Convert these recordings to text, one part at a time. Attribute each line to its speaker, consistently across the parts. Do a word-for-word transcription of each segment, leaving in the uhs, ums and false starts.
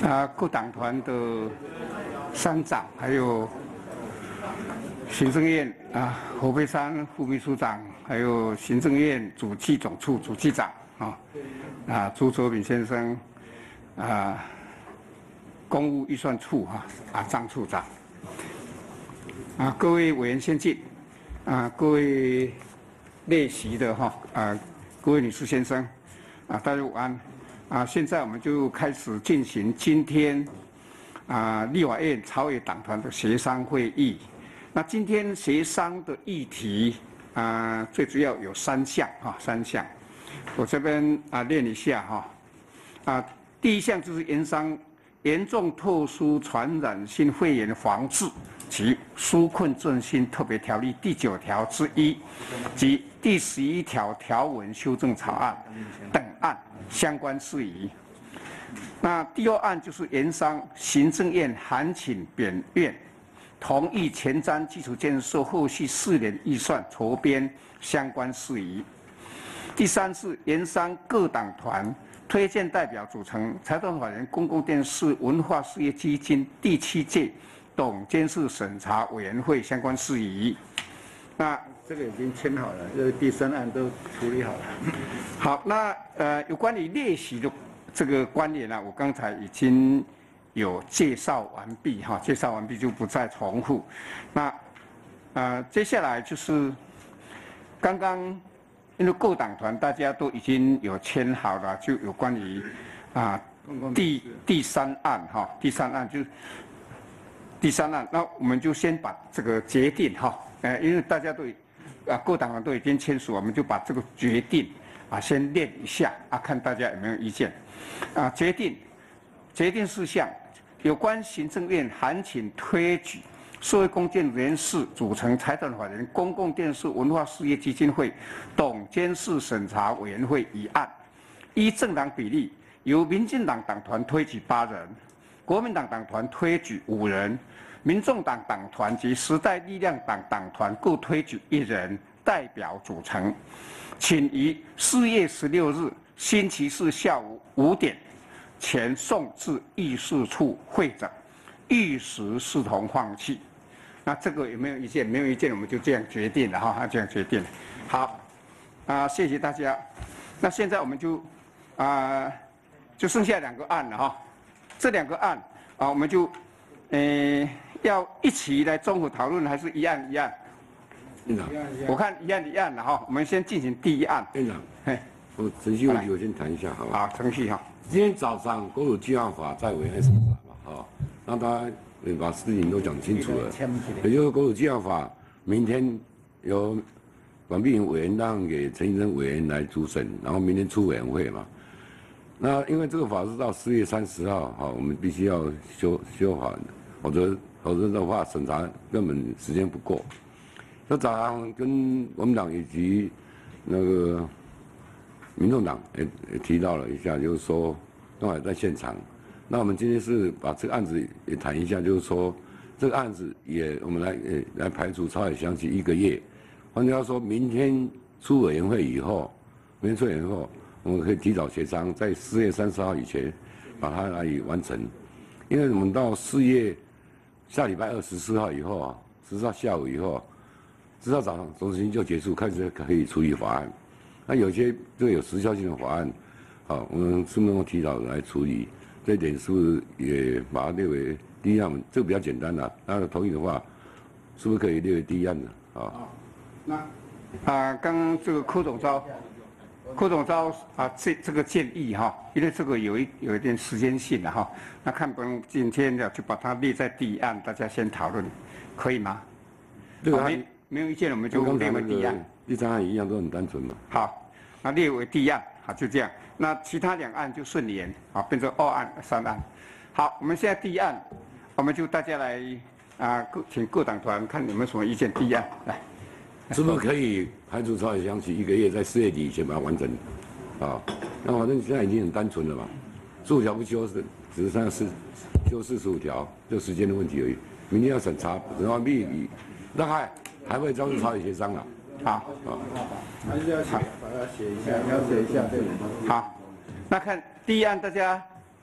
Speaker 1: 啊，各党团的山长，还有行政院啊侯佩珊副秘书长，还有行政院主计总处主计长啊啊朱卓敏先生啊，公务预算处哈啊张处长啊，各位委员先进啊，各位列席的哈啊，各位女士先生啊，大家午安。 啊，现在我们就开始进行今天啊立法院朝野党团的协商会议。那今天协商的议题啊，最主要有三项哈，三项。我这边啊念一下哈。啊，第一项就是严商严重特殊传染性肺炎防治及纾困振兴特别条例第九条之一及第十一条条文修正草案等案。 相关事宜。那第二案就是研商行政院函请本院同意前瞻基础建设后续四年预算筹编相关事宜。第三是研商各党团推荐代表组成财团法人公共电视文化事业基金第七届董监事审查委员会相关事宜。那 这个已经签好了，这个第三案都处理好了。好，那呃，有关于列席的这个关联呢，我刚才已经有介绍完毕哈，介绍完毕就不再重复。那呃，接下来就是刚刚因为各党团大家都已经有签好了，就有关于啊第第三案哈，第三案就是第三案，那我们就先把这个决定哈，呃，因为大家都 啊，各党团都已经签署，我们就把这个决定啊先念一下啊，看大家有没有意见。啊，决定决定事项，有关行政院函请推举社会公建人士组成财团法人公共电视文化事业基金会董监事审查委员会一案，依政党比例，由民进党党团推举八人，国民党党团推举五人。 民众党党团及时代力量党党团各推举一人代表组成，请于四月十六日星期四下午五点前送至议事处会诊，逾时视同放弃。那这个有没有意见？没有意见，我们就这样决定了哈，这样决定了。好，啊，谢谢大家。那现在我们就啊，就剩下两个案了哈。这两个案啊，我们就呃。 要一起来综合讨论，还是一案一案？
Speaker 2: 院长，
Speaker 1: 我看一案一案的哈。我们先进行第一案。
Speaker 2: 院长，嘿，我程序问题我先谈一下，好吧？
Speaker 1: 好，程序哈。
Speaker 2: 今天早上国有计划法在委员会审查嘛，哈，让他把事情都讲清楚了。也就是国有计划法明天由管碧云委员让给陈医生委员来主审，然后明天出委员会嘛。那因为这个法是到四月三十号，哈，我们必须要修修法，否则。 否则的话，审查根本时间不够。那早上跟国民党以及那个民众党也也提到了一下，就是说刚好在现场。那我们今天是把这个案子也谈一下，就是说这个案子也我们来也来排除朝野详情一个月。换句话说，明天出委员会以后，明天出委员会后，我们可以提早协商，在四月三十号以前把它来完成，因为我们到四月。 下礼拜二十四号以后啊，十四号下午以后，十四号早上总执行就结束，开始可以处理法案。那有些这个有时效性的法案，好，我们是不是能够提早来处理？这一点是不是也把它列为第一案？这个比较简单的、啊，那同意的话，是不是可以列为第一案呢？啊？
Speaker 1: 那啊，刚刚这个柯总召，柯总召啊，这这个建议哈，因为这个有一有一点时间性的哈。 那看不能今天的就把它列在第一案，大家先讨论，可以吗？
Speaker 2: 这个
Speaker 1: 没没有意见，我们就列为第一案。
Speaker 2: 第三案一样都很单纯嘛。
Speaker 1: 好，那列为第一案，好，就这样。那其他两案就顺延，好，变成二案、三案。好，我们现在第一案，我们就大家来啊，各请各党团看有没有什么意见。第一案来，
Speaker 2: 是不是可以排除朝野详情一个月，在四月底以前把它完成？啊，那反正现在已经很单纯了嘛，十五条不修是。 只是三四修四十五条，就时间的问题而已。明天要审查，审查完毕，大概还会招致朝野协商了。好，好，
Speaker 3: 还是要写，把它写一下，要写一下，对。
Speaker 1: 好，那看第一案，大家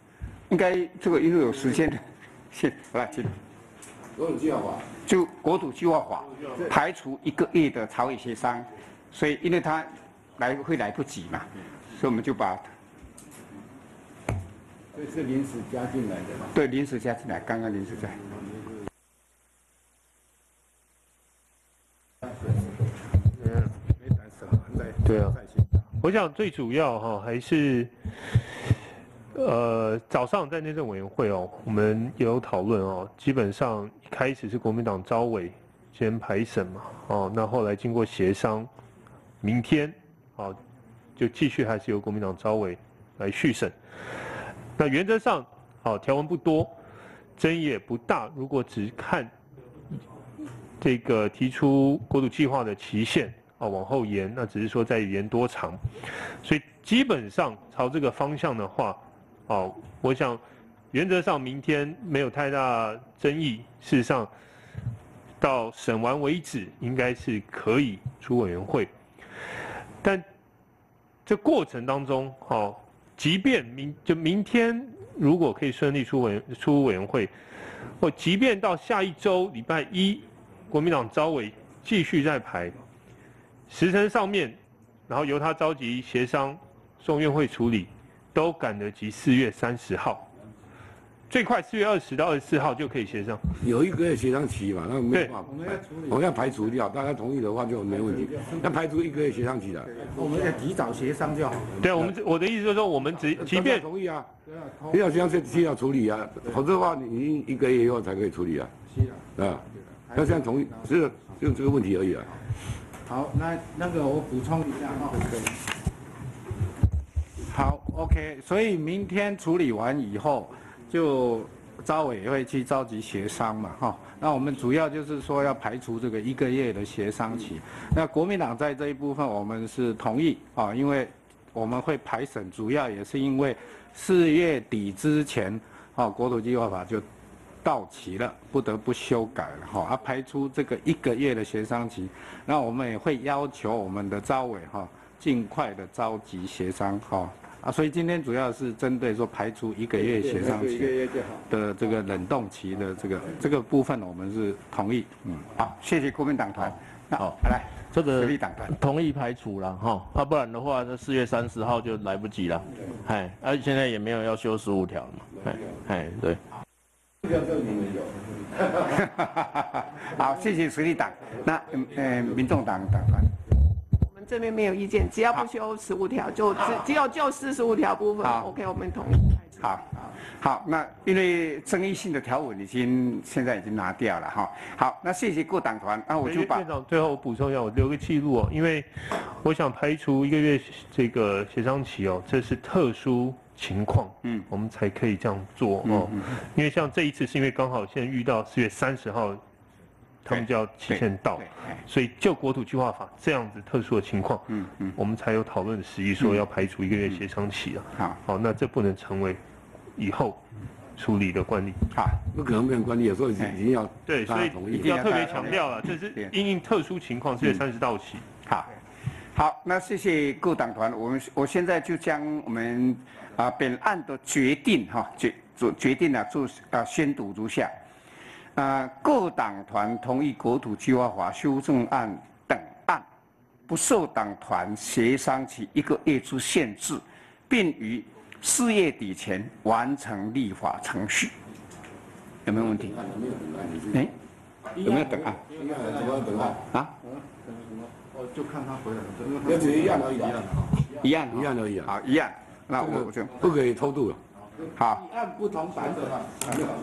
Speaker 1: 应该这个因为有时间的，先来请。
Speaker 2: 国土计划法
Speaker 1: 就国土计划法排除一个月的朝野协商，所以因为它来会来不及嘛，所以我们就把。
Speaker 3: 这是临时加进来的嘛？
Speaker 1: 对，临时加进来，刚刚临时加。
Speaker 4: 对啊，我想最主要哈还是，呃，早上在内政委员会哦，我们也有讨论哦，基本上一开始是国民党召委先排审嘛，哦，那后来经过协商，明天哦就继续还是由国民党召委来续审。那原则上，好、哦、条文不多，争议也不大。如果只看这个提出国土计划的期限啊、哦、往后延，那只是说再延多长。所以基本上朝这个方向的话，哦，我想原则上明天没有太大争议。事实上，到审完为止，应该是可以出委员会。但这过程当中，哦。即便明就明天如果可以顺利出委出委员会，或即便到下一周礼拜一，国民党召委继续再排，时程上面，然后由他召集协商送院会处理，都赶得及四月三十号，最快四月二十到二十四号就可以协商。
Speaker 2: 有一个月协商期嘛，那没办法，我们要排除掉，大家同意的话就没问题。要排除一个月协商期的，
Speaker 3: 我们要提早协商就好。
Speaker 4: 对，我们我的意思就是说，我们只即便
Speaker 2: 同意啊，提早协商是提早处理啊，否则的话你已经一个月以后才可以处理啊。是啊，啊，要这样同意，只有只有这个问题而已啊。
Speaker 3: 好，那那个我补充一下哈。好 ，OK， 所以明天处理完以后。就召委会去召集协商嘛，哈，那我们主要就是说要排除这个一个月的协商期。那国民党在这一部分我们是同意啊，因为我们会排审，主要也是因为四月底之前，啊，国土计划法就到期了，不得不修改了，哈，啊，排除这个一个月的协商期，那我们也会要求我们的召委哈，尽快的召集协商，哈。啊，所以今天主要是针对说排除一个月协商期的这个冷冻期的这个这个部分，我们是同意。嗯，
Speaker 1: 好，谢谢国民党团。
Speaker 5: 好，
Speaker 1: 来，
Speaker 5: 这个
Speaker 1: 实力党团
Speaker 5: 同意排除了哈，要、啊、不然的话，这四月三十号就来不及了。哎，而、啊、现在也没有要修十五条嘛。哎，哎，对。
Speaker 1: 好，谢谢实力党。那嗯呃，民众党党团。
Speaker 6: 这边没有意见，只要不修十五条，就只只有就四十五条部分 ，OK， 我们同意。
Speaker 1: 好，好，那因为争议性的条文已经现在已经拿掉了哈。好，那谢谢各党团，那我就把
Speaker 4: 院长最后补充一下，我留个记录哦，因为我想排除一个月这个协商期哦，这是特殊情况，嗯，我们才可以这样做哦。嗯嗯、因为像这一次是因为刚好现在遇到四月三十号。他们就要期限到，所以就国土计划法这样子特殊的情况，嗯嗯，我们才有讨论的实议，说要排除一个月协商期啊。好，好，那这不能成为以后处理的惯例。
Speaker 2: 好，不可能变成惯例，有时候已经要
Speaker 4: 对，所以一定要特别强调了，这是因应特殊情况，四月三十到期。
Speaker 1: 好，好，那谢谢各党团，我们我现在就将我们啊本案的决定哈决做决定啊做啊宣读如下。啊，各党团同意国土计划法修正案等案，不受党团协商期一个月之限制，并于四月底前完成立法程序。有没有问题？哎，有没有等案？
Speaker 2: 怎么等案？
Speaker 1: 啊？
Speaker 3: 我就看他回来，
Speaker 2: 要只一样而已，
Speaker 1: 一样
Speaker 2: 一样而已啊。
Speaker 1: 好，一样。那我我就
Speaker 2: 不可以偷渡了。
Speaker 1: 好，
Speaker 3: 按不同版本啊，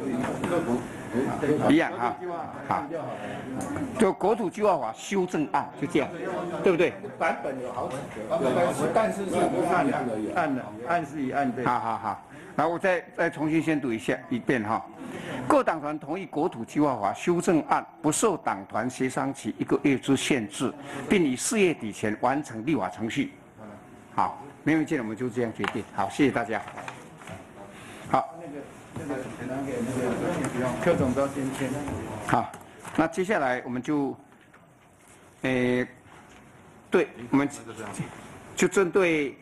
Speaker 1: 一样哈，好，就国土计划法修正案就这样，对不对？
Speaker 3: 版本有好几个，但是是按按的，按是一按对。
Speaker 1: 好好好，然后我再再重新宣读一下一遍哈。各党团同意国土计划法修正案不受党团协商期一个月之限制，并于四月底前完成立法程序。好，没有意见我们就这样决定。好，谢谢大家。好，
Speaker 3: 那个那个拿给那个不用，柯总都先签。
Speaker 1: 好，那接下来我们就，呃，对，我们就针对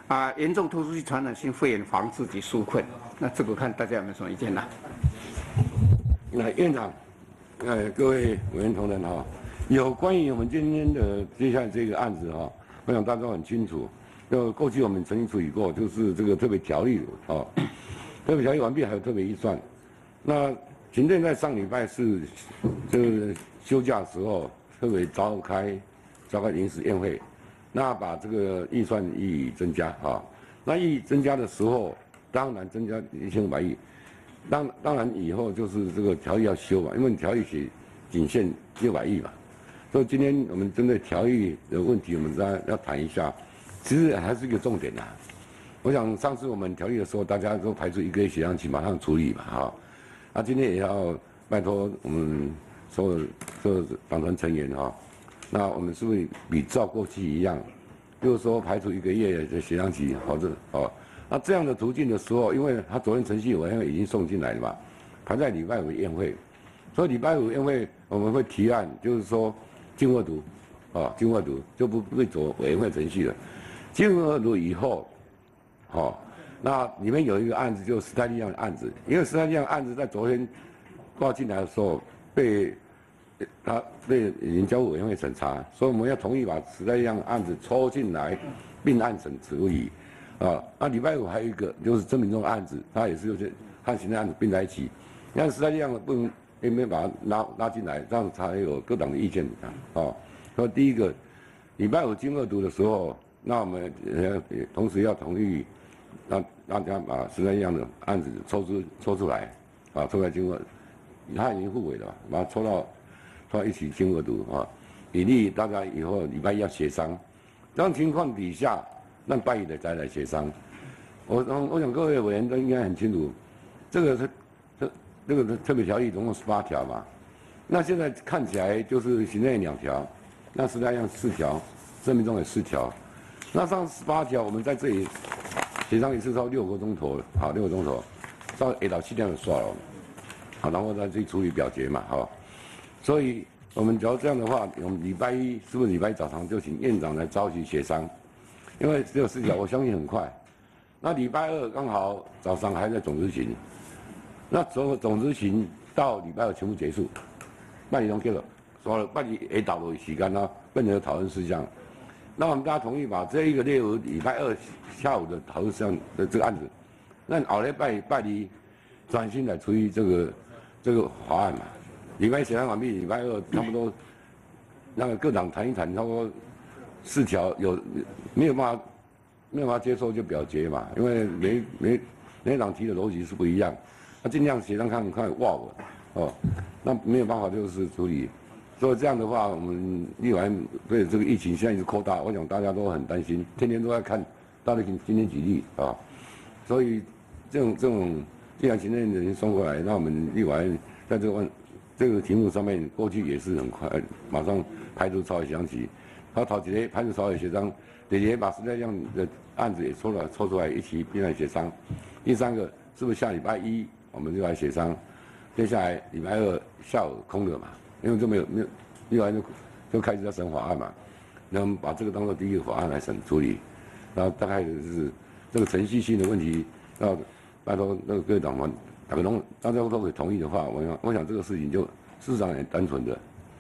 Speaker 1: 啊严重特殊性传染性肺炎防治及纾困。那这个看大家有没有什么意见呢？
Speaker 2: 那院长，呃，各位委员同仁哈，有关于我们今天的接下来这个案子哈，我想大家都很清楚。就过去我们曾经处理过，就是这个特别条例哦，特别条例完毕还有特别预算。那行政在上礼拜是这个休假的时候特别召开召开临时宴会，那把这个预算予以增加啊。那予以增加的时候，当然增加一千五百亿。当当然以后就是这个条例要修嘛，因为条例写仅限六百亿嘛，所以今天我们针对条例的问题，我们再要谈一下，其实还是一个重点呐。我想上次我们条例的时候，大家都排除一个月协商期马上处理嘛，哈。那今天也要拜托我们所有所有党团成员哈，那我们是不是比照过去一样，就是说排除一个月的协商期，好这哦。那这样的途径的时候，因为他昨天程序委员会已经送进来了嘛，排在礼拜五宴会，所以礼拜五宴会我们会提案，就是说进二读，啊进二读就不会走委员会程序了，进二读以后，好、哦，那里面有一个案子就是时代力量的案子，因为时代力量案子在昨天挂进来的时候被他被已经交委员会审查，所以我们要同意把时代力量的案子抽进来并案审处理。啊，那礼拜五还有一个就是曾明忠的案子，他也是就是和行政案子并在一起。你看时代力量的不能也没有把它拉拉进来，这样才有各党的意见啊。哦，所以第一个礼拜五经二读的时候，那我们呃同时要同意让让大家把时代力量的案子抽出抽出来，啊，抽出来经二，他已经互委了，把它抽到抽到一起经二读啊，以利大家以后礼拜一要协商。这样情况底下。让拜一的再来协商，我我想各位委员都应该很清楚，这个是这这个特别条例总共十八条嘛，那现在看起来就是行政院两条，那时代力量四条，生命中有四条，那上十八条我们在这里协商一次超六个钟头，好六个钟头，到一到七点就刷了，好然后再去处理表决嘛，好，所以我们只要这样的话，我们礼拜一是不是礼拜一早上就请院长来召集协商？因为只有四条，我相信很快。那礼拜二刚好早上还在总执行，那总总执行到礼拜二全部结束，办理都结了，说了办理也导入时间啦，变成讨论事项。那我们大家同意把这一个列为礼拜二下午的讨论事项的这个案子，那后礼拜拜二专心来处理这个这个法案嘛。礼拜一协商完毕，礼拜二差不多那个各党谈一谈，差不多。四条有没有办法没有办法接受就表决嘛，因为每每每党提的逻辑是不一样，那尽量协商看看哇我哦，那没有办法就是处理，所以这样的话，我们立委对这个疫情现在一直扩大，我想大家都很担心，天天都在看到底今天几例啊，所以这种这种既然行政人送过来，那我们立委在这个问这个题目上面，过去也是很快马上排除朝野协商期。他头一个排除朝野协商，第二个把时代力量的案子也抽了抽出来一起并来协商。第三个是不是下礼拜一我们就来协商？接下来礼拜二下午空的嘛，因为就没有没有，另外就就开始要审法案嘛，那我们把这个当做第一个法案来审处理。然后大概就是这个程序性的问题，要拜托那个各党团大家都大家都可以同意的话，我想我想这个事情就事实上很单纯的。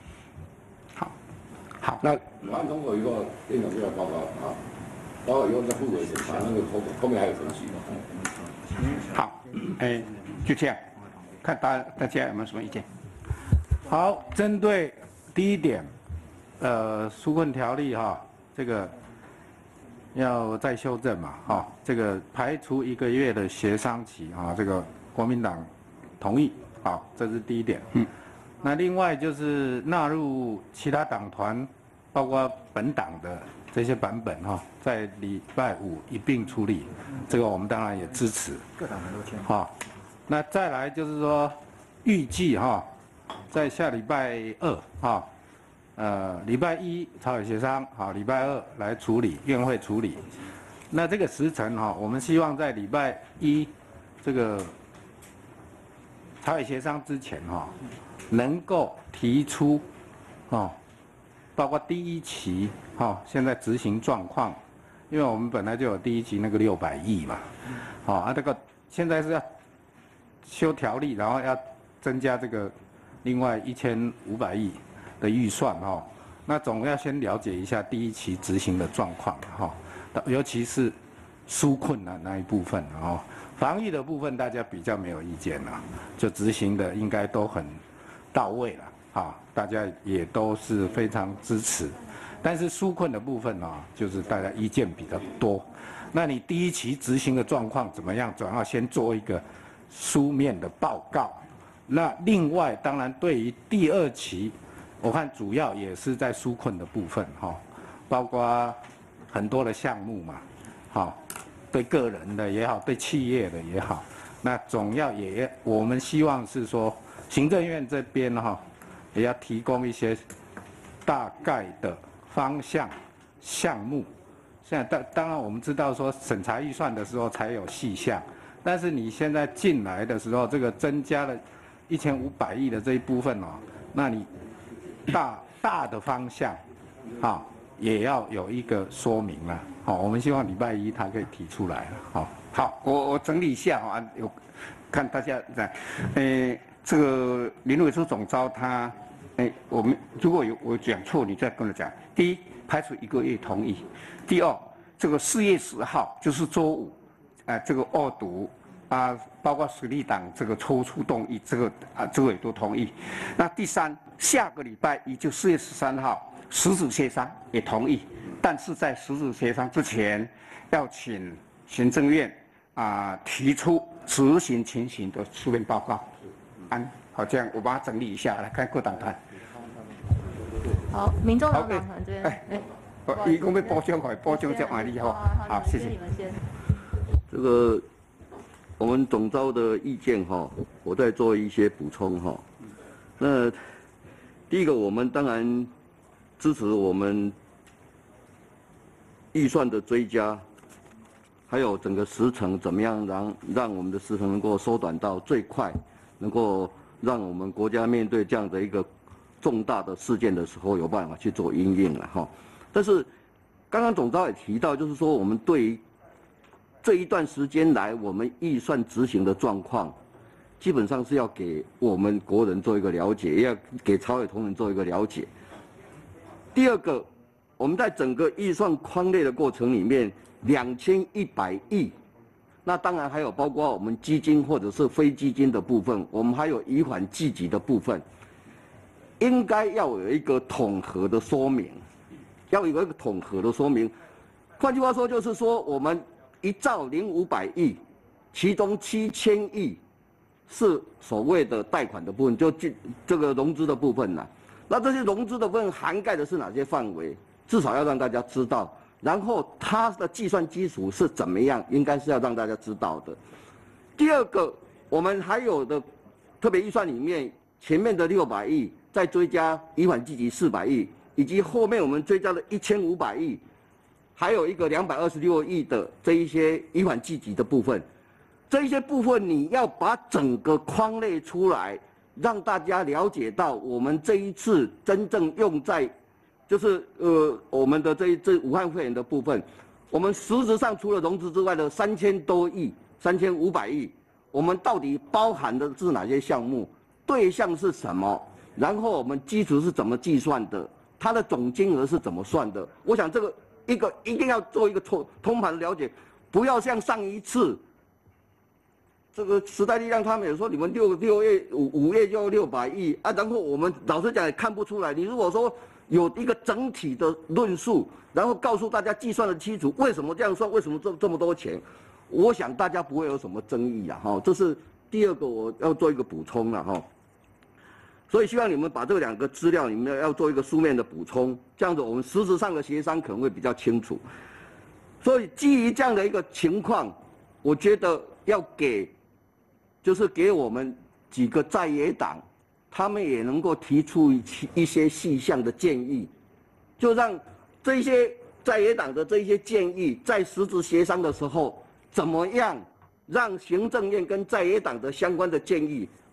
Speaker 1: 好，
Speaker 2: 那法案通过以后，院长就要报告啊，报告以后再复委审查，那个后后面还有程序。
Speaker 1: 好，哎，就这样，看大大家有没有什么意见？
Speaker 3: 好，针对第一点，呃，纾困条例哈，这个要再修正嘛，哈，这个排除一个月的协商期啊，这个国民党同意，好，这是第一点。嗯。那另外就是纳入其他党团，包括本党的这些版本哈，在礼拜五一并处理，这个我们当然也支持。各党团都签。哈，那再来就是说，预计哈，在下礼拜二哈，呃，礼拜一朝野协商，好，礼拜二来处理，院会处理。那这个时程哈，我们希望在礼拜一这个朝野协商之前哈。能够提出，哦，包括第一期，哈、哦，现在执行状况， 因为我们本来就有第一期那个六百亿嘛，好、啊，这个现在是要修条例，然后要增加这个另外一千五百亿的预算哦，那总要先了解一下第一期执行的状况哈，尤其是纾困的那一部分哦，防疫的部分大家比较没有意见啦，就执行的应该都很到位了啊，大家也都是非常支持。但是纾困的部分呢，就是大家意见比较多。那你第一期执行的状况怎么样？总要先做一个书面的报告。那另外，当然对于第二期，我看主要也是在纾困的部分哈，包括很多的项目嘛，好，对个人的也好，对企业的也好，那总要也我们希望是说，行政院这边哈，也要提供一些大概的方向、项目，现在当当然我们知道说审查预算的时候才有细项，但是你现在进来的时候，这个增加了一千五百亿的这一部分哦，那你大大的方向，啊，也要有一个说明了。好，我们希望礼拜一他可以提出来了。好，
Speaker 1: 好，我我整理一下啊，有看大家在，呃，这个林委书总召他。哎，我们如果有我讲错，你再跟我讲。第一，排除一个月同意；第二，这个四月十号就是周五，啊、呃，这个二读啊，包括实力党这个抽出动议，这个啊，这个也都同意。那第三，下个礼拜一就四月十三号实质协商也同意，但是在实质协商之前，要请行政院啊、呃、提出执行情形的书面报告。安，好，这样我把它整理一下，来看各党团。
Speaker 7: 好，民众党党团这边，哎，
Speaker 1: 伊讲要补充，快补充这案例哈。好，谢谢。
Speaker 7: 你们先。
Speaker 8: 这个我们总召的意见哈，我再做一些补充哈。那第一个，我们当然支持我们预算的追加，还有整个时程怎么样让让我们的时程能够缩短到最快，能够让我们国家面对这样的一个重大的事件的时候有办法去做因应了哈。但是刚刚总召也提到，就是说我们对于这一段时间来我们预算执行的状况，基本上是要给我们国人做一个了解，也要给朝野同仁做一个了解。第二个，我们在整个预算框列的过程里面，两千一百亿，那当然还有包括我们基金或者是非基金的部分，我们还有移缓积极的部分，应该要有一个统合的说明，要有一个统合的说明。换句话说，就是说我们一兆零五百亿，其中七千亿是所谓的贷款的部分，就这这个融资的部分呐。那这些融资的部分涵盖的是哪些范围？至少要让大家知道。然后它的计算基础是怎么样，应该是要让大家知道的。第二个，我们还有的特别预算里面，前面的六百亿，再追加移缓积极四百亿，以及后面我们追加了一千五百亿，还有一个两百二十六亿的这一些移缓积极的部分，这一些部分你要把整个框列出来，让大家了解到我们这一次真正用在。就是呃，我们的这一这武汉肺炎的部分，我们实质上除了融资之外的三千多亿、三千五百亿，我们到底包含的是哪些项目？对象是什么？然后我们基础是怎么计算的？它的总金额是怎么算的？我想这个一个一定要做一个通通盘的了解，不要像上一次，这个时代力量他们也说你们六六月五五月就六百亿啊，然后我们老实讲也看不出来。你如果说有一个整体的论述，然后告诉大家计算的基础，为什么这样算，为什么这这么多钱，我想大家不会有什么争议啊，哈，这是第二个我要做一个补充了哈。所以希望你们把这两个资料，你们要做一个书面的补充，这样子我们实质上的协商可能会比较清楚。所以基于这样的一个情况，我觉得要给，就是给我们几个在野党。他们也能够提出一些细项的建议，就让这些在野党的这些建议，在实质协商的时候，怎么样让行政院跟在野党的相关的建议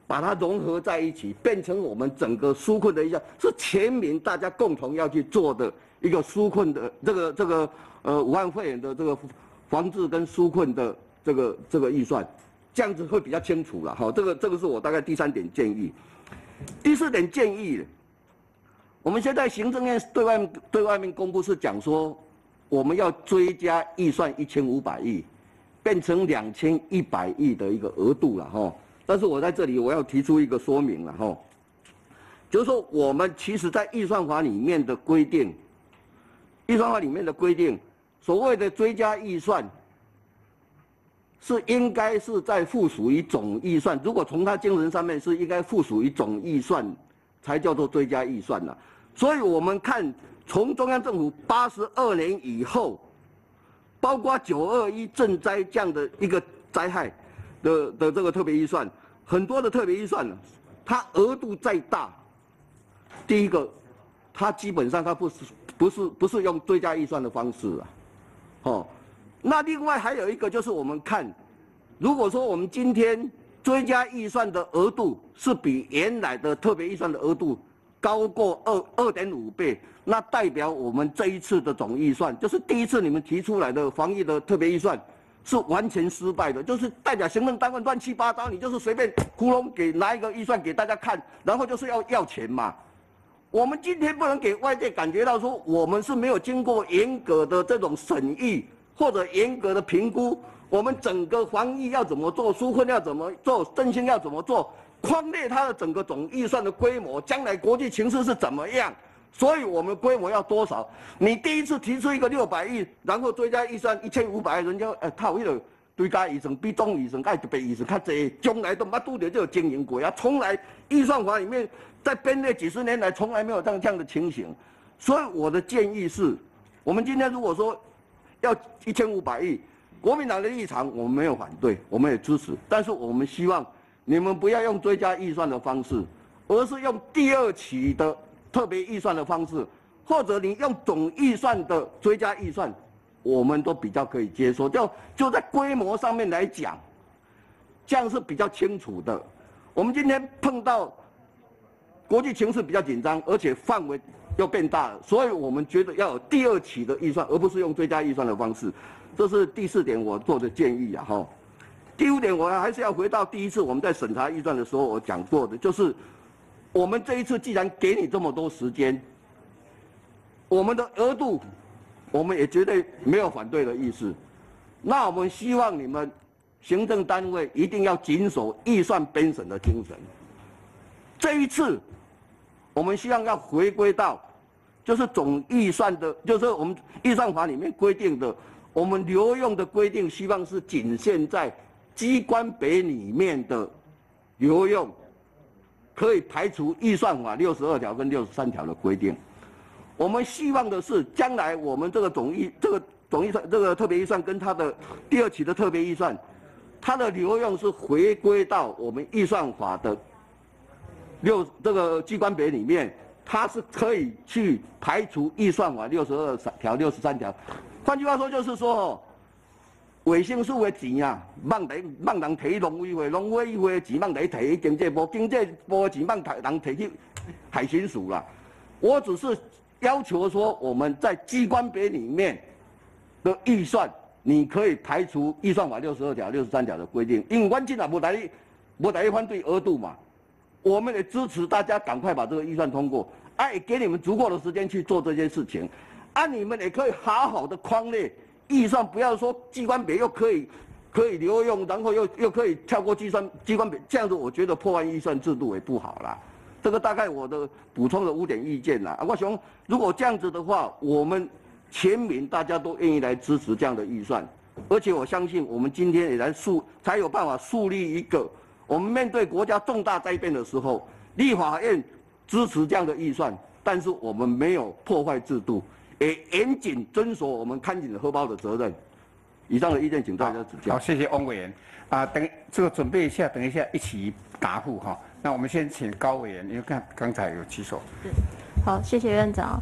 Speaker 8: 把它融合在一起，变成我们整个纾困的一项，是全民大家共同要去做的一个纾困的这个这个呃武汉肺炎的这个防治跟纾困的这个这个预算，这样子会比较清楚了。好，这个这个是我大概第三点建议。第四点建议，我们现在行政院对外对外面公布是讲说，我们要追加预算一千五百亿，变成两千一百亿的一个额度了哈。但是我在这里我要提出一个说明了哈，就是说我们其实在预算法里面的规定，预算法里面的规定，所谓的追加预算，是应该是在附属于总预算。如果从它精神上面是应该附属于总预算，才叫做追加预算了。所以我们看从中央政府八十二年以后，包括九二一震灾这样的一个灾害。的的这个特别预算，很多的特别预算，它额度再大，第一个，它基本上它不是不是不是用追加预算的方式啊，哦，那另外还有一个就是我们看，如果说我们今天追加预算的额度是比原来的特别预算的额度高过二二点五倍，那代表我们这一次的总预算，就是第一次你们提出来的防疫的特别预算。是完全失败的，就是代表行政单位乱七八糟，你就是随便糊弄给拿一个预算给大家看，然后就是要要钱嘛。我们今天不能给外界感觉到说我们是没有经过严格的这种审议或者严格的评估，我们整个防疫要怎么做，纾困要怎么做，振兴要怎么做，框列它的整个总预算的规模，将来国际形势是怎么样。所以我们规模要多少？你第一次提出一个六百亿，然后追加预算一千五百亿，人家呃套迄个追加预算比总预算该特别预算较济，从来都没拄到这个经营过啊！从来预算法里面在编列几十年来从来没有这样这样的情形。所以我的建议是，我们今天如果说要一千五百亿，国民党的立场我们没有反对，我们也支持，但是我们希望你们不要用追加预算的方式，而是用第二期的。特别预算的方式，或者你用总预算的追加预算，我们都比较可以接受。就就在规模上面来讲，这样是比较清楚的。我们今天碰到国际形势比较紧张，而且范围又变大了，所以我们觉得要有第二期的预算，而不是用追加预算的方式。这是第四点我做的建议啊，哈。第五点我还是要回到第一次我们在审查预算的时候我讲过的，就是。我们这一次既然给你这么多时间，我们的额度，我们也绝对没有反对的意思。那我们希望你们行政单位一定要谨守预算编审的精神。这一次，我们希望要回归到，就是总预算的，就是我们预算法里面规定的，我们留用的规定，希望是仅限在机关别里面的留用。可以排除预算法六十二条跟六十三条的规定。我们希望的是，将来我们这个总预这个总预算这个特别预算跟它的第二期的特别预算，它的留用是回归到我们预算法的六这个机关别里面，它是可以去排除预算法六十二条、六十三条。换句话说，就是说哦。卫生署的钱啊，茫来茫人摕去农委会，农委会的钱茫来摕去经济部，经济部的钱茫人摕去海巡署啦。我只是要求说，我们在机关别里面的预算，你可以排除预算法六十二条、六十三条的规定，因为我今啊无来无来反对额度嘛，我们也支持大家赶快把这个预算通过，啊，也给你们足够的时间去做这件事情，啊，你们也可以好好的框列。预算不要说机关别又可以可以留用，然后又又可以跳过计算机关别，这样子我觉得破坏预算制度也不好啦。这个大概我的补充的五点意见啦。啊，我想如果这样子的话，我们全民大家都愿意来支持这样的预算，而且我相信我们今天也来树才有办法树立一个，我们面对国家重大灾变的时候，立法院支持这样的预算，但是我们没有破坏制度。也严谨遵守我们看紧荷包的责任。以上的意见，请大家指教。
Speaker 1: 好，谢谢翁委员。啊，等这个准备一下，等一下一起答复哈。那我们先请高委员，因为看刚才有举手。
Speaker 7: 好，谢谢院长。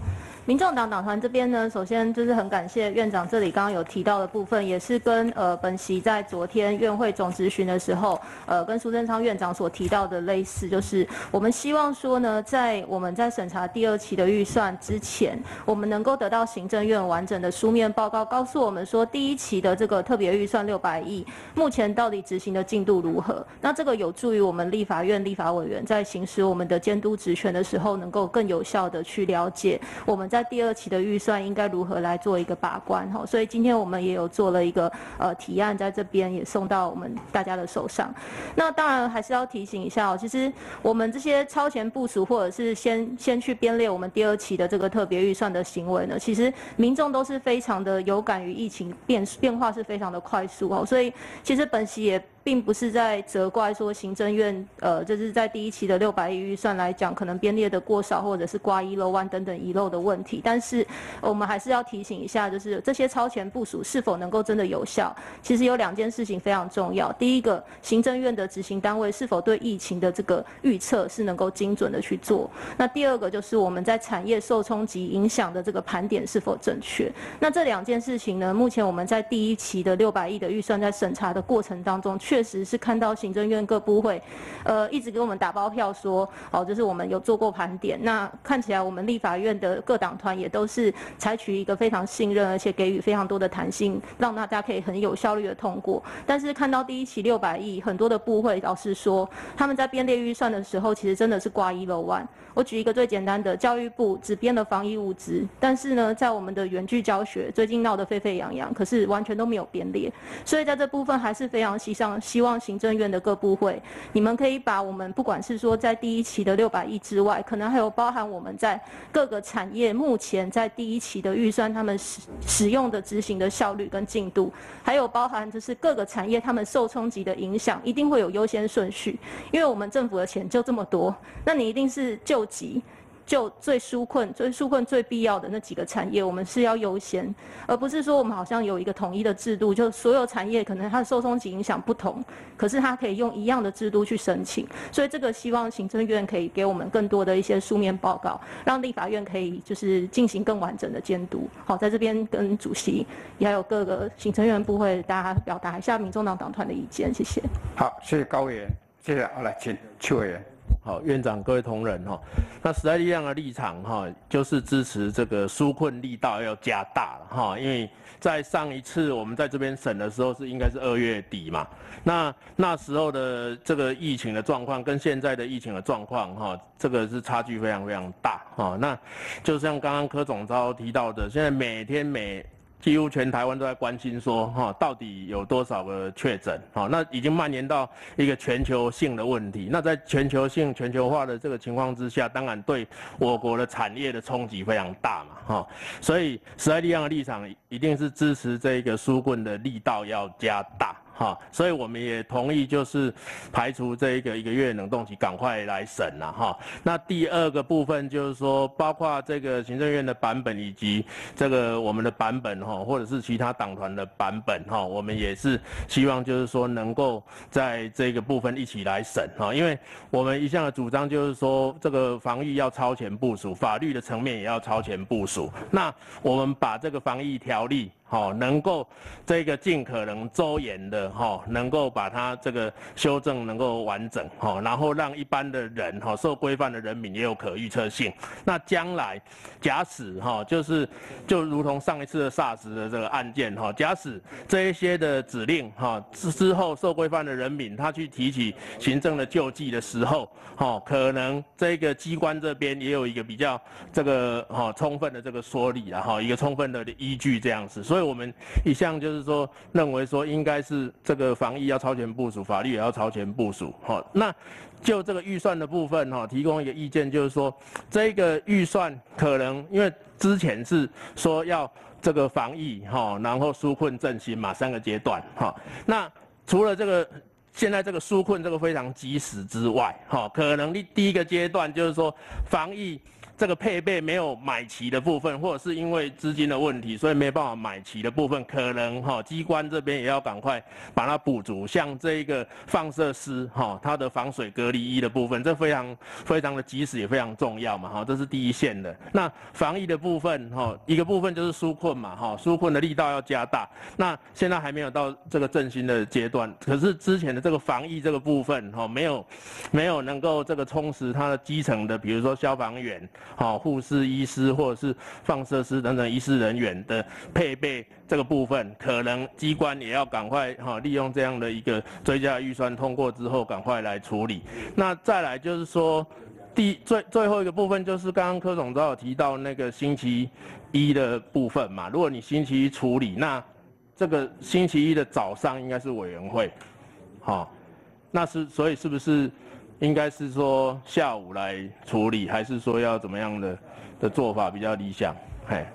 Speaker 7: 民众党党团这边呢，首先就是很感谢院长这里刚刚有提到的部分，也是跟呃本席在昨天院会总质询的时候，呃跟苏贞昌院长所提到的类似，就是我们希望说呢，在我们在审查第二期的预算之前，我们能够得到行政院完整的书面报告，告诉我们说第一期的这个特别预算六百亿，目前到底执行的进度如何？那这个有助于我们立法院立法委员在行使我们的监督职权的时候，能够更有效的去了解我们在第二期的预算应该如何来做一个把关哈。所以今天我们也有做了一个呃提案，在这边也送到我们大家的手上。那当然还是要提醒一下哦，其实我们这些超前部署或者是先先去编列我们第二期的这个特别预算的行为呢，其实民众都是非常的有感于疫情变变化是非常的快速哦，所以其实本席也并不是在责怪说行政院，呃，就是在第一期的六百亿预算来讲，可能编列的过少，或者是挂遗漏万等等遗漏的问题。但是我们还是要提醒一下，就是这些超前部署是否能够真的有效？其实有两件事情非常重要。第一个，行政院的执行单位是否对疫情的这个预测是能够精准的去做？那第二个就是我们在产业受冲击影响的这个盘点是否正确？那这两件事情呢，目前我们在第一期的六百亿的预算在审查的过程当中，确实是看到行政院各部会，呃，一直给我们打包票说，哦，就是我们有做过盘点。那看起来我们立法院的各党团也都是采取一个非常信任，而且给予非常多的弹性，让大家可以很有效率的通过。但是看到第一期六百亿，很多的部会老实说，他们在编列预算的时候，其实真的是挂一漏万。我举一个最简单的，教育部只编了防疫物资，但是呢，在我们的远距教学最近闹得沸沸扬扬，可是完全都没有编列。所以在这部分还是非常希望希望行政院的各部会，你们可以把我们不管是说在第一期的六百亿之外，可能还有包含我们在各个产业目前在第一期的预算他们使使用的执行的效率跟进度，还有包含就是各个产业他们受冲击的影响，一定会有优先顺序，因为我们政府的钱就这么多，那你一定是救急。就最纾困、最纾困最必要的那几个产业，我们是要优先，而不是说我们好像有一个统一的制度，就所有产业可能它的受冲击影响不同，可是它可以用一样的制度去申请。所以这个希望行政院可以给我们更多的一些书面报告，让立法院可以就是进行更完整的监督。好，在这边跟主席也还有各个行政院部会大家表达一下民众党党团的意见，谢谢。
Speaker 1: 好，谢谢高委员，接着好来请邱委员。
Speaker 5: 好，院长、各位同仁哈，那时代力量的立场哈，就是支持这个纾困力道要加大了哈，因为在上一次我们在这边审的时候是应该是二月底嘛，那那时候的这个疫情的状况跟现在的疫情的状况哈，这个是差距非常非常大哈，那就像刚刚柯总召提到的，现在每天每几乎全台湾都在关心说，哈，到底有多少个确诊？好，那已经蔓延到一个全球性的问题。那在全球性、全球化的这个情况之下，当然对我国的产业的冲击非常大嘛，哈。所以时代力量的立场一定是支持这个纾困的力道要加大。哈，所以我们也同意，就是排除这一个一个月冷冻期，赶快来审了哈。那第二个部分就是说，包括这个行政院的版本以及这个我们的版本哈，或者是其他党团的版本哈，我们也是希望就是说能够在这个部分一起来审哈，因为我们一向的主张就是说，这个防疫要超前部署，法律的层面也要超前部署。那我们把这个防疫条例。好，能够这个尽可能周延的哈，能够把它这个修正能够完整哈，然后让一般的人哈，受规范的人民也有可预测性。那将来假使哈，就是就如同上一次的 SARS 的这个案件哈，假使这一些的指令哈之之后受规范的人民他去提起行政的救济的时候哈，可能这个机关这边也有一个比较这个哈充分的这个说理啦哈，一个充分的依据这样子。所以我们一向就是说认为说应该是这个防疫要超前部署，法律也要超前部署。好，那就这个预算的部分哈，提供一个意见，就是说这个预算可能因为之前是说要这个防疫哈，然后纾困振兴嘛，三个阶段哈。那除了这个现在这个纾困这个非常及时之外哈，可能第第一个阶段就是说防疫。 这个配备没有买齐的部分，或者是因为资金的问题，所以没办法买齐的部分，可能哈机关这边也要赶快把它补足。像这一个放射师哈，它的防水隔离衣的部分，这非常非常的及时，也非常重要嘛哈，这是第一线的。那防疫的部分哈，一个部分就是纾困嘛哈，纾困的力道要加大。那现在还没有到这个振兴的阶段，可是之前的这个防疫这个部分哈，没有没有能够这个充实它的基层的，比如说消防员、哈护士、医师或者是放射师等等医师人员的配备这个部分，可能机关也要赶快哈利用这样的一个追加预算通过之后，赶快来处理。那再来就是说。第最最后一个部分就是刚刚柯总都有提到那个星期一的部分嘛，如果你星期一处理，那这个星期一的早上应该是委员会，好、哦，那是所以是不是应该是说下午来处理，还是说要怎么样的的做法比较理想？嘿，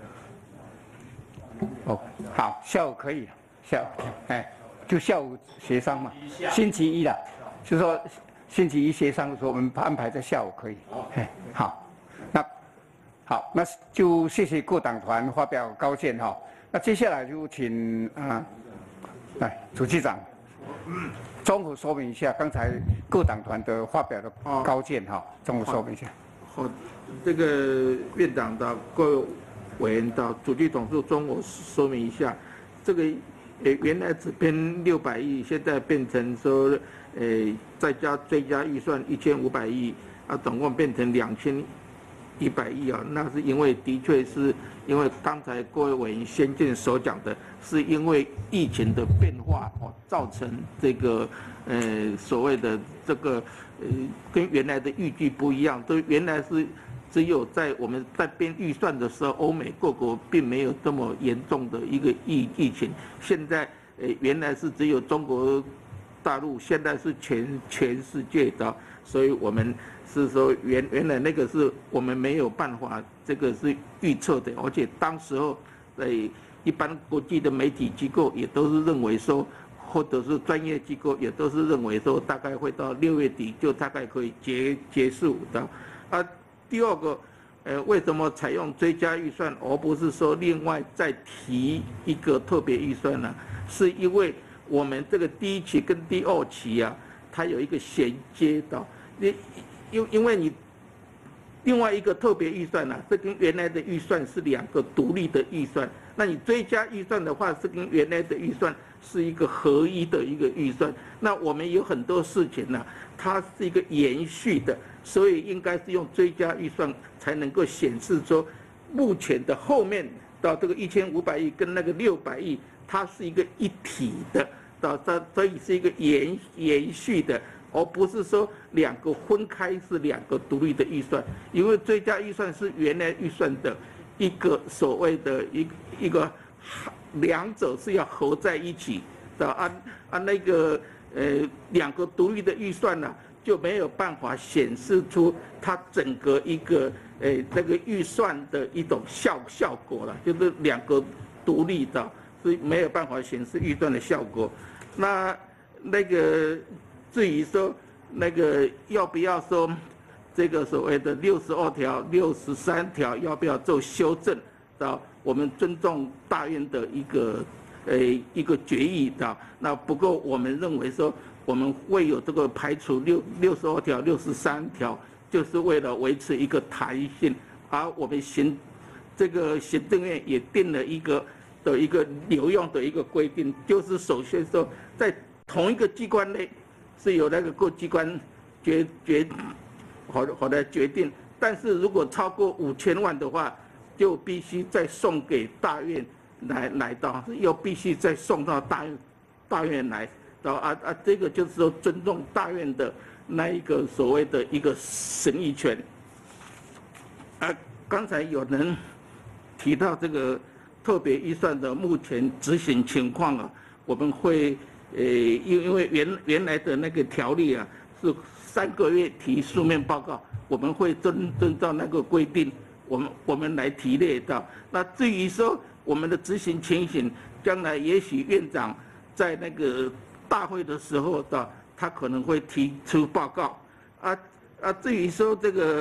Speaker 1: 哦，好，下午可以，下午，哎，就下午协商嘛，星期一啦，就是说。星期一协商的时候，我们安排在下午可以。哎，好，那好，那就谢谢各党团发表高见哈。那接下来就请啊，来主计长综合说明一下刚才各党团的发表的高见哈，综合说明一下。
Speaker 9: 好，这个院长的各位委员的主计总数综合说明一下，这个呃原来只编六百亿，现在变成说。呃，再加追加预算一千五百亿，啊，总共变成两千一百亿啊。那是因为的确是因为刚才各位委员先前所讲的，是因为疫情的变化哦，造成这个呃所谓的这个呃跟原来的预计不一样，都原来是只有在我们在编预算的时候，欧美各国并没有这么严重的一个疫疫情，现在呃原来是只有中国。大陆现在是全全世界的，所以我们是说原原来那个是我们没有办法，这个是预测的，而且当时候，在一般国际的媒体机构也都是认为说，或者是专业机构也都是认为说，大概会到六月底就大概可以结结束的。啊，第二个，呃，为什么采用追加预算，而不是说另外再提一个特别预算呢？是因为。我们这个第一期跟第二期啊，它有一个衔接的，你因因为你另外一个特别预算呢、啊，这跟原来的预算是两个独立的预算，那你追加预算的话，是跟原来的预算是一个合一的一个预算。那我们有很多事情呢、啊，它是一个延续的，所以应该是用追加预算才能够显示说，目前的后面到这个一千五百亿跟那个六百亿，它是一个一体的。到这所以是一个延延续的，而不是说两个分开是两个独立的预算，因为追加预算是原来预算的一个所谓的一一个两者是要合在一起的，按按那个呃两个独立的预算呢、啊、就没有办法显示出它整个一个呃这个预算的一种效效果了，就是两个独立的是没有办法显示预算的效果。那那个至于说那个要不要说这个所谓的六十二条、六十三条要不要做修正的，我们尊重大院的一个呃一个决议的。那不过我们认为说我们会有这个排除六六十二条、六十三条，就是为了维持一个弹性。而我们行这个行政院也定了一个。的一个留用的一个规定，就是首先说，在同一个机关内是由那个各机关决决好好的决定，但是如果超过五千万的话，就必须再送给大院来来到，又必须再送到大院大院来到啊啊，这个就是说尊重大院的那一个所谓的一个审议权。啊，刚才有人提到这个。特别预算的目前执行情况啊，我们会呃，因因为原原来的那个条例啊，是三个月提书面报告，我们会遵遵照那个规定，我们我们来提列到。那至于说我们的执行情形，将来也许院长在那个大会的时候的，他可能会提出报告。啊啊，至于说这个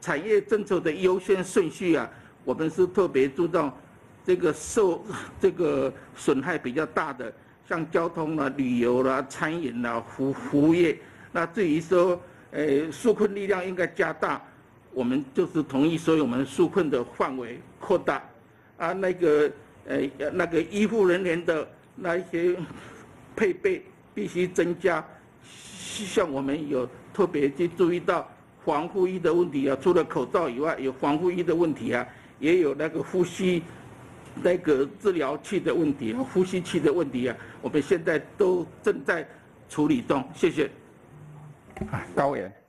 Speaker 9: 产业政策的优先顺序啊，我们是特别注重这个受这个损害比较大的，像交通啦、旅游啦、餐饮啦、服服务业。那至于说，呃，纾困力量应该加大，我们就是同意说我们纾困的范围扩大，啊，那个呃那个医护人员的那一些配备必须增加，像我们有特别去注意到防护衣的问题啊，除了口罩以外，有防护衣的问题啊，也有那个呼吸那个治疗器的问题，呼吸器的问题啊，我们现在都正在处理中。谢谢。
Speaker 1: 高委员。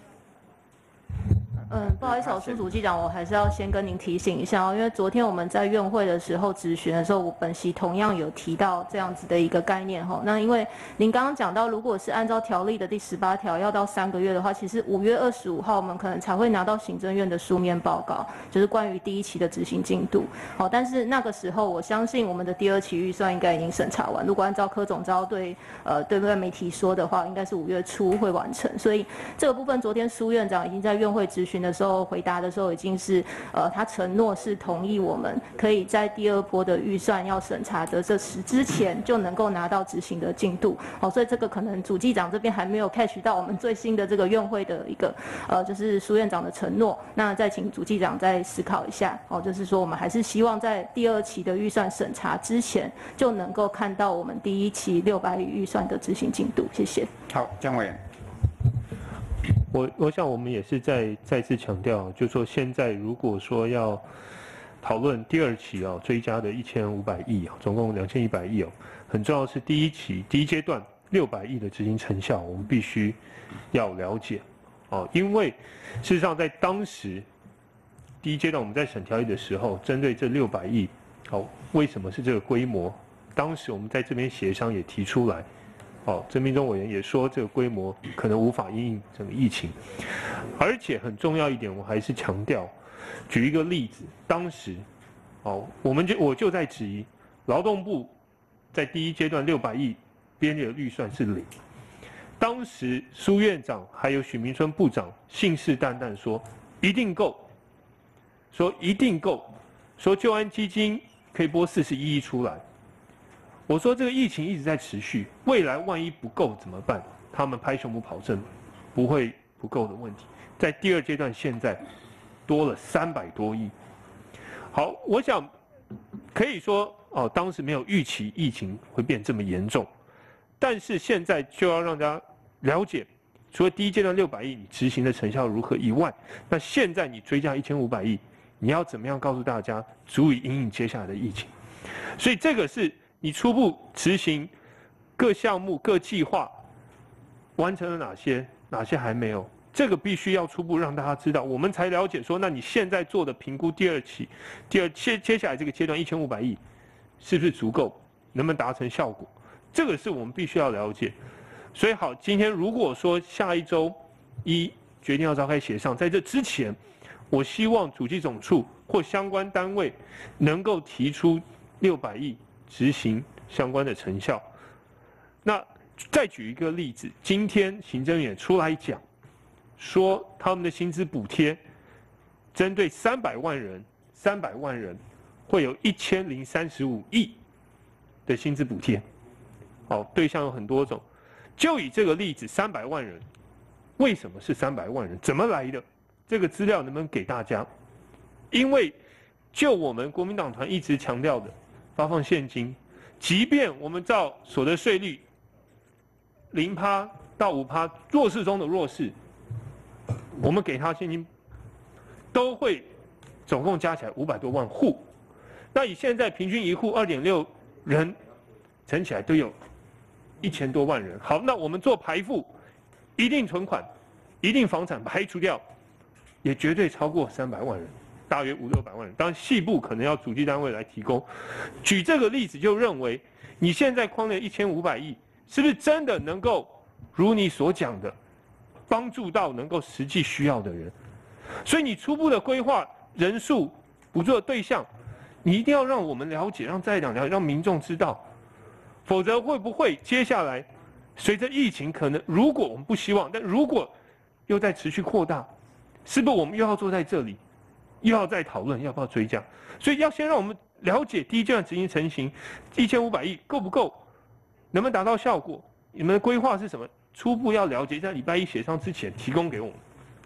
Speaker 7: 嗯，不好意思，苏主机长，我还是要先跟您提醒一下哦，因为昨天我们在院会的时候质询的时候，我本席同样有提到这样子的一个概念哈。那因为您刚刚讲到，如果是按照条例的第十八条要到三个月的话，其实五月二十五号我们可能才会拿到行政院的书面报告，就是关于第一期的执行进度。好，但是那个时候我相信我们的第二期预算应该已经审查完。如果按照柯总召对呃对外媒体说的话，应该是五月初会完成。所以这个部分，昨天苏院长已经在院会质询的时候回答的时候，已经是呃他承诺是同意我们可以在第二波的预算要审查的这时之前就能够拿到执行的进度。好，所以这个可能主计长这边还没有 catch 到我们最新的这个院会的一个呃就是苏院长的承诺。那再请主计长再思考一下。哦，就是说我们还是希望在第二期的预算审查之前就能够看到我们第一期六百亿预算的执行进度。谢谢。
Speaker 1: 好，江委员。
Speaker 4: 我我想我们也是再再次强调，就是说现在如果说要讨论第二期啊追加的一千五百亿啊，总共两千一百亿哦，很重要的是第一期第一阶段六百亿的执行成效，我们必须要了解哦，因为事实上在当时第一阶段我们在审条例的时候，针对这六百亿，好，为什么是这个规模？当时我们在这边协商也提出来。哦，曾明忠委员也说，这个规模可能无法因应整个疫情，而且很重要一点，我还是强调，举一个例子，当时，哦，我们就我就在质疑，劳动部在第一阶段六百亿编列的预算是零，当时苏院长还有许明春部长信誓旦旦说一定够，说一定够，说救安基金可以拨四十一亿出来。我说这个疫情一直在持续，未来万一不够怎么办？他们拍胸脯保证不会不够的问题。在第二阶段，现在多了三百多亿。好，我想可以说哦，当时没有预期疫情会变这么严重，但是现在就要让大家了解，除了第一阶段六百亿你执行的成效如何以外，那现在你追加一千五百亿，你要怎么样告诉大家足以因应接下来的疫情？所以这个是。你初步执行各项目、各计划完成了哪些，哪些还没有？这个必须要初步让大家知道，我们才了解说，那你现在做的评估，第二期、第二接接下来这个阶段一千五百亿，是不是足够？能不能达成效果？这个是我们必须要了解。所以好，今天如果说下一周一决定要召开协商，在这之前，我希望主计总处或相关单位能够提出六百亿。执行相关的成效。那再举一个例子，今天行政院出来讲，说他们的薪资补贴，针对三百万人，三百万人会有一千零三十五亿的薪资补贴。好，对象有很多种，就以这个例子，三百万人，为什么是三百万人？怎么来的？这个资料能不能给大家？因为就我们国民党团一直强调的。发放现金，即便我们照所得税率零趴到五趴，弱势中的弱势，我们给他现金，都会总共加起来五百多万户。那以现在平均一户二点六人，乘起来都有一千多万人。好，那我们做排富，一定存款、一定房产排除掉，也绝对超过三百万人。大约五六百万人，当然细部可能要主计单位来提供。举这个例子就认为，你现在框列一千五百亿，是不是真的能够如你所讲的，帮助到能够实际需要的人？所以你初步的规划人数、补助的对象，你一定要让我们了解，让在场了解，让民众知道，否则会不会接下来随着疫情可能，如果我们不希望，但如果又在持续扩大， 是不是我们又要坐在这里，又要再讨论要不要追加？所以要先让我们了解第一阶段执行成型，一千五百亿够不够，能不能达到效果？你们的规划是什么？初步要了解，在礼拜一协商之前提供给我们。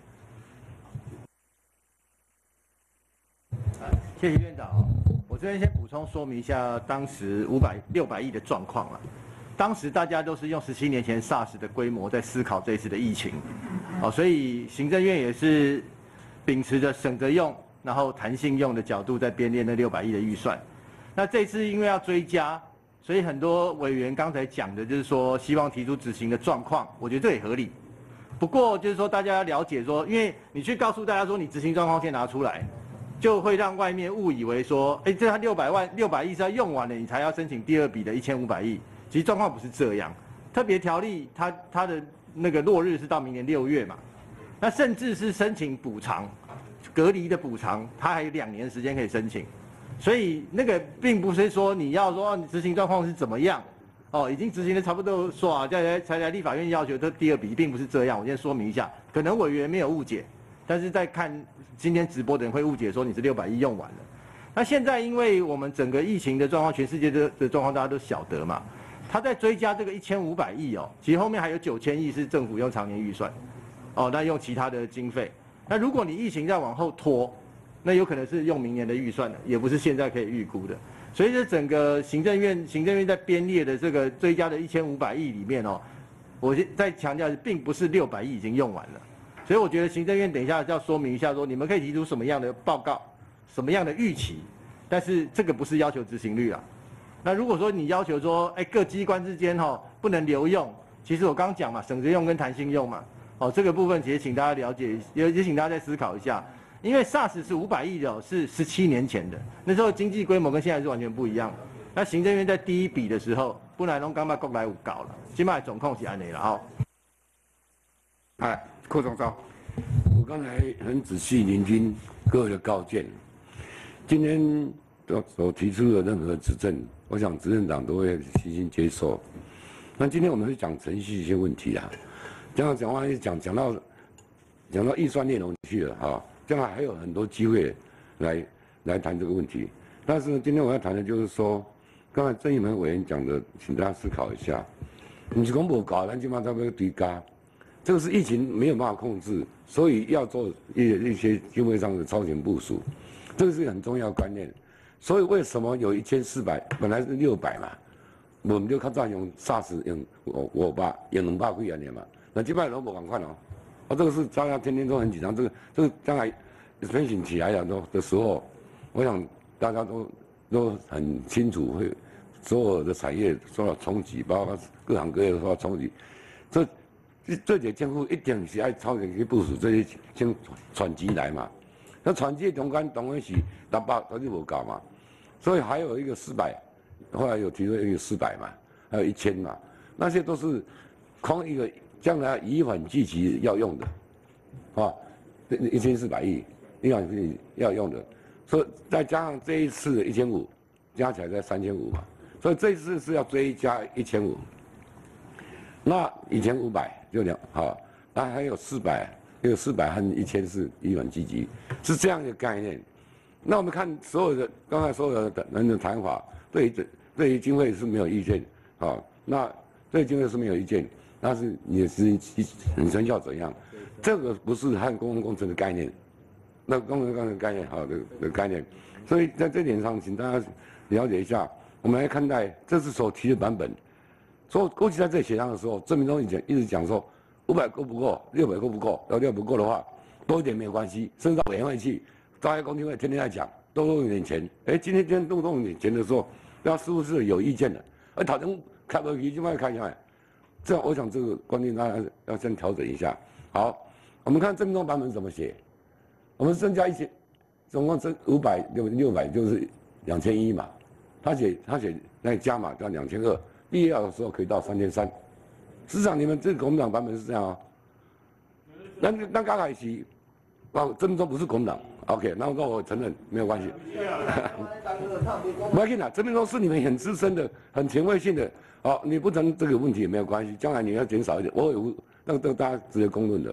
Speaker 10: 谢谢院长。我这边先补充说明一下当时五百六百亿的状况了。当时大家都是用十七年前 SARS 的规模在思考这一次的疫情，哦，所以行政院也是秉持着省着用，然后弹性用的角度在编列那六百亿的预算。那这次因为要追加，所以很多委员刚才讲的就是说希望提出执行的状况，我觉得这也合理。不过就是说大家要了解说，因为你去告诉大家说你执行状况先拿出来，就会让外面误以为说，哎，这他六百万六百亿是要用完了，你才要申请第二笔的一千五百亿。其实状况不是这样，特别条例它它的那个落日是到明年六月嘛，那甚至是申请补偿、隔离的补偿，它还有两年时间可以申请，所以那个并不是说你要说你执行状况是怎么样，哦，已经执行的差不多说啊，再来才来立法院要求这第二笔，并不是这样。我先说明一下，可能委员没有误解，但是在看今天直播的人会误解说你是六百亿用完了。那现在因为我们整个疫情的状况，全世界的的状况大家都晓得嘛。他在追加这个一千五百亿哦，其实后面还有九千亿是政府用常年预算，哦，那用其他的经费。那如果你疫情再往后拖，那有可能是用明年的预算的，也不是现在可以预估的。所以这整个行政院行政院在编列的这个追加的一千五百亿里面哦，我再强调，并不是六百亿已经用完了。所以我觉得行政院等一下要说明一下，说你们可以提出什么样的报告，什么样的预期，但是这个不是要求执行率啊。那如果说你要求说，哎，各机关之间哈、哦、不能留用，其实我刚刚讲嘛，省着用跟弹性用嘛，哦，这个部分其实请大家了解，也也请大家再思考一下，因为 SARS 是五百亿的、哦，是十七年前的，那时候经济规模跟现在是完全不一样。那行政院在第一笔的时候，本来拢刚把国内有搞了，现在总控是安尼了哦。
Speaker 1: 哎，柯总召，
Speaker 2: 我刚才很仔细聆听各位的高见，今天所提出的任何指正，我想执政党都会虚心接受。那今天我们是讲程序一些问题啊，这样讲话一讲讲到讲到预算内容去了啊，将来还有很多机会来来谈这个问题。但是今天我要谈的就是说，刚才郑义门委员讲的，请大家思考一下，你是公布搞，咱起码差不多追加，这个是疫情没有办法控制，所以要做一一些经费上的超前部署，这个是很重要的观念。所以为什么有一千四百，本来是六百嘛，我们就较早用 SARS 用五五百用两百几安尼嘛，那这摆都无共款哦，啊这个是大家天天都很紧张，这个这个将来分醒起来了的的时候，我想大家都都很清楚，会所有的产业受到冲击，包括各行各业受到冲击，这这些政府一定是要超前去部署这些先传钱来嘛。那传接中间当然是六百，它就无够嘛，所以还有一个四百，后来有提出一个四百嘛，还有一千嘛，那些都是空一个将来以缓济急要用的，啊，一千四百亿以缓济要用的，所以再加上这一次的一千五，加起来在三千五嘛，所以这一次是要追加一千五，那以前五百就两好，那还有四百。有四百和一千是以缓济急，是这样一个概念。那我们看所有的刚才所有的人的谈法，对于对于经费是没有意见，好，那对经费是没有意见，但是你的实际你成效怎样？这个不是和公共工程的概念，那公共工程的概念好的的概念，所以在这点上，请大家了解一下。我们来看待这次所提的版本，所以过去在这里协商的时候，郑明忠以前一直讲说。五百够不够？六百够不够？要六不够的话，多一点没有关系。甚至到委员会去，大家公听会天天在讲，多用一点钱。哎，今天今天多用一点钱的时候，那是不是有意见的？而讨论开不起，就慢开下来。这样，我想这个观念大家要先调整一下。好，我们看郑明忠版本怎么写。我们增加一千，总共增五百六六百就是两千一嘛。他写他写那加码到两千二，必要的时候可以到三千三。事实上，你们这个国民党版本是这样啊、哦。那那刚开始，哦，郑明忠不是国民党 ，OK， 那那我承认没有关系。不要紧啦，郑明忠是你们很资深的、很前卫性的，哦，你不承认这个问题也没有关系，将来你要减少一点，我有那个大家值得公论的，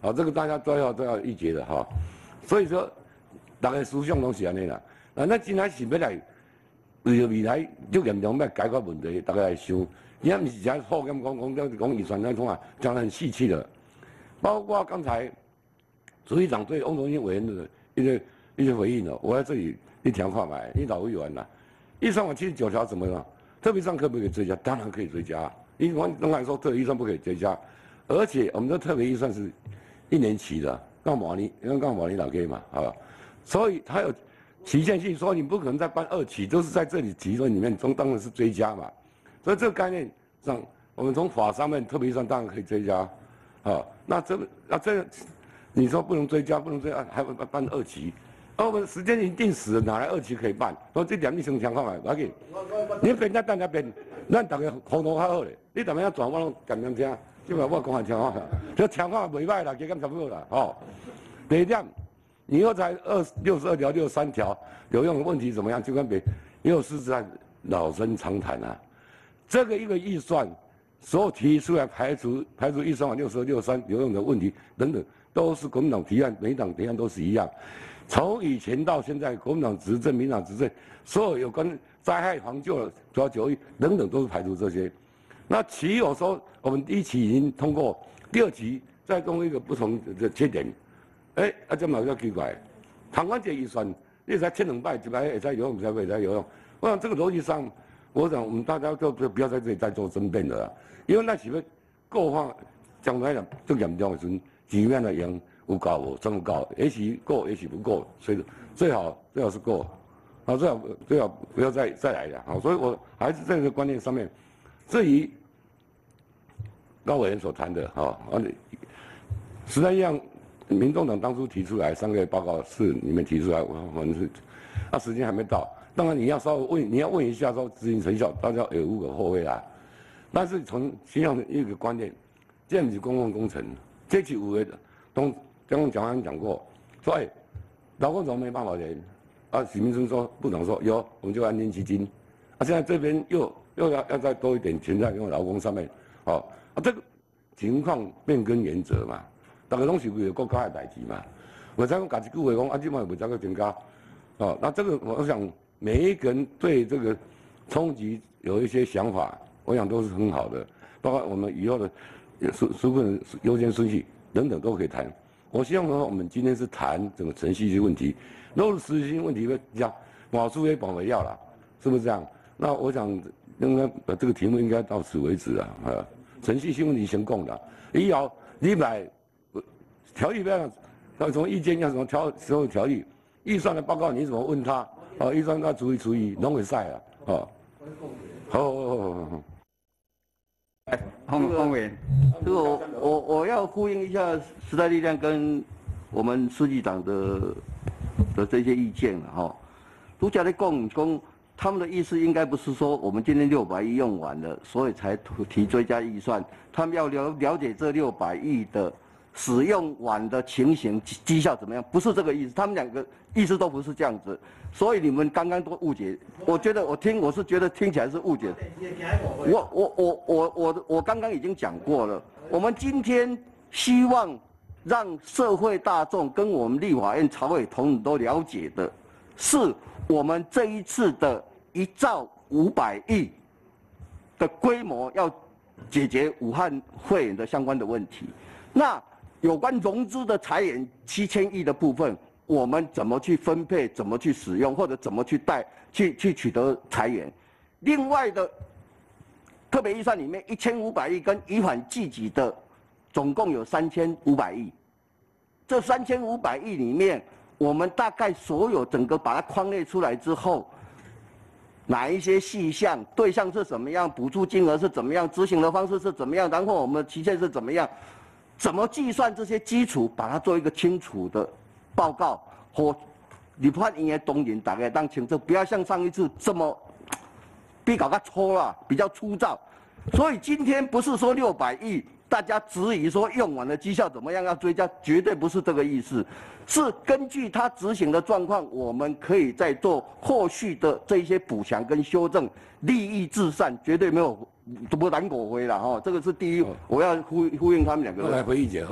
Speaker 2: 好，这个大家都要都要理解的哈。所以说，大家思想拢是安尼啦。啊，咱真正是要来为着未来就严重要解决问题，大家来想。你看，不是讲好咁讲讲讲预算那种啊，讲得很细气的。包括刚才主席长对翁同鑫委员的一些一些回应呢，我在这里一条话买，一老委员呐，预算案七十九条怎么了？特别上可不可以追加？当然可以追加。因为刚才说特别预算不可以追加，而且我们的特别预算是一年期的，刚毛你刚刚毛你老给嘛，好吧？所以它有期限性，说你不可能再办二期，都是在这里提论里面中当然是追加嘛。所以这个概念上，我们从法上面特别预算当然可以追加，啊，那这个那这个你说不能追加，不能追加，还会办二期，而我们时间已经定死了，哪来二期可以办？所以这点你先想看嘛，要紧。你变才等下变，咱大家沟通较好咧。你逐摆要转我拢讲讲听，即摆我讲下听话，这听话袂歹啦，加减差不多啦，吼。第一点，你又才二六十二条、六十三条有用的问题怎么样？就跟别又是在老生常谈啊。这个一个预算，所有提出来排除排除预算案六十二、六十三有用的问题等等，都是国民党提案，每党提案都是一样。从以前到现在，国民党执政、民党执政，所有有关灾害防救、主要九一等等都是排除这些。那其有说我们第一期已经通过，第二期再用一个不同的缺点，哎、欸，啊这嘛比较奇怪。台湾这预算，你才千两百，一百会使游泳，不会使游泳。我想这个逻辑上。我想我们大家都不要在这里再做争辩了啦，因为那是要够话，将来讲最严重的时候，几面的赢有够无，真有够，也许够，也许不够，所以最好最好是够，啊，最好最好不要再再来了，好，所以我还是在这个观念上面，至于高委员所谈的，哈，啊，时代力量，民众党当初提出来三个月报告是里面提出来，我我们是，那时间还没到。当然你要稍微问，你要问一下说执行成效，大家有无可厚非啦。但是从形象的一个观念，这不是公共工程，这是有的。东江总讲完讲过，说哎，劳工怎么没办法连？啊，许明春说，部长说有，我们就安定基金。啊，现在这边又又要要再多一点钱在用劳工上面，哦，啊这个情况变更原则嘛，大家拢是为了国家的代志嘛。我才讲讲一句话讲，啊，即卖袂再个增加，哦，那这个我想。每一个人对这个冲击有一些想法，我想都是很好的，包括我们以后的纾纾困优先顺序等等都可以谈。我希望说，我们今天是谈整个程序的问题，如果是实质性问题，讲保书也保没要了，是不是这样？那我想应该把这个题目应该到此为止了啊。程序性问题先供的，以后你来条例不要，要从意见要什么条所有条例预算的报告，你怎么问他？哦，医生他注意注意，拢会使啊，哦，好，好，好，好。
Speaker 1: 哎，洪洪委员，
Speaker 8: 这个我我我要呼应一下时代力量跟我们书记长的的这些意见了哈。如假的讲讲，他们的意思应该不是说我们今天六百亿用完了，所以才提追加预算，他们要了了解这六百亿的使用完的情形绩效怎么样，不是这个意思，他们两个意思都不是这样子。所以你们刚刚都误解，我觉得我听我是觉得听起来是误解。我我我我我我刚刚已经讲过了，我们今天希望让社会大众跟我们立法院朝委同仁都了解的，是我们这一次的一兆五百亿的规模要解决武汉肺炎的相关的问题。那有关融资的财源七千亿的部分。我们怎么去分配，怎么去使用，或者怎么去贷，去去取得财源。另外的特别预算里面一千五百亿跟以缓济急的，总共有三千五百亿。这三千五百亿里面，我们大概所有整个把它框列出来之后，哪一些细项、对象是怎么样，补助金额是怎么样，执行的方式是怎么样，然后我们的期限是怎么样，怎么计算这些基础，把它做一个清楚的。报告和立法院的同仁大概当清楚，不要像上一次这么比较较粗啦，比较粗糙。所以今天不是说六百亿，大家质疑说用完了绩效怎么样要追加，绝对不是这个意思。是根据他执行的状况，我们可以再做后续的这一些补强跟修正，利益至善，绝对没有不难果回了哈。这个是第一，我要呼呼应他们两个。
Speaker 2: 来回忆解好不？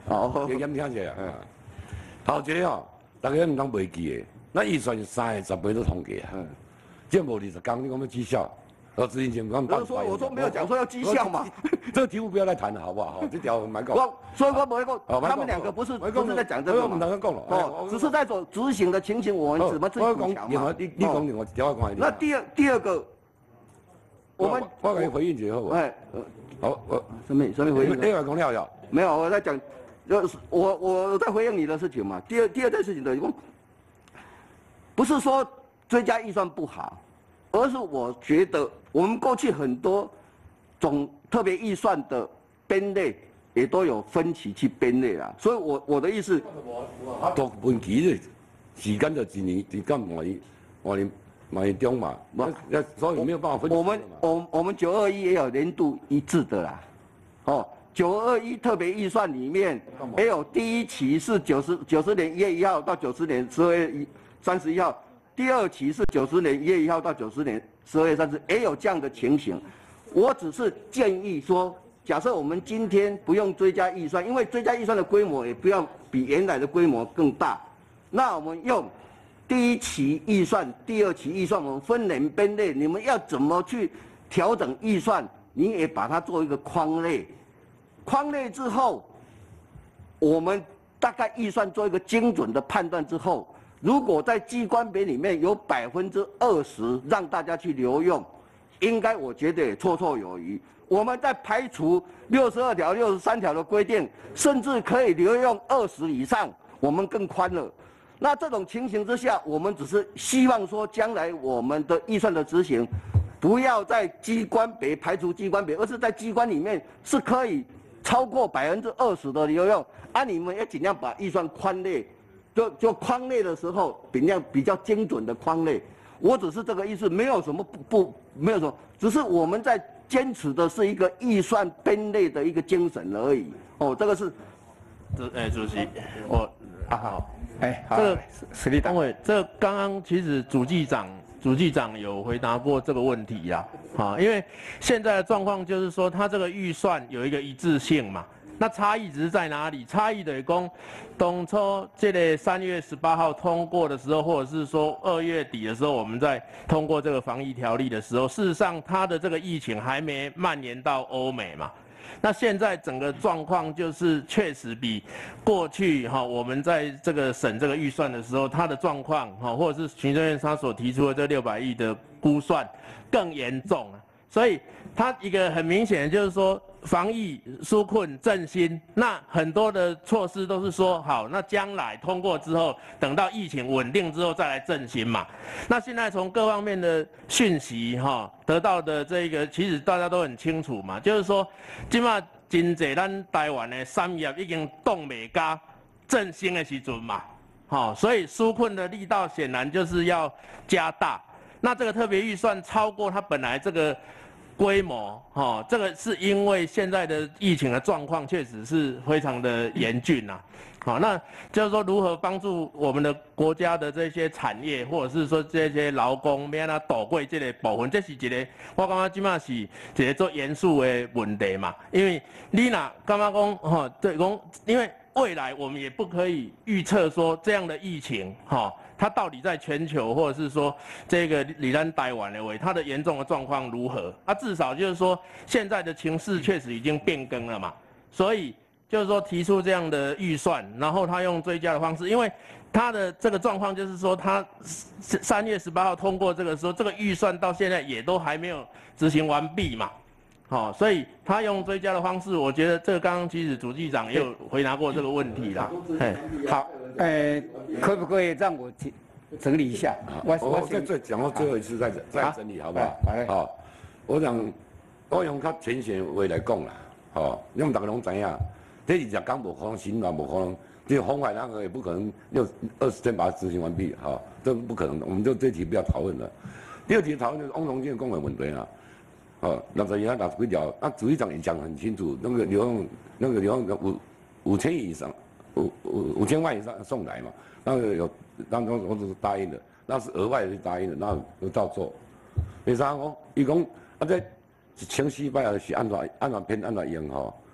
Speaker 8: 哦，
Speaker 2: 严听者啊。头一个哦，大家唔通袂记的，咱预算三个十倍都通过啊。嗯。这无二十工，你讲要绩效？呃，执行前刚
Speaker 8: 我说我说没有讲说要绩效嘛。
Speaker 2: 这个题目不要再谈了，好不好？这条蛮搞。
Speaker 8: 我所以我没讲，他们两个不是不是在讲这个嘛。哦，只是在做执行的情形，我们怎么去补强嘛？
Speaker 2: 你你讲另外一条我讲。
Speaker 8: 那第二第二个，我们
Speaker 2: 我给你回应之后。哎，好，我
Speaker 8: 什么什么回应？
Speaker 2: 另外讲了要。
Speaker 8: 没有，我在讲，就是我我在回应你的事情嘛。第二第二件事情的，不是说追加预算不好，而是我觉得我们过去很多总特别预算的编列也都有分期去编列啦。所以我我的意思，
Speaker 2: 都分期的时间就一年，一干万年万年万年中嘛，那所以没有办法分。
Speaker 8: 我们我我们九二一也有年度一致的啦，哦。九二一特别预算里面也有第一期是九十九十年一月一号到九十年十二月一三十一号，第二期是九十年一月一号到九十年十二月三十，也有这样的情形。我只是建议说，假设我们今天不用追加预算，因为追加预算的规模也不要比原来的规模更大，那我们用第一期预算、第二期预算，我们分年编列，你们要怎么去调整预算，你也把它做一个框列。框列之后，我们大概预算做一个精准的判断之后，如果在机关别里面有百分之二十让大家去留用，应该我觉得也绰绰有余。我们在排除六十二条、六十三条的规定，甚至可以留用二十以上，我们更宽了。那这种情形之下，我们只是希望说，将来我们的预算的执行，不要在机关别排除机关别，而是在机关里面是可以超过百分之二十的留用，啊，你们也尽量把预算宽列，就就框列的时候，尽量比较精准的框列。我只是这个意思，没有什么不不，没有什么，只是我们在坚持的是一个预算编列的一个精神而已。哦，这个是，
Speaker 5: 主哎，主席，我啊好，
Speaker 1: 哎，
Speaker 5: 这个
Speaker 1: 实力党
Speaker 5: 委，这刚刚其实主计长。主计长有回答过这个问题呀，啊，因为现在的状况就是说，他这个预算有一个一致性嘛，那差异只是在哪里？差异的讲，当初这个三月十八号通过的时候，或者是说二月底的时候，我们在通过这个防疫条例的时候，事实上它的这个疫情还没蔓延到欧美嘛。那现在整个状况就是确实比过去哈，我们在这个审这个预算的时候，它的状况哈，或者是行政院他所提出的这六百亿的估算更严重啊。所以它一个很明显的就是说，防疫纾困振兴，那很多的措施都是说好，那将来通过之后，等到疫情稳定之后再来振兴嘛。那现在从各方面的讯息哈得到的这个，其实大家都很清楚嘛，就是说，今嘛真济咱台湾的产业已经动袂加振兴的时阵嘛，好，所以纾困的力道显然就是要加大。那这个特别预算超过它本来这个规模，哈、哦，这个是因为现在的疫情的状况确实是非常的严峻呐、啊。好，那就是说如何帮助我们的国家的这些产业，或者是说这些劳工，免他躲过这个部分，这是一个我感觉今嘛是一个做严肃的问题嘛。因为你若感觉讲，哈，对，讲因为未来我们也不可以预测说这样的疫情，哈。它到底在全球，或者是说这个里兰台湾的位，它的严重的状况如何？啊，至少就是说现在的情势确实已经变更了嘛，所以就是说提出这样的预算，然后他用追加的方式，因为他的这个状况就是说，他三月十八号通过这个时候，这个预算到现在也都还没有执行完毕嘛。好、哦，所以他用追加的方式，我觉得这个刚刚其实主计长也有回答过这个问题啦。嘿，
Speaker 1: 好，呃，可不可以让我整整理一下？
Speaker 2: 我我再再讲到最后一次再再整理好不好？好，我想我用较浅显话来讲啦，吼，因为大家拢知影，这二十工无可能行，无可能，这红海那个也不可能六二十天把它执行完毕，哈，这不可能，我们就这题不要讨论了。第二题讨论就是翁同健讲的问题啦。哦，六十一啊，六十几条，啊，主席长也讲得很清楚，那个流用那个流用五五千亿以上，五五五千万以上送来嘛，那个有当中我只是答应的，那是额外的答应的，那有照做。为啥讲？伊讲啊，这一千四百也是按怎按怎编按怎用吼？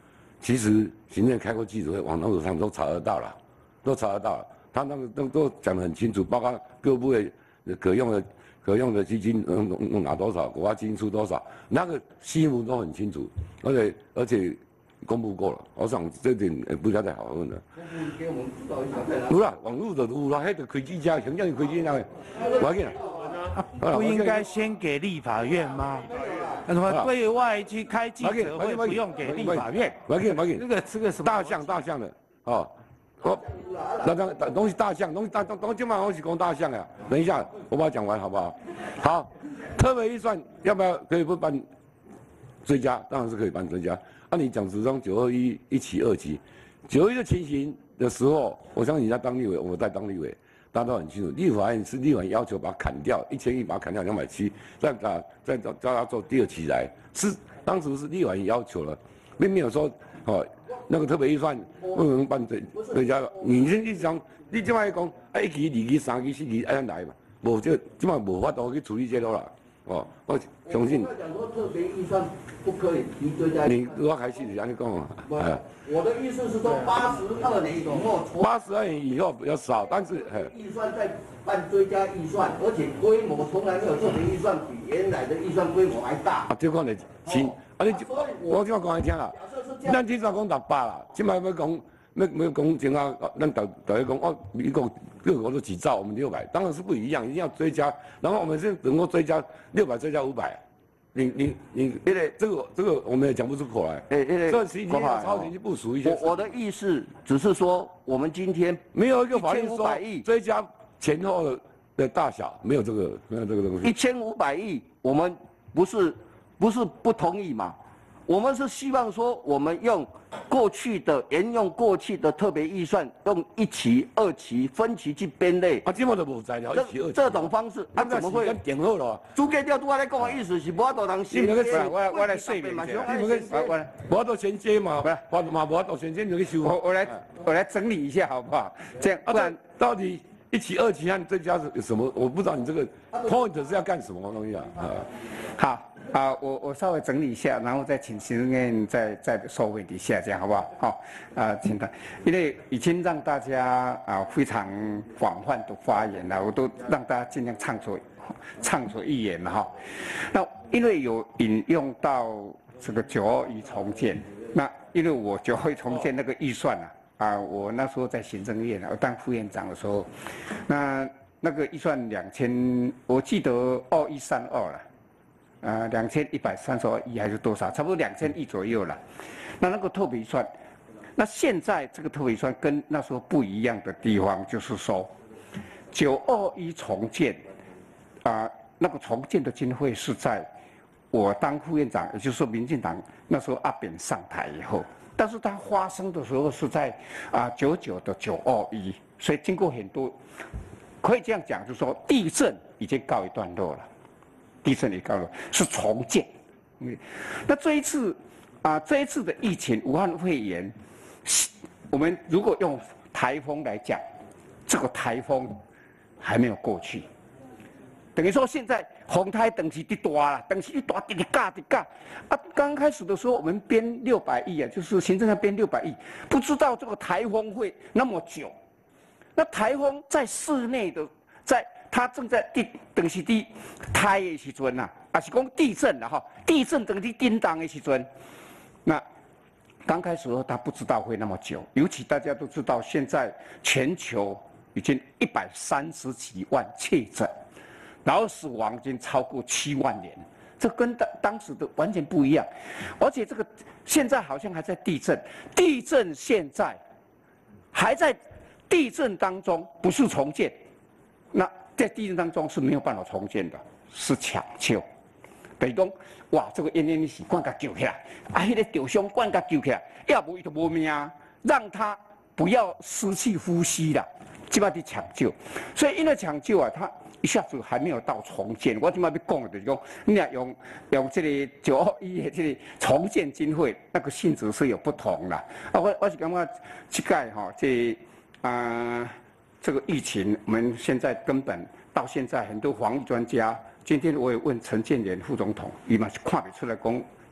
Speaker 2: 其实行政开过记者会，网络上都查得到了，都查得到了。他那个都都讲得很清楚，包括各部位可用的可用的基金嗯嗯拿多少，国家基金出多少，那个细目都很清楚，而且而且公布过了。我想这点也不要再好问了。
Speaker 8: 给我们指导一下在哪？
Speaker 2: 有啦，网络的有啦，迄个开记者，行政开记者，不要紧啦。
Speaker 9: 不应该先给立法院吗？什么对外去开记者会不用给立法院？
Speaker 2: 不要紧，不要紧。
Speaker 9: 这个这个什么
Speaker 2: 大象大象的哦，我那那东西大象，东西大东东西今晚我是讲大象呀。等一下，我把它讲完好不好？好，特别预算要不要可以不办追加？当然是可以办追加。按你讲，只从九二一一期二期，九一的情形的时候，我相信你在当立委，我在当立委。大家都很清楚，立法院是立法院要求把它砍掉一千亿，把它砍掉两百七，再把再叫叫他做第二期来，是当时是立法院要求了，并没有说哦那个特别预算不能办对对家，你先去讲，你这摆讲啊一期、二期、三期、四期按来嘛，无这这摆无法度去处理这个啦，哦，我相信。
Speaker 8: 讲说特别预算不可以提追加。
Speaker 2: 你如果开始是安尼讲啊？哎。
Speaker 8: 我的意思是说，八十二年以后，
Speaker 2: 八十二年以后比较少，但是
Speaker 8: 预算再办追加预算，而且规模从来没有特别预算比原来的预算规模还大。
Speaker 2: 啊，这款的新，啊你我今讲你听啦，咱至少讲六百啦，今摆要讲要要讲前啊，咱导导要讲哦，美国各国都几兆，我们六百，当然是不一样，一定要追加，然后我们是能够追加六百，追加五百。你你你，因为这个这个我们也讲不出口来。哎，因为这实际上超前去部署一些。
Speaker 8: 我我的意思只是说，我们今天
Speaker 2: 没有一个法律说追加前后的的大小，没有这个没有这个东西。
Speaker 8: 一千五百亿，我们不是不是不同意嘛？我们是希望说，我们用过去的沿用过去的特别预算，用一期、二期分期去编列。
Speaker 2: 啊，这么都无在了，一期、二期。
Speaker 8: 这种方式，啊，怎么会？
Speaker 2: 定好了。
Speaker 8: 主计调拄仔咧讲的意思是，无法度人先。
Speaker 1: 我我来说明一下，
Speaker 2: 你们我我无法度衔接嘛，不是，我嘛无法度衔接就去修。
Speaker 1: 我我来我来整理一下好不好？这样，不然
Speaker 2: 到底一期、二期和追加是什么？我不知道你这个 point 是要干什么东西啊？啊，
Speaker 1: 好。啊，我我稍微整理一下，然后再请行政院再再收回底下，这样好不好？好，啊，请他，因为已经让大家啊非常广泛的发言了，我都让大家尽量畅所畅所欲言嘛哈。那因为有引用到这个九二一重建，那因为我九二一重建那个预算啊，啊，我那时候在行政院啊，我当副院长的时候，那那个预算两千，我记得二一三二了。呃，两千一百三十二亿还是多少？差不多两千亿左右了。那那个特别预算，那现在这个特别预算跟那时候不一样的地方，就是说，九二一重建，啊、呃，那个重建的经费是在我当副院长，也就是说民进党那时候阿扁上台以后，但是它发生的时候是在啊九九的九二一，所以经过很多，可以这样讲，就是说地震已经告一段落了。地震也告了，是重建。嗯，那这一次啊，这一次的疫情，武汉肺炎，我们如果用台风来讲，这个台风还没有过去，等于说现在风台等级的大了，等级的大，滴滴嘎滴嘎。啊，刚开始的时候我们编六百亿啊，就是行政院编六百亿，不知道这个台风会那么久。那台风在室内的，在它正在地，等是地台的时阵呐，啊是讲地震了哈，地震等于叮当的时阵，那刚开始的时候他不知道会那么久，尤其大家都知道，现在全球已经一百三十几万确诊，然后死亡已经超过七万人，这跟当当时的完全不一样，而且这个现在好像还在地震，地震现在还在地震当中，不是重建，那。在地震当中是没有办法重建的，是抢救。等于讲，哇，这个奄奄一息，管他救起来，啊，迄个受伤管他救起来，要不伊就无命，让他不要失去呼吸了，即摆去抢救。所以因为抢救啊，他一下子还没有到重建。我即摆要讲的就是讲，你若用用这个九二一的这个重建经费，那个性质是有不同啦。啊，我我是感觉这届哈，这啊。呃这个疫情，我们现在根本到现在很多防疫专家，今天我也问陈建仁副总统，伊嘛是看不出来讲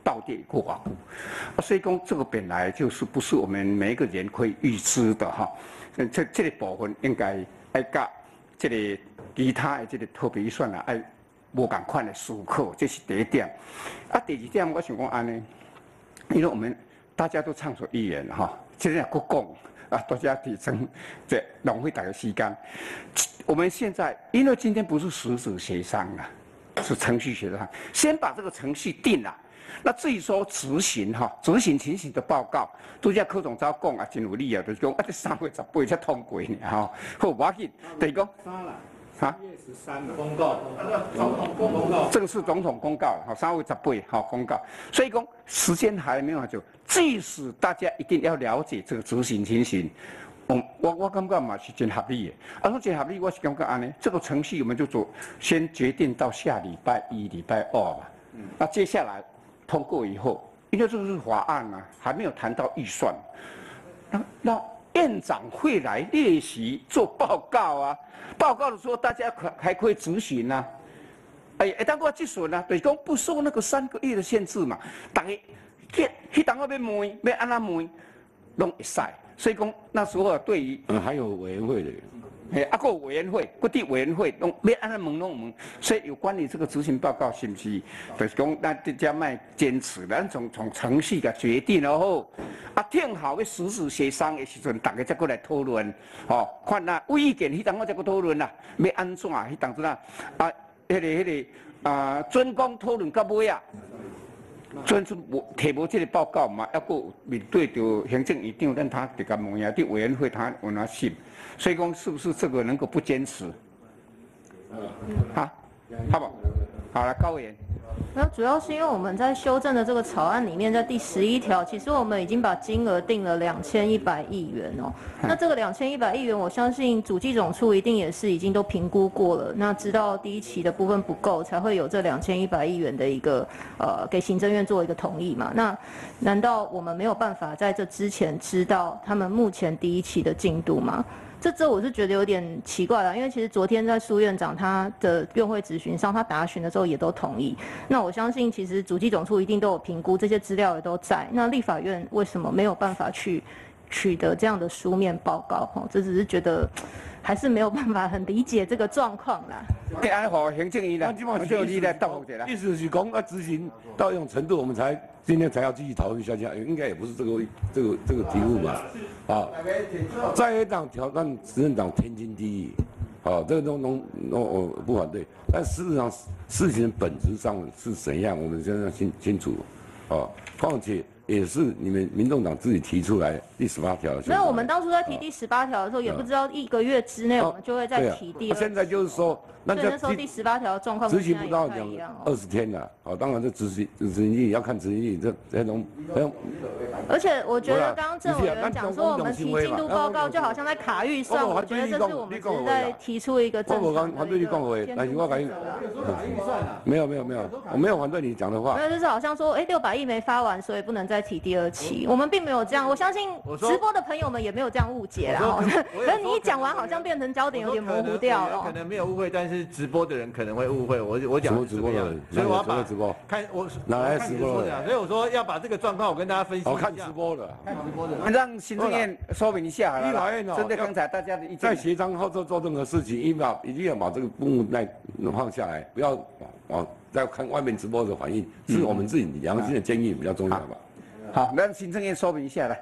Speaker 1: 到底过偌久？啊，所以讲这个本来就是不是我们每一个人可以预知的哈。这这个部分应该爱甲这个其他的这个特别预算啊，爱无共款的思考，这是第一点。啊，第二点我想讲安尼，因为我们大家都畅所欲言哈，现在国讲。啊，大家提升这浪费大家时间。我们现在因为今天不是实质协商了，是程序协商，先把这个程序定了。那至于说执行哈，执行情形的报告，都叫柯总早讲啊，真有理啊，就是讲啊，这三月十八才通过呢，哈，好，无要紧，就是讲。啊，
Speaker 3: 三月十三的公告，总统公告，
Speaker 1: 正式总统公告，好，三月十八号公告，所以讲时间还没有很久，即使大家一定要了解这个执行情形，我我我感觉嘛是真合理的，啊，说真合理，我是感觉安尼，这个程序我们就做，先决定到下礼拜一、礼拜二吧，嗯，那接下来通过以后，因为这个是法案啊，还没有谈到预算，那那院长会来列席做报告啊。报告的时候，大家可还可以执行啊。哎，哎，当我这时呢，就是讲不受那个三个月的限制嘛。大家迄迄当我要问，要安怎问，拢会使。所以讲那时候对于
Speaker 2: 嗯，还有委员会的，
Speaker 1: 哎，啊，个委员会，各地委员会拢要安怎问拢问。所以有关于这个执行报告是不是，就是讲咱这家卖坚持，咱从从程序个决定然后。啊，挺好嘅实质协商的时阵，大家再过来讨论，吼、哦，看那有意见，迄当我再过讨论啦，要安怎？迄当阵啊，啊，迄、那个、迄、那个啊，专工讨论到尾啊，专出提无这个报告嘛，还佫面对着行政院长，咱他这个问呀，对委员会他有哪信？所以讲是不是这个能够不坚持？啊，好不好？好了，高委员。
Speaker 7: 那主要是因为我们在修正的这个草案里面，在第十一条，其实我们已经把金额定了两千一百亿元哦。那这个两千一百亿元，我相信主计总处一定也是已经都评估过了，那知道第一期的部分不够，才会有这两千一百亿元的一个呃给行政院做一个同意嘛。那难道我们没有办法在这之前知道他们目前第一期的进度吗？这这我是觉得有点奇怪了，因为其实昨天在苏院长他的院会质询上，他答询的时候也都同意。那我相信其实主计总处一定都有评估，这些资料也都在。那立法院为什么没有办法去取得这样的书面报告？哦，这只是觉得还是没有办法很理解这个状况啦。
Speaker 1: 你安好行政院啦，行政院来答复一下啦。
Speaker 2: 意思是讲要执行到一种程度，我们才今天才要继续讨论下去，应该也不是这个这个这个题目吧？啊，在野党挑战执政党天经地义，啊，这个东东我不反对，但事实上事情本质上是怎样，我们现在清清楚，啊，况且。也是你们民众党自己提出来第十八条。
Speaker 7: 那我们当初在提第十八条的时候，也不知道一个月之内我们就会再提第二。
Speaker 2: 现在就是说，
Speaker 7: 那那时候第十八条的状况
Speaker 2: 执行不到讲二十天了，好，当然这执行执行力要看执行力，这这种这种。
Speaker 7: 而且我觉得刚刚郑委员讲说我们提进度报告就好像在卡预算，我觉得这是我们只是在提出一个正常的一个。
Speaker 2: 反对你讲话，但是我感觉没有没有没有，我没有反对你讲的话。
Speaker 7: 没有，就是好像说，哎，六百亿没发完，所以不能再提第二期。我们并没有这样，我相信直播的朋友们也没有这样误解啦。可是你一讲完，好像变成焦点有点模糊掉了。
Speaker 10: 可能没有误会，但是直播的人可能会误会。我我讲
Speaker 2: 直播的人，
Speaker 10: 所以我要把
Speaker 2: 直播
Speaker 10: 看我
Speaker 2: 哪来直播的？
Speaker 10: 所以我说要把这个状况我跟大家分析一下。
Speaker 2: 我看直播的，
Speaker 10: 看直播的，
Speaker 1: 让行政院说明一下好了。
Speaker 2: 立法院哦，
Speaker 1: 针对刚才大家的意见，
Speaker 2: 在协商后做做任何事情，一定要一定要把这个幕来放下来，不要往再看外面直播的反应，是我们自己良心的建议比较重要吧。
Speaker 1: 好，让行政院说明一下来。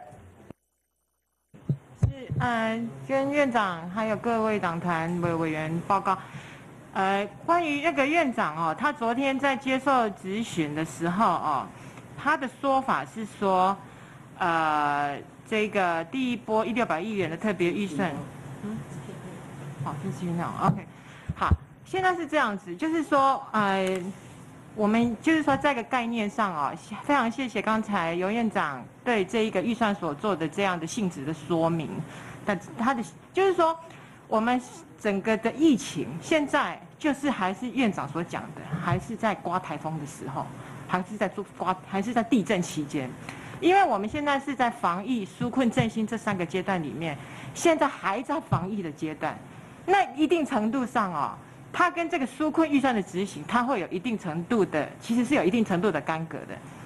Speaker 11: 是，呃，跟院长还有各位党团委委员报告，呃，关于那个院长哦，他昨天在接受质询的时候哦，他的说法是说，呃，这个第一波一六百亿元的特别预算，嗯，好，是这样 ，OK， 好，现在是这样子，就是说，呃。我们就是说，在个概念上哦，非常谢谢刚才尤院长对这一个预算所做的这样的性质的说明。但他的就是说，我们整个的疫情现在就是还是院长所讲的，还是在刮台风的时候，还是在做刮，还是在地震期间。因为我们现在是在防疫、纾困、振兴这三个阶段里面，现在还在防疫的阶段，那一定程度上哦。它跟这个纾困预算的执行，它会有一定程度的，其实是有一定程度的干戈的。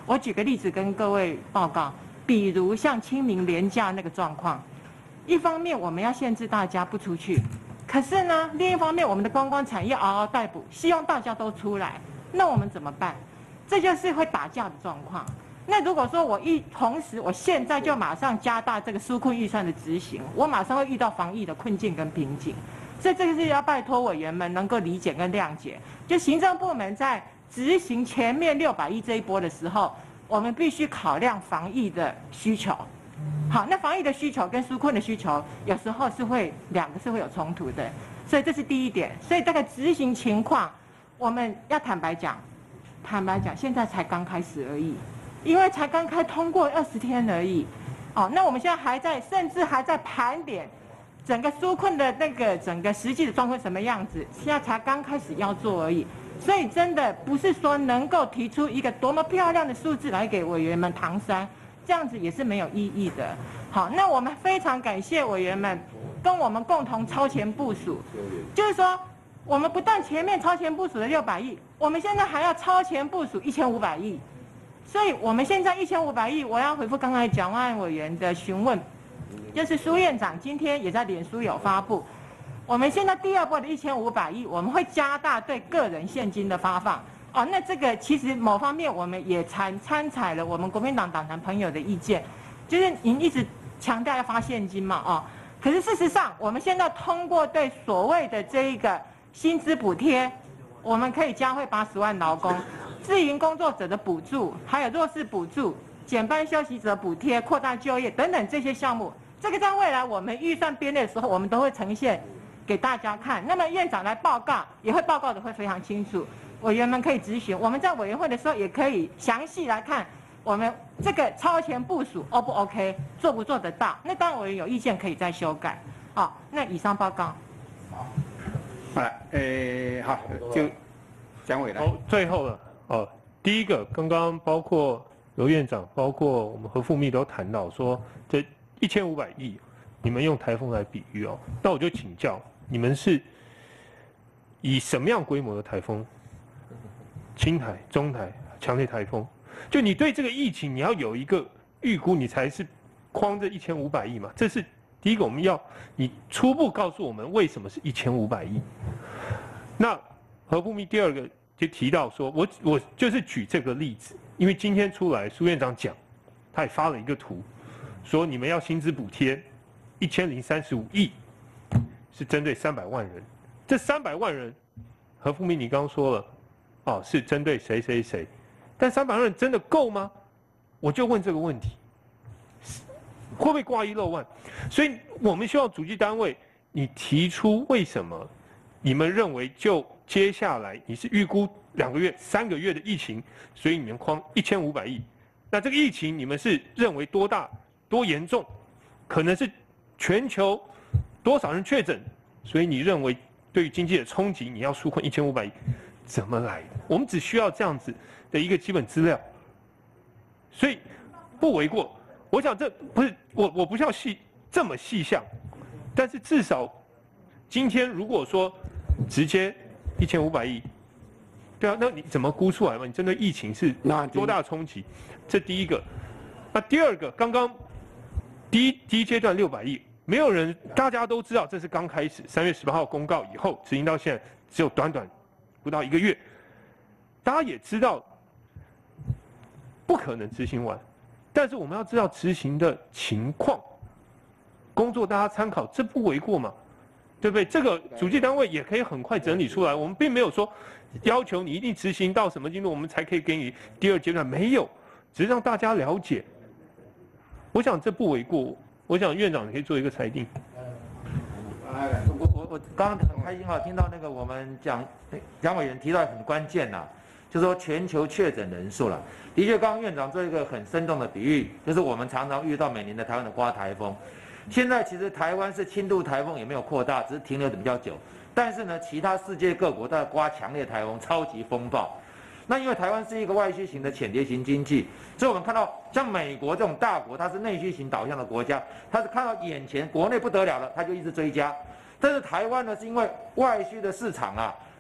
Speaker 11: 我举个例子跟各位报告，比如像清明连假那个状况，一方面我们要限制大家不出去，可是呢，另一方面我们的观光产业嗷嗷待哺，希望大家都出来，那我们怎么办？这就是会打架的状况。那如果说我一同时，我现在就马上加大这个纾困预算的执行，我马上会遇到防疫的困境跟瓶颈，所以这个是要拜托委员们能够理解跟谅解。就行政部门在执行前面六百亿这一波的时候，我们必须考量防疫的需求。好，那防疫的需求跟纾困的需求有时候是会两个是会有冲突的，所以这是第一点。所以这个执行情况，我们要坦白讲，坦白讲，现在才刚开始而已。因为才刚开通过二十天而已，哦，那我们现在还在，甚至还在盘点整个纾困的那个整个实际的状况什么样子，现在才刚开始要做而已，所以真的不是说能够提出一个多么漂亮的数字来给委员们搪塞，这样子也是没有意义的。好，那我们非常感谢委员们跟我们共同超前部署，就是说我们不但前面超前部署了六百亿，我们现在还要超前部署一千五百亿。所以我们现在一千五百亿，我要回复刚才蒋万安委员的询问，就是苏院长今天也在脸书有发布，我们现在第二波的一千五百亿，我们会加大对个人现金的发放。哦，那这个其实某方面我们也参参采了我们国民党党团朋友的意见，就是您一直强调要发现金嘛，哦，可是事实上我们现在通过对所谓的这一个薪资补贴，我们可以加惠八十万劳工。自营工作者的补助，还有弱势补助、减班休息者补贴、扩大就业等等这些项目，这个在未来我们预算编列的时候，我们都会呈现给大家看。那么院长来报告，也会报告的会非常清楚，委员们可以咨询。我们在委员会的时候也可以详细来看，我们这个超前部署 O 不 OK， 做不做得到？那当然委员有意见可以再修改。好，那以上报告。
Speaker 1: 好，好了，诶，好，就蒋委来。
Speaker 4: 好，最后了。哦，第一个，刚刚包括刘院长，包括我们何副秘都谈到说，这一千五百亿，你们用台风来比喻哦，那我就请教，你们是以什么样规模的台风？轻台、中台、强烈台风？就你对这个疫情，你要有一个预估，你才是框这一千五百亿嘛。这是第一个，我们要你初步告诉我们为什么是一千五百亿。那何副秘第二个。就提到说，我我就是举这个例子，因为今天出来苏院长讲，他也发了一个图，说你们要薪资补贴一千零三十五亿，是针对三百万人。这三百万人，何副秘你刚刚说了，哦，是针对谁谁谁，但三百万人真的够吗？我就问这个问题，会不会挂一漏万？所以我们希望主计单位你提出为什么你们认为就接下来你是预估两个月、三个月的疫情，所以你们框一千五百亿。那这个疫情你们是认为多大、多严重？可能是全球多少人确诊？所以你认为对于经济的冲击，你要纾困一千五百亿，怎么来的？我们只需要这样子的一个基本资料，所以不为过。我想这不是我我不是要细这么细项，但是至少今天如果说直接一千五百亿，对啊，那你怎么估出来嘛？你针对疫情是多大的冲击？这第一个。那第二个，刚刚第一第一阶段六百亿，没有人，大家都知道这是刚开始，三月十八号公告以后，执行到现在只有短短不到一个月，大家也知道不可能执行完，但是我们要知道执行的情况，工作大家参考，这不为过嘛？对不对？这个主计单位也可以很快整理出来。我们并没有说要求你一定执行到什么进度，我们才可以给你第二阶段，没有，只是让大家了解。我想这不为过。我想院长可以做一个裁定。
Speaker 10: 我我我刚刚很开心哈，听到那个我们蒋蒋委员提到很关键呐，就是说全球确诊人数了。的确，刚刚院长做一个很生动的比喻，就是我们常常遇到每年的台湾的刮台风。现在其实台湾是轻度台风，也没有扩大，只是停留的比较久。但是呢，其他世界各国都在刮强烈台风、超级风暴。那因为台湾是一个外需型的潜跌型经济，所以我们看到像美国这种大国，它是内需型导向的国家，它是看到眼前国内不得了了，它就一直追加。但是台湾呢，是因为外需的市场啊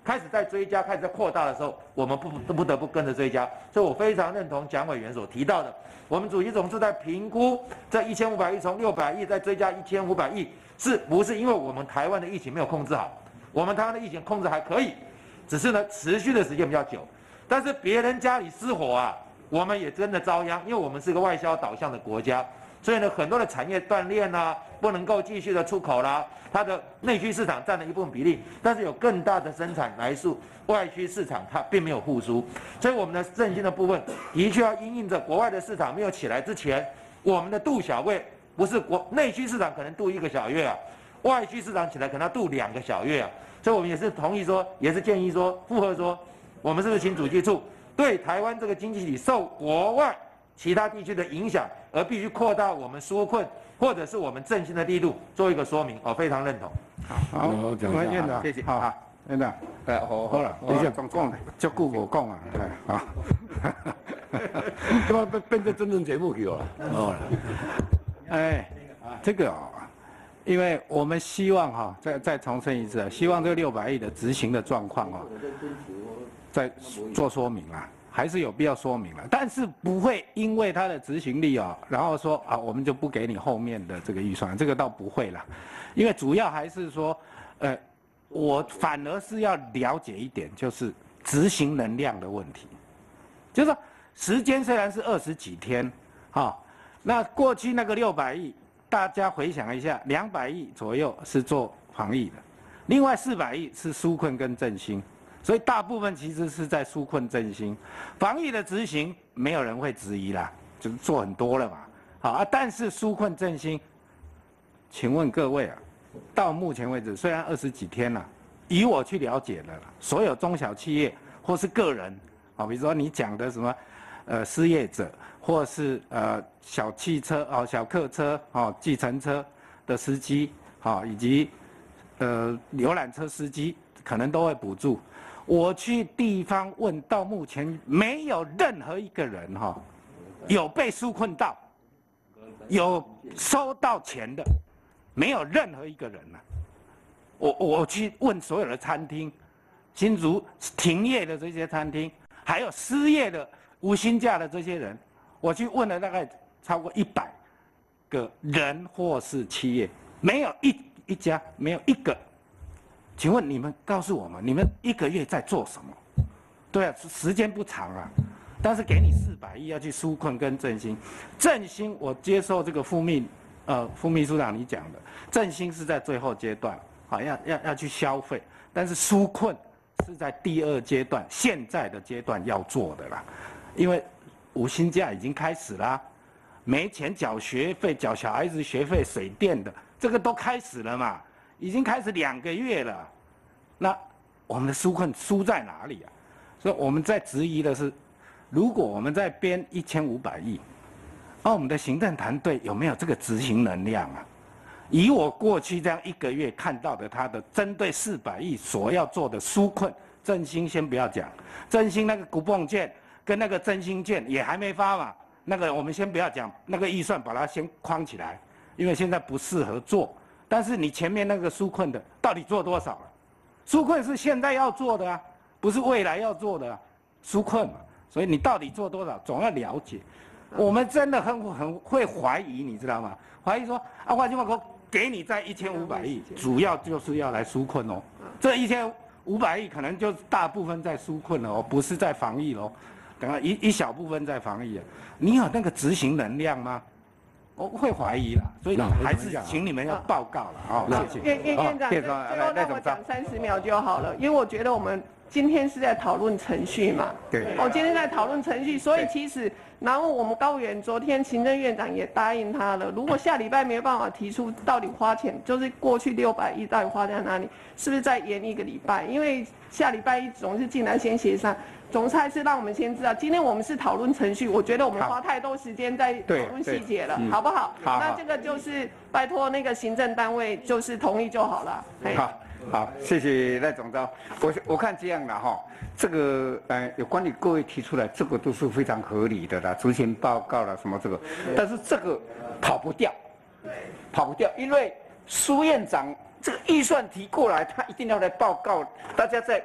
Speaker 12: 开始在追加、开始在扩大的时候，我们不不得不跟着追加。所以我非常认同蒋委员所提到的，我们主席总是在评估这一千五百亿从六百亿再追加一千五百亿，是不是因为我们台湾的疫情没有控制好？我们台湾的疫情控制还可以，只是呢持续的时间比较久。但是别人家里失火啊，我们也真的遭殃，因为我们是个外销导向的国家。所以呢，很多的产业断裂啦，不能够继续的出口啦，它的内需市场占了一部分比例，但是有更大的生产来自外需市场，它并没有复苏。所以我们的振兴的部分的确要因应着国外的市场没有起来之前，我们的度小月不是国内需市场可能度一个小月啊，外需市场起来可能要度两个小月啊。所以我们也是同意说，也是建议说，附和说，我们是不是请主计处对台湾这个经济体受国外其他地区的影响，而必须扩大我们纾困或者是我们振兴的力度，做一个说明，我非常认同。
Speaker 1: 好，好，我讲一下，谢谢。好，院长，哎，好，好了，等一下讲讲的，照顾我讲啊，哎，好。
Speaker 2: 怎么变变成真正节目去了？哦，
Speaker 3: 哎，这个啊、哦，因为我们希望哈、哦，再再重申一次，希望这个六百亿的执行的状况哦，再做说明啦。还是有必要说明了，但是不会因为它的执行力啊、哦，然后说啊，我们就不给你后面的这个预算，这个倒不会啦，因为主要还是说，呃，我反而是要了解一点，就是执行能量的问题，就是说时间虽然是二十几天，哈、哦，那过去那个六百亿，大家回想一下，两百亿左右是做防疫的，另外四百亿是纾困跟振兴。所以大部分其实是在纾困振兴，防疫的执行没有人会质疑啦，就是做很多了嘛。好啊，但是纾困振兴，请问各位啊，到目前为止虽然二十几天了，以我去了解的，所有中小企业或是个人啊，比如说你讲的什么，呃，失业者，或是呃小汽车哦、小客车哦、计程车的司机啊，以及呃游览车司机，可能都会补助。我去地方问，到目前没有任何一个人哈、哦，有被纾困到，有收到钱的，没有任何一个人呐、啊。我我去问所有的餐厅，新竹停业的这些餐厅，还有失业的无薪假的这些人，我去问了大概超过一百个人或是企业，没有一一家，没有一个。请问你们告诉我们，你们一个月在做什么？对啊，时间不长啊，但是给你四百亿要去纾困跟振兴。振兴我接受这个副秘，呃，副秘书长你讲的，振兴是在最后阶段，好要要要去消费，但是纾困是在第二阶段，现在的阶段要做的啦，因为无薪假已经开始啦，没钱缴学费、缴小孩子学费、水电的，这个都开始了嘛。已经开始两个月了，那我们的纾困输在哪里啊？所以我们在质疑的是，如果我们在编一千五百亿，那我们的行政团队有没有这个执行能量啊？以我过去这样一个月看到的，他的针对四百亿所要做的纾困振兴，先不要讲，振兴那个股泵券跟那个振兴券也还没发嘛，那个我们先不要讲，那个预算把它先框起来，因为现在不适合做。但是你前面那个纾困的到底做多少了？纾困是现在要做的啊，不是未来要做的啊，纾困嘛。所以你到底做多少，总要了解。我们真的很很会怀疑，你知道吗？怀疑说啊，外经贸给你在一千五百亿，主要就是要来纾困哦。这一千五百亿可能就大部分在纾困了哦，不是在防疫喽。等下一一小部分在防疫，你有那个执行能量吗？我会怀疑啦，所以还是请你们要报告了啊！谢谢。
Speaker 6: 院院院长，最后让我讲三十秒就好了，因为我觉得我们今天是在讨论程序嘛。
Speaker 1: 对。
Speaker 6: 我今天在讨论程序，所以其实，然后我们高委员昨天行政院长也答应他了，如果下礼拜没有办法提出到底花钱，就是过去六百亿到底花在哪里，是不是再延一个礼拜？因为下礼拜一总是进来先协商。总是还是让我们先知道，今天我们是讨论程序，我觉得我们花太多时间在讨论细节了，好不好？
Speaker 1: 好，
Speaker 6: 那这个就是拜托那个行政单位就是同意就好了。
Speaker 1: 好，好，谢谢赖总召。我我看这样的哈，这个呃有关于各位提出来，这个都是非常合理的啦，执行报告啦什么这个，但是这个跑不掉，跑不掉，因为苏院长这个预算提过来，他一定要来报告，大家在。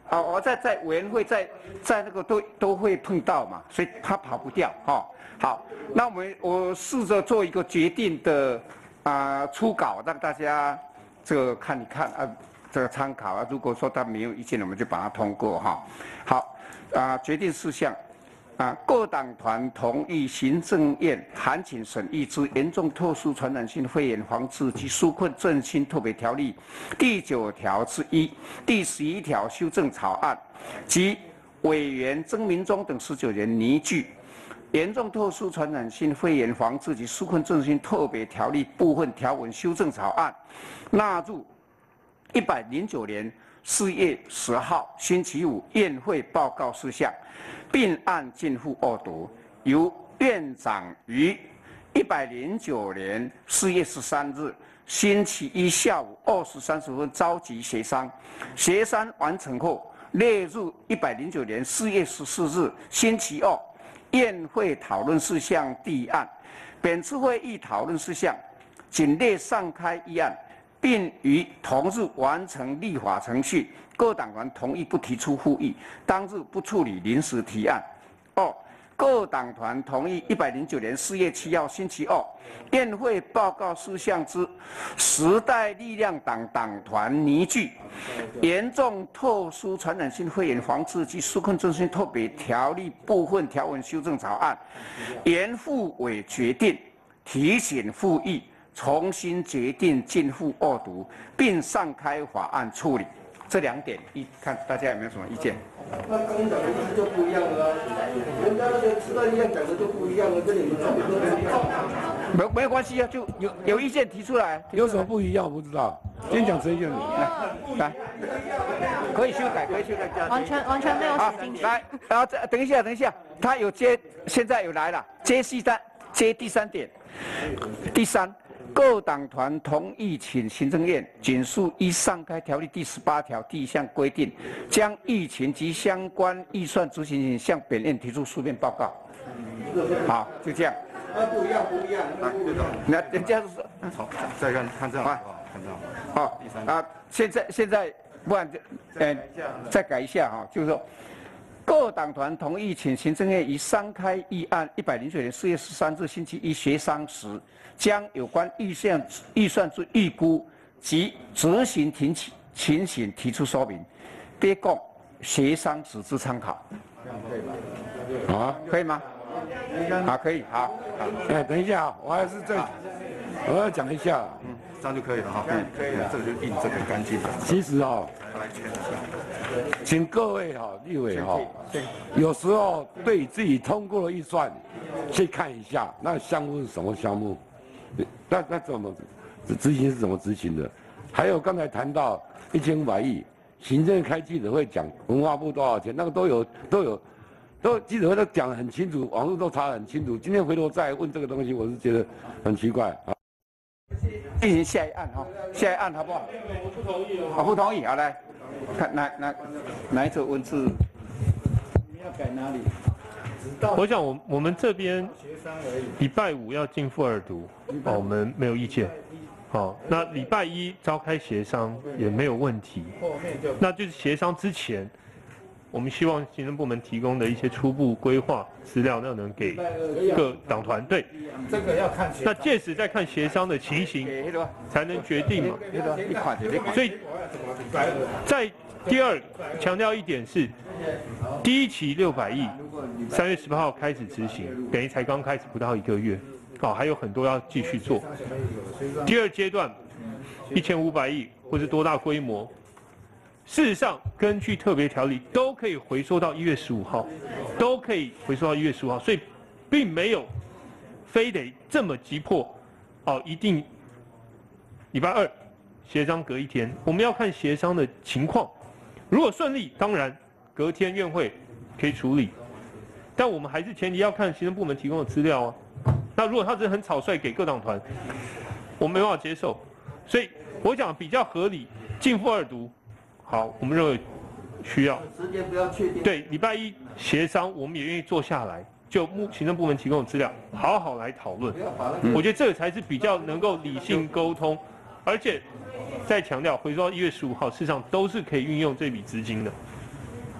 Speaker 1: 啊，我在在委员会在在那个都都会碰到嘛，所以他跑不掉哈、哦。好，那我们我试着做一个决定的啊、呃、初稿，让大家这个看一看啊，这个参考啊。如果说他没有意见，我们就把它通过哈。好啊、呃，决定事项。啊，各党团同意行政院函请审议之严重特殊传染性肺炎防治及纾困振兴特别条例第九条之一、第十一条修正草案及委员曾明忠等十九人拟具严重特殊传染性肺炎防治及纾困振兴特别条例部分条文修正草案，纳入一百零九年四月十号星期五院会报告事项。并案进付二读，由院长于一百零九年四月十三日星期一下午二时三十分召集协商，协商完成后列入一百零九年四月十四日星期二院会讨论事项第一案。本次会议讨论事项仅列上开一案，并于同日完成立法程序。各党团同意不提出复议，当日不处理临时提案。二、各党团同意一百零九年四月七号星期二院会报告事项之时代力量党党团拟具严重特殊传染性肺炎防治及纾困振兴特别条例部分条文修正草案，原复委决定提醒复议，重新决定进付二读，并上开法案处理。这两点一看大家有没有什么意见？
Speaker 8: 那刚刚讲的意思就不一样了啊，人家那个时代力量讲的就不一样了，跟你们讲的都不一样。
Speaker 1: 没没有关系啊，就有有意见提出来。
Speaker 2: 有什么不一样？我不知道。今天讲陈建儒，
Speaker 1: 来来，可以修改，可以修改。
Speaker 7: 完全完全没有写进去。
Speaker 1: 来，然后再等一下，等一下，他有接，现在有来了，接第三，接第三点，第三。各党团同意请行政院简述依上开条例第十八条第一项规定，将疫情及相关预算执行情向本院提出书面报告。好，就这样。
Speaker 8: 啊，不一样，不一样。
Speaker 1: 啊，那人家是
Speaker 10: 好，再看看这样啊，看这样。
Speaker 1: 好，啊，现在现在不然就呃再改一下哈，就是说。各党团同意请行政院于商开议案一百零九年四月十三日星期一协商时，将有关预算预算之预估及执行情情形提出说明，并供协商使之参考。
Speaker 2: 这样可以吧？啊，
Speaker 1: 可以吗？好，可以，好。
Speaker 2: 哎，等一下，我还是再，我要讲一下，
Speaker 10: 嗯，这样就可以了哈。嗯，可以了，这个就印这个干净的。
Speaker 2: 其实啊。
Speaker 10: 来签一下，
Speaker 2: 请各位哈立委哈，有时候对自己通过的预算去看一下，那项目是什么项目，那那怎么执行是怎么执行的？还有刚才谈到一千五百亿，行政开记者会讲文化部多少钱，那个都有都有，都记者会都讲得很清楚，网络都查得很清楚。今天回头再问这个东西，我是觉得很奇怪啊。
Speaker 1: 进行下一案哈，下一案好不好？
Speaker 4: 我不同意哦。
Speaker 1: 我不同意，好来，看哪哪哪一则文字，你要改哪里？
Speaker 4: 我想我我们这边礼拜五要进付二读，哦，我们没有意见。好，那礼拜一召开协商也没有问题。那就是协商之前，我们希望行政部门提供的一些初步规划资料，那能给各党团队。
Speaker 9: 这个要看协
Speaker 4: 那届时再看协商的情形，才能决定嘛。所以，在第二强调一点是，第一期六百亿，三月十八号开始执行，等于才刚开始不到一个月，哦，还有很多要继续做。第二阶段，一千五百亿或是多大规模，事实上根据特别条例都可以回收到一月十五号，都可以回收到一月十五号，所以并没有非得这么急迫，哦，一定礼拜二协商隔一天，我们要看协商的情况。如果顺利，当然隔天院会可以处理，但我们还是前提要看行政部门提供的资料啊。那如果他只是很草率给各党团，我们没办法接受，所以我讲比较合理，进付二读，好，我们认为需要。
Speaker 8: 时间不要确定。
Speaker 4: 对，礼拜一协商，我们也愿意坐下来，就目行政部门提供的资料，好好来讨论。我觉得这个才是比较能够理性沟通，而且再强调，回收到一月十五号，事实上都是可以运用这笔资金的。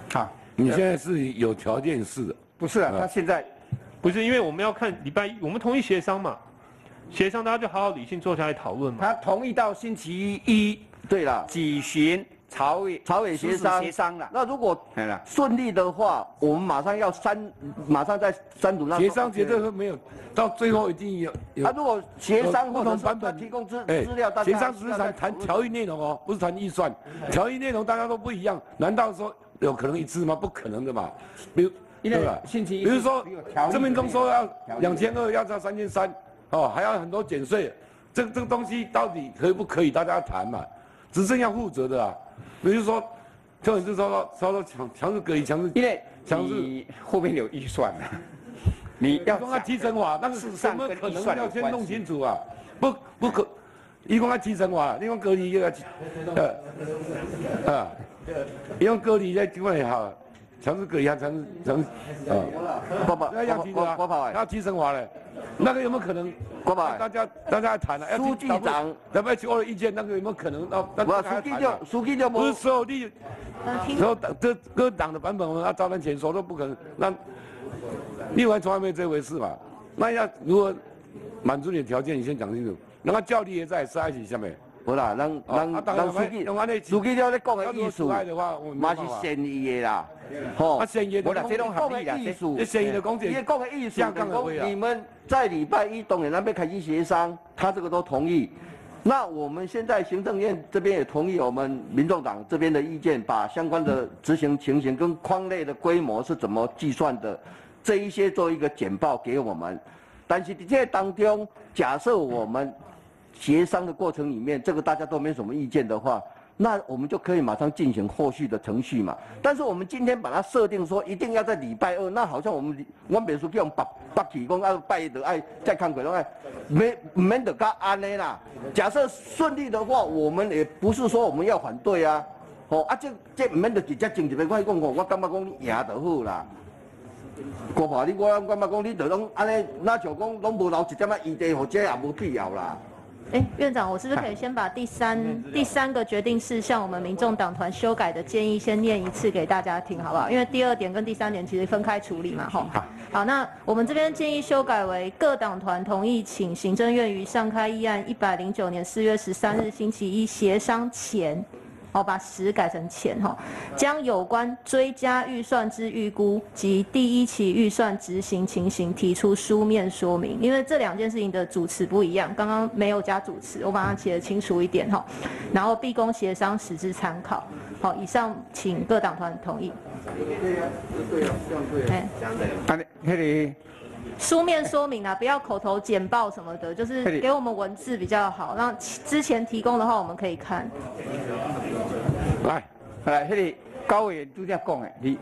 Speaker 1: 好，
Speaker 2: 你现在是有条件式的，
Speaker 1: 不是啊，他现在
Speaker 4: 不是因为我们要看礼拜一，我们同意协商嘛，协商大家就好好理性坐下来讨论嘛。
Speaker 1: 他同意到星期一，
Speaker 8: 对了，
Speaker 1: 举行朝委
Speaker 8: 朝委协商
Speaker 1: 协商了。
Speaker 8: 那如果顺利的话，我们马上要删，马上在删除那
Speaker 2: 协商绝对会没有，到最后一定有有。
Speaker 8: 他如果协商
Speaker 2: 不同版本
Speaker 8: 提供资
Speaker 2: 哎
Speaker 8: 资料，大家
Speaker 2: 协商只是谈谈条议内容哦，不是谈预算。条议内容大家都不一样，难道说有可能一致吗？不可能的嘛。比如，
Speaker 1: 因为
Speaker 2: 对吧？
Speaker 1: 星期一，
Speaker 2: 比如说郑明忠说要两千二，要到三千三，哦，还要很多减税，这这个东西到底可不可以？大家谈嘛，执政要负责的啊。比如说，就你是说说说强强制隔离，强制
Speaker 1: 因为
Speaker 2: 强制
Speaker 1: 你后面有预算的，你要
Speaker 2: 讲提升化，但是怎么可能要先弄清楚啊？不不可，伊讲要提升化，你讲隔离要呃啊，伊讲隔离在境外好，强制隔离还强制强制啊，
Speaker 8: 爸爸，
Speaker 2: 那要提升啊，要提升化嘞，那个有没有可能？
Speaker 8: 爸爸，
Speaker 2: 大家大家谈了，
Speaker 8: 书记长
Speaker 2: W H O 的意见，那个有没有可能？那那
Speaker 8: 我书记就书记就
Speaker 2: 不是所有的，所有党各各党的版本，我们要照单全收都不可能。那另外从来没有这回事嘛？那要如何满足你的条件？你先讲清楚。那个教理也在在一起下面。
Speaker 8: 好啦，咱咱咱书记书记了咧讲的意思，嘛是善意的啦。
Speaker 2: 吼，啊善意，
Speaker 8: 我啦，这种合理啦，
Speaker 2: 这善意的讲
Speaker 8: 伊讲的意思，讲你们在礼拜一当然那边开始协商，他这个都同意。那我们现在行政院这边也同意我们民众党这边的意见，把相关的执行情形跟框内的规模是怎么计算的，这一些做一个简报给我们。但是在这当中，假设我们协商的过程里面，这个大家都没什么意见的话，那我们就可以马上进行后续的程序嘛。但是我们今天把它设定说一定要在礼拜二，那好像我们我们书记用北北起讲要拜的爱再看鬼拢爱，没免得甲安尼啦。假设顺利的话，我们也不是说我们要反对啊，哦啊这这唔免得直接正一个我讲我，我感觉讲你赢就好啦。郭爸，你我感觉讲你就拢安尼，那像讲拢无留一点仔余地，或者也无必要啦。
Speaker 7: 哎，院长，我是不是可以先把第三第三个决定事项我们民众党团修改的建议先念一次给大家听，好不好？因为第二点跟第三点其实分开处理嘛，吼。好，好，那我们这边建议修改为各党团同意，请行政院于上开议案一百零九年四月十三日星期一协商前。哦，把十改成前哈，将有关追加预算之预估及第一期预算执行情形提出书面说明，因为这两件事情的主词不一样，刚刚没有加主词，我把它写得清楚一点哈，然后毕供协商实质参考。好，以上请各党团同意。
Speaker 8: 对啊，这样对啊，这样对。
Speaker 1: 啊，那个。
Speaker 7: 书面说明啊，不要口头简报什么的，就是给我们文字比较好。让之前提供的话，我们可以看。
Speaker 1: 来，来，那个高委员都这样讲的，你。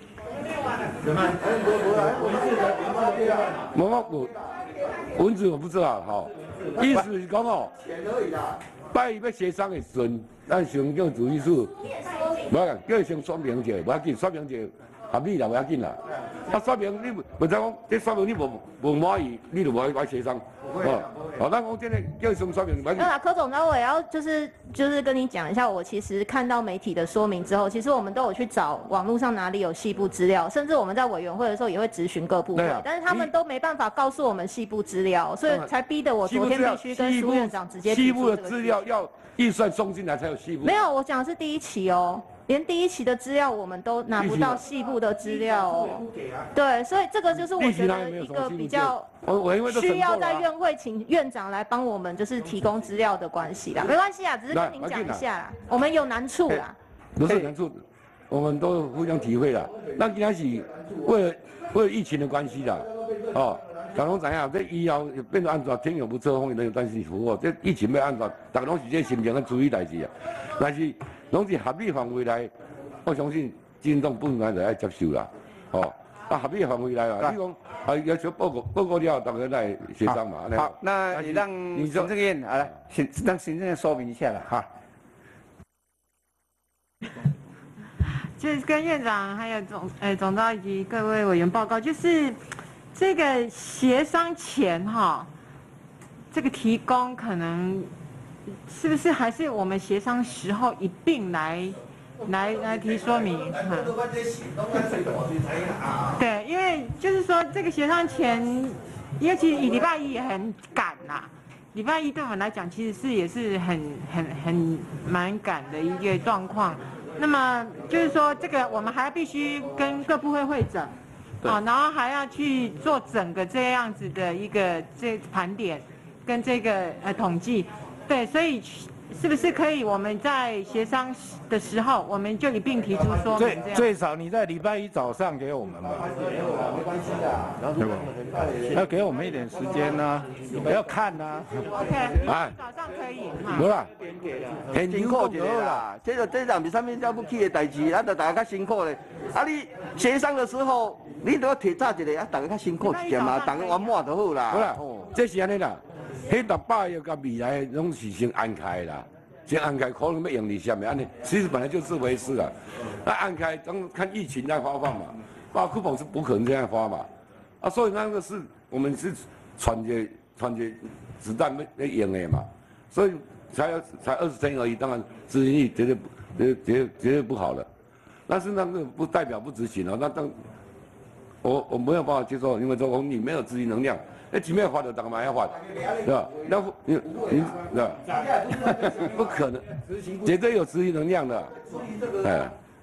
Speaker 2: 我我文字我不知道哈，意思是讲哦，拜要协商的时阵，咱先叫主意处，无要紧，叫先说明者，无要紧，说明者。合理啦，不要紧啦。啊，说明你不知讲，这说明你无无满意，你就无爱协商。哦，哦，咱讲真的，叫什么说明？
Speaker 7: 没有啦，柯总，那我也要就是就是跟你讲一下，我其实看到媒体的说明之后，其实我们都有去找网络上哪里有细部资料，甚至我们在委员会的时候也会质询各部会，啊、但是他们都没办法告诉我们细部资料，所以才逼得我昨天必须跟苏院长直接提出这个。
Speaker 2: 细部的资料要预算送进来才有细部。
Speaker 7: 没有，我讲的是第一期哦。连第一期的资料我们都拿不到细部的资料哦，对，所以这个就是我觉得一个比较需要在院会请院长来帮我们就是提供资料的关系啦，没关系啊，只是跟您讲一下啦，我们有难处啦，
Speaker 2: 不是难处，我们都互相体会啦。那今天是为了为了疫情的关系啦，哦，大家知影这以后变做安怎，天有不测风云人有旦夕福哦，这疫情要安怎，大家拢是这心情在注意代志啊，但是。拢是合理范围内，我相信民众本来就爱接受啦，哦，啊合理范围内啊，你讲啊要求报告报告了，大家来协商嘛。
Speaker 1: 好，那你让行政院啊来，行让行政院说明一下了哈。
Speaker 11: 就是跟院长还有总呃总召以及各位委员报告，就是这个协商前哈，这个提供可能。是不是还是我们协商时候一并来来来提说明。对，因为就是说这个协商前，因为其实礼拜一也很赶呐。礼拜一对我们来讲，其实是也是很很很蛮赶的一个状况。那么就是说，这个我们还必须跟各部会会诊，啊，然后还要去做整个这样子的一个这盘点跟这个呃统计，对，所以是不是可以我们在协商的时候，我们就一并提出说明这样？
Speaker 3: 最最少你在礼拜一早上给我们吧。
Speaker 10: 没关系的，
Speaker 3: 对吧？要给我们一点时间呢，不要看呢。
Speaker 11: OK，
Speaker 2: 哎，
Speaker 11: 早上可以哈。
Speaker 2: 无啦，
Speaker 8: 很辛苦一个啦，这个这人是啥物了不起的代志，啊，就大家较辛苦咧。啊，你协商的时候，你都要提早一个，啊，大家较辛苦一点嘛，大家圆满就好啦。
Speaker 2: 好啦，这是安尼啦。迄六百亿甲未来拢是先安开啦，先安开，可能要用你下面安尼，其实本来就这回事啦。那安开，等看疫情再发放嘛，发库本是不可能这样发嘛。啊，所以那个是我们是传接传接子弹要要用的嘛，所以才才二十天而已，当然执行力绝对不绝绝绝对不好的。但是那个不代表不执行哦，那当我我没有办法接受，因为说你没有执行能量。那几面发的，当然要发，对吧？那你你对吧？不可能，绝对有执行能量的。哎，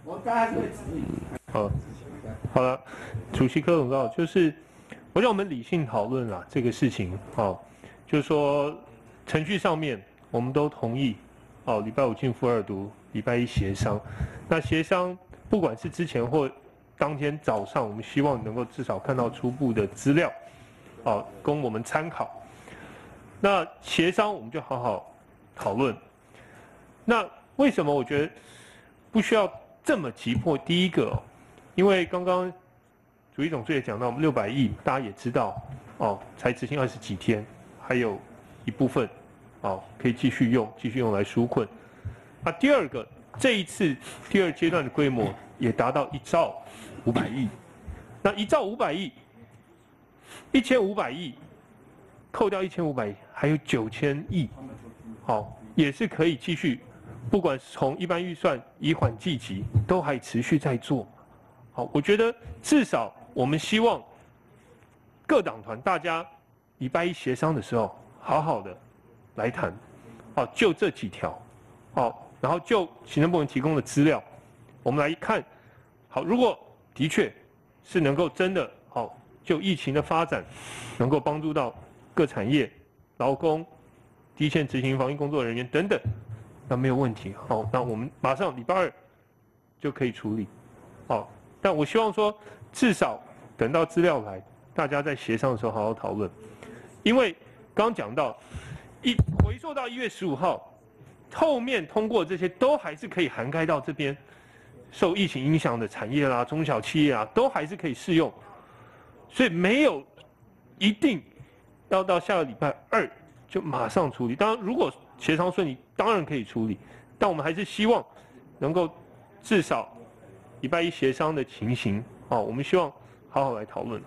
Speaker 4: 好，好了，主席柯总告，就是我让我们理性讨论啦这个事情，好，就是说程序上面我们都同意，哦，礼拜五进附二读，礼拜一协商。那协商不管是之前或当天早上，我们希望能够至少看到初步的资料。好，供我们参考。那协商我们就好好讨论。那为什么我觉得不需要这么急迫？第一个、哦，因为刚刚主席总裁也讲到，我们六百亿大家也知道，哦，才执行二十几天，还有一部分，哦，可以继续用，继续用来纾困。那第二个，这一次第二阶段的规模也达到一兆五百亿。那一兆五百亿。一千五百亿，扣掉一千五百亿，还有九千亿，好，也是可以继续，不管是从一般预算以缓济急，都还持续在做。好，我觉得至少我们希望各党团大家礼拜一协商的时候，好好的来谈，好，就这几条，好，然后就行政部门提供的资料，我们来看，好，如果的确是能够真的好。就疫情的发展，能够帮助到各产业、劳工、第一线执行防疫工作人员等等，那没有问题。好，那我们马上礼拜二就可以处理。好，但我希望说，至少等到资料来，大家在协商的时候好好讨论。因为刚讲到，一回溯到一月十五号，后面通过这些都还是可以涵盖到这边受疫情影响的产业啦、中小企业啊，都还是可以适用。所以没有一定要到下个礼拜二就马上处理。当然，如果协商顺利，当然可以处理。但我们还是希望能够至少礼拜一协商的情形，哦，我们希望好好来讨论。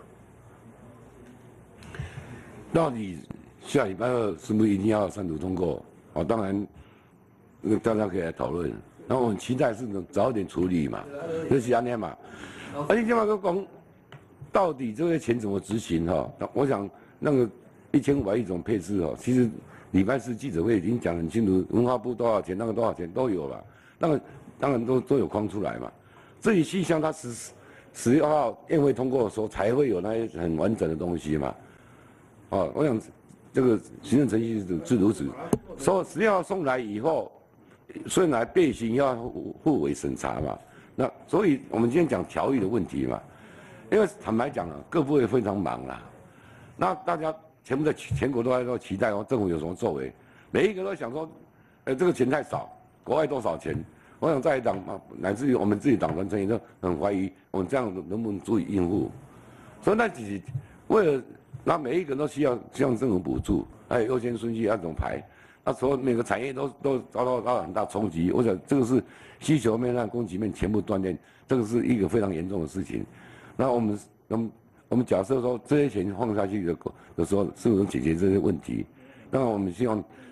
Speaker 2: 到底下礼拜二是不是一定要三读通过？哦，当然，那大家可以来讨论。然后我们期待是能早点处理嘛，就是安尼嘛。而且今嘛个讲。到底这些钱怎么执行哈？我想那个一千五百亿种配置哦，其实礼拜四记者会已经讲很清楚，文化部多少钱，那个多少钱都有了，那个当然都都有框出来嘛。至于细项，它十十六号宴会通过的时候才会有那些很完整的东西嘛。哦，我想这个行政程序是如此。说十六号送来以后，虽然备询要互委审查嘛，那所以我们今天讲条例的问题嘛。因为坦白讲啊，各部会非常忙啦，那大家全部在全国都在说期待哦，政府有什么作为，每一个都想说，呃，这个钱太少，国外多少钱？我想在党啊，乃至于我们自己党团成员都很怀疑，我们这样能不能足以应付？所以那只是为了，那每一个人都需要希望政府补助，还有优先顺序要怎么排？那所有每个产业都都遭到到很大冲击，我想这个是需求面和供给面全部断裂，这个是一个非常严重的事情。那我们，我们，我们假设说这些钱放下去的的时候，是不是能解决这些问题？当然，我们希望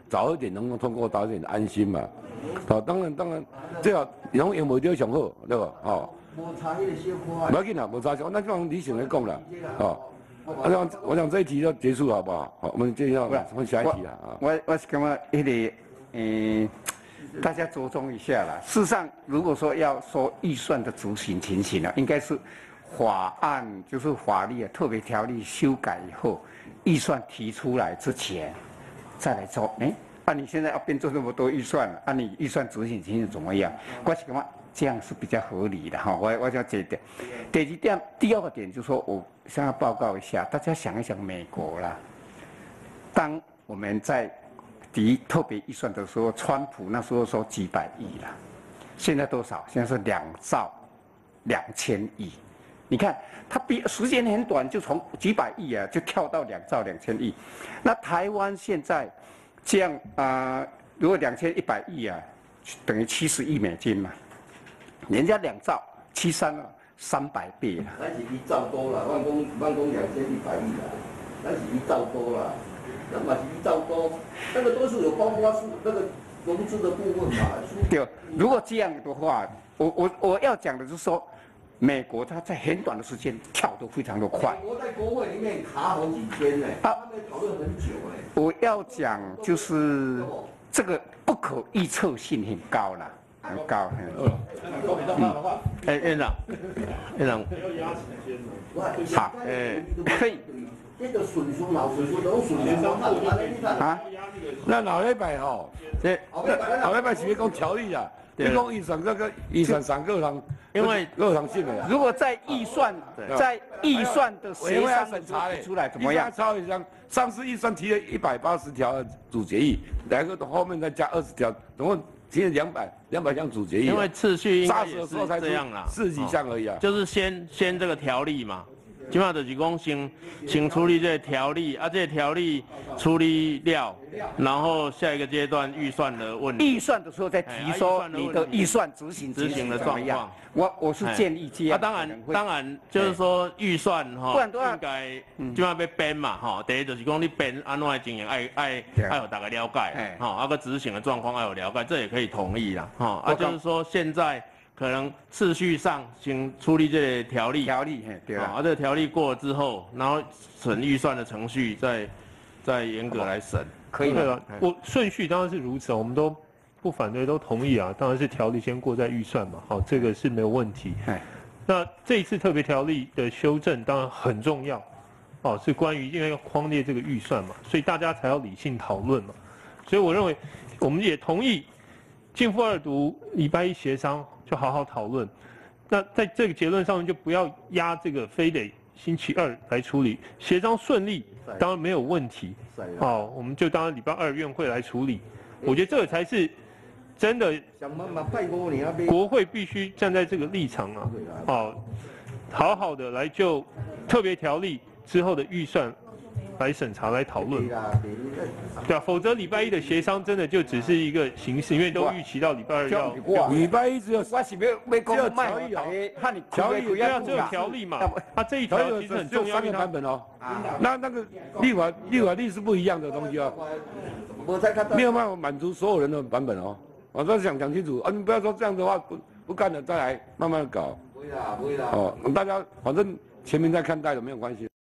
Speaker 2: 早一点能够通过，大家点安心嘛。好，当然当然，最好用用无着上好，对吧？哦。无差迄个小可。不要紧啦，无差小，那就用理性来讲啦，哦。我想我想这一题就结束好不好？好，我们接下来换下一题了啊。
Speaker 1: 我我是感觉迄个，嗯，大家着重一下啦。事实上，如果说要说预算的执行情形呢，应该是法案就是法律啊特别条例修改以后，预算提出来之前再来做。哎、欸，啊，你现在要变做那么多预算了，啊，你预算执行情形怎么样？我是感觉这样是比较合理的哈。我我想这一点。第二点，第二个点就是说我想要报告一下，大家想一想美国啦。当我们在提特别预算的时候，川普那时候说几百亿啦，现在多少？现在是两兆两千亿。你看，它比时间很短，就从几百亿啊，就跳到两兆两千亿。那台湾现在这样啊、呃，如果两千一百亿啊，等于七十亿美金嘛，人家两兆七三啊，三百倍了。
Speaker 8: 那是一兆多了，万公万公两千一百亿了，那是一兆多了。那嘛是一兆多，那个都是有包括是那个融资的部分嘛。
Speaker 1: 对，如果这样的话，我我我要讲的就是说，美国它在很短的时间跳得非常的快。
Speaker 8: 美国在国会里面卡好几天呢，他们讨论很久呢。
Speaker 1: 我要讲就是这个不可预测性很高啦，很高。嗯。
Speaker 5: 哎，院长，院长，
Speaker 1: 好，哎，可以。
Speaker 8: 这个损失老损失都损失
Speaker 2: 啊！那老礼拜吼，这老礼拜是要讲条例啊，你讲预算这个预算上各行，
Speaker 5: 因为
Speaker 2: 各行性的。
Speaker 1: 如果在预算在预算的协商
Speaker 2: 审查
Speaker 1: 出来怎么样？
Speaker 2: 超一张上次预算提了一百八十条主决议，两个后面再加二十条，总共提了两百两百项主决议。
Speaker 5: 因为次序应该
Speaker 2: 也
Speaker 5: 是这样啦，
Speaker 2: 四几项而已啊。
Speaker 5: 就是先先这个条例嘛。基本上就是讲先先处理这个条例，啊，这个条例处理了，然后下一个阶段预算的问题。
Speaker 1: 预算的时候再提说你的预算执行
Speaker 5: 执行的状况。
Speaker 1: 我我是建议这样。
Speaker 5: 啊，当然当然就是说预算哈，
Speaker 1: 不然都要
Speaker 5: 应该基本上要编嘛哈。第一就是讲你编安怎经营，爱爱爱有大家了解，哈，啊个执行的状况要有了解，这也可以同意啦，哈。啊，就是说现在。可能次序上先处理这个条例，
Speaker 1: 条例，对啊，
Speaker 5: 啊，这个条例过了之后，然后审预算的程序再再严格来审，
Speaker 1: 可以吗？
Speaker 4: 我顺序当然是如此，我们都不反对，都同意啊。当然是条例先过再预算嘛，好，这个是没有问题。那这一次特别条例的修正当然很重要，哦，是关于因为要匡列这个预算嘛，所以大家才要理性讨论嘛。所以我认为我们也同意进复二读，礼拜一协商。就好好讨论，那在这个结论上面就不要压这个，非得星期二来处理，协商顺利当然没有问题，哦，我们就当礼拜二院会来处理，我觉得这个才是真的，国会必须站在这个立场啊，哦，好好的来就特别条例之后的预算。来审查来讨论，对啊，否则礼拜一的协商真的就只是一个形式，因为都预期到礼拜二要。
Speaker 2: 礼拜一只有
Speaker 1: 我是要要讲
Speaker 2: 条例哦，
Speaker 1: 看你
Speaker 2: 条例
Speaker 4: 对啊，只有条例嘛，啊这一条其实很重要，
Speaker 2: 三个版本哦，那那个立法立法律是不一样的东西哦，没有办法满足所有人的版本哦，我都想讲清楚啊，你不要说这样的话不不干了再来慢慢搞。不会啦，不会啦。哦，大家反正全民在看待的没有关系。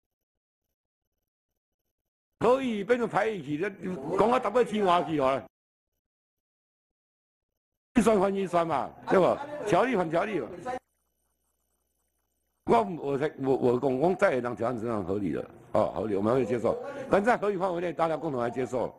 Speaker 2: 可以变成排一起，讲啊，搭要天花去哦。预算还预算嘛，对吧？条例还条例嘛。我我才我我讲，我再也当条案是很合理的，哦，合理，我们会接受。但在合理范围内，大家共同来接受。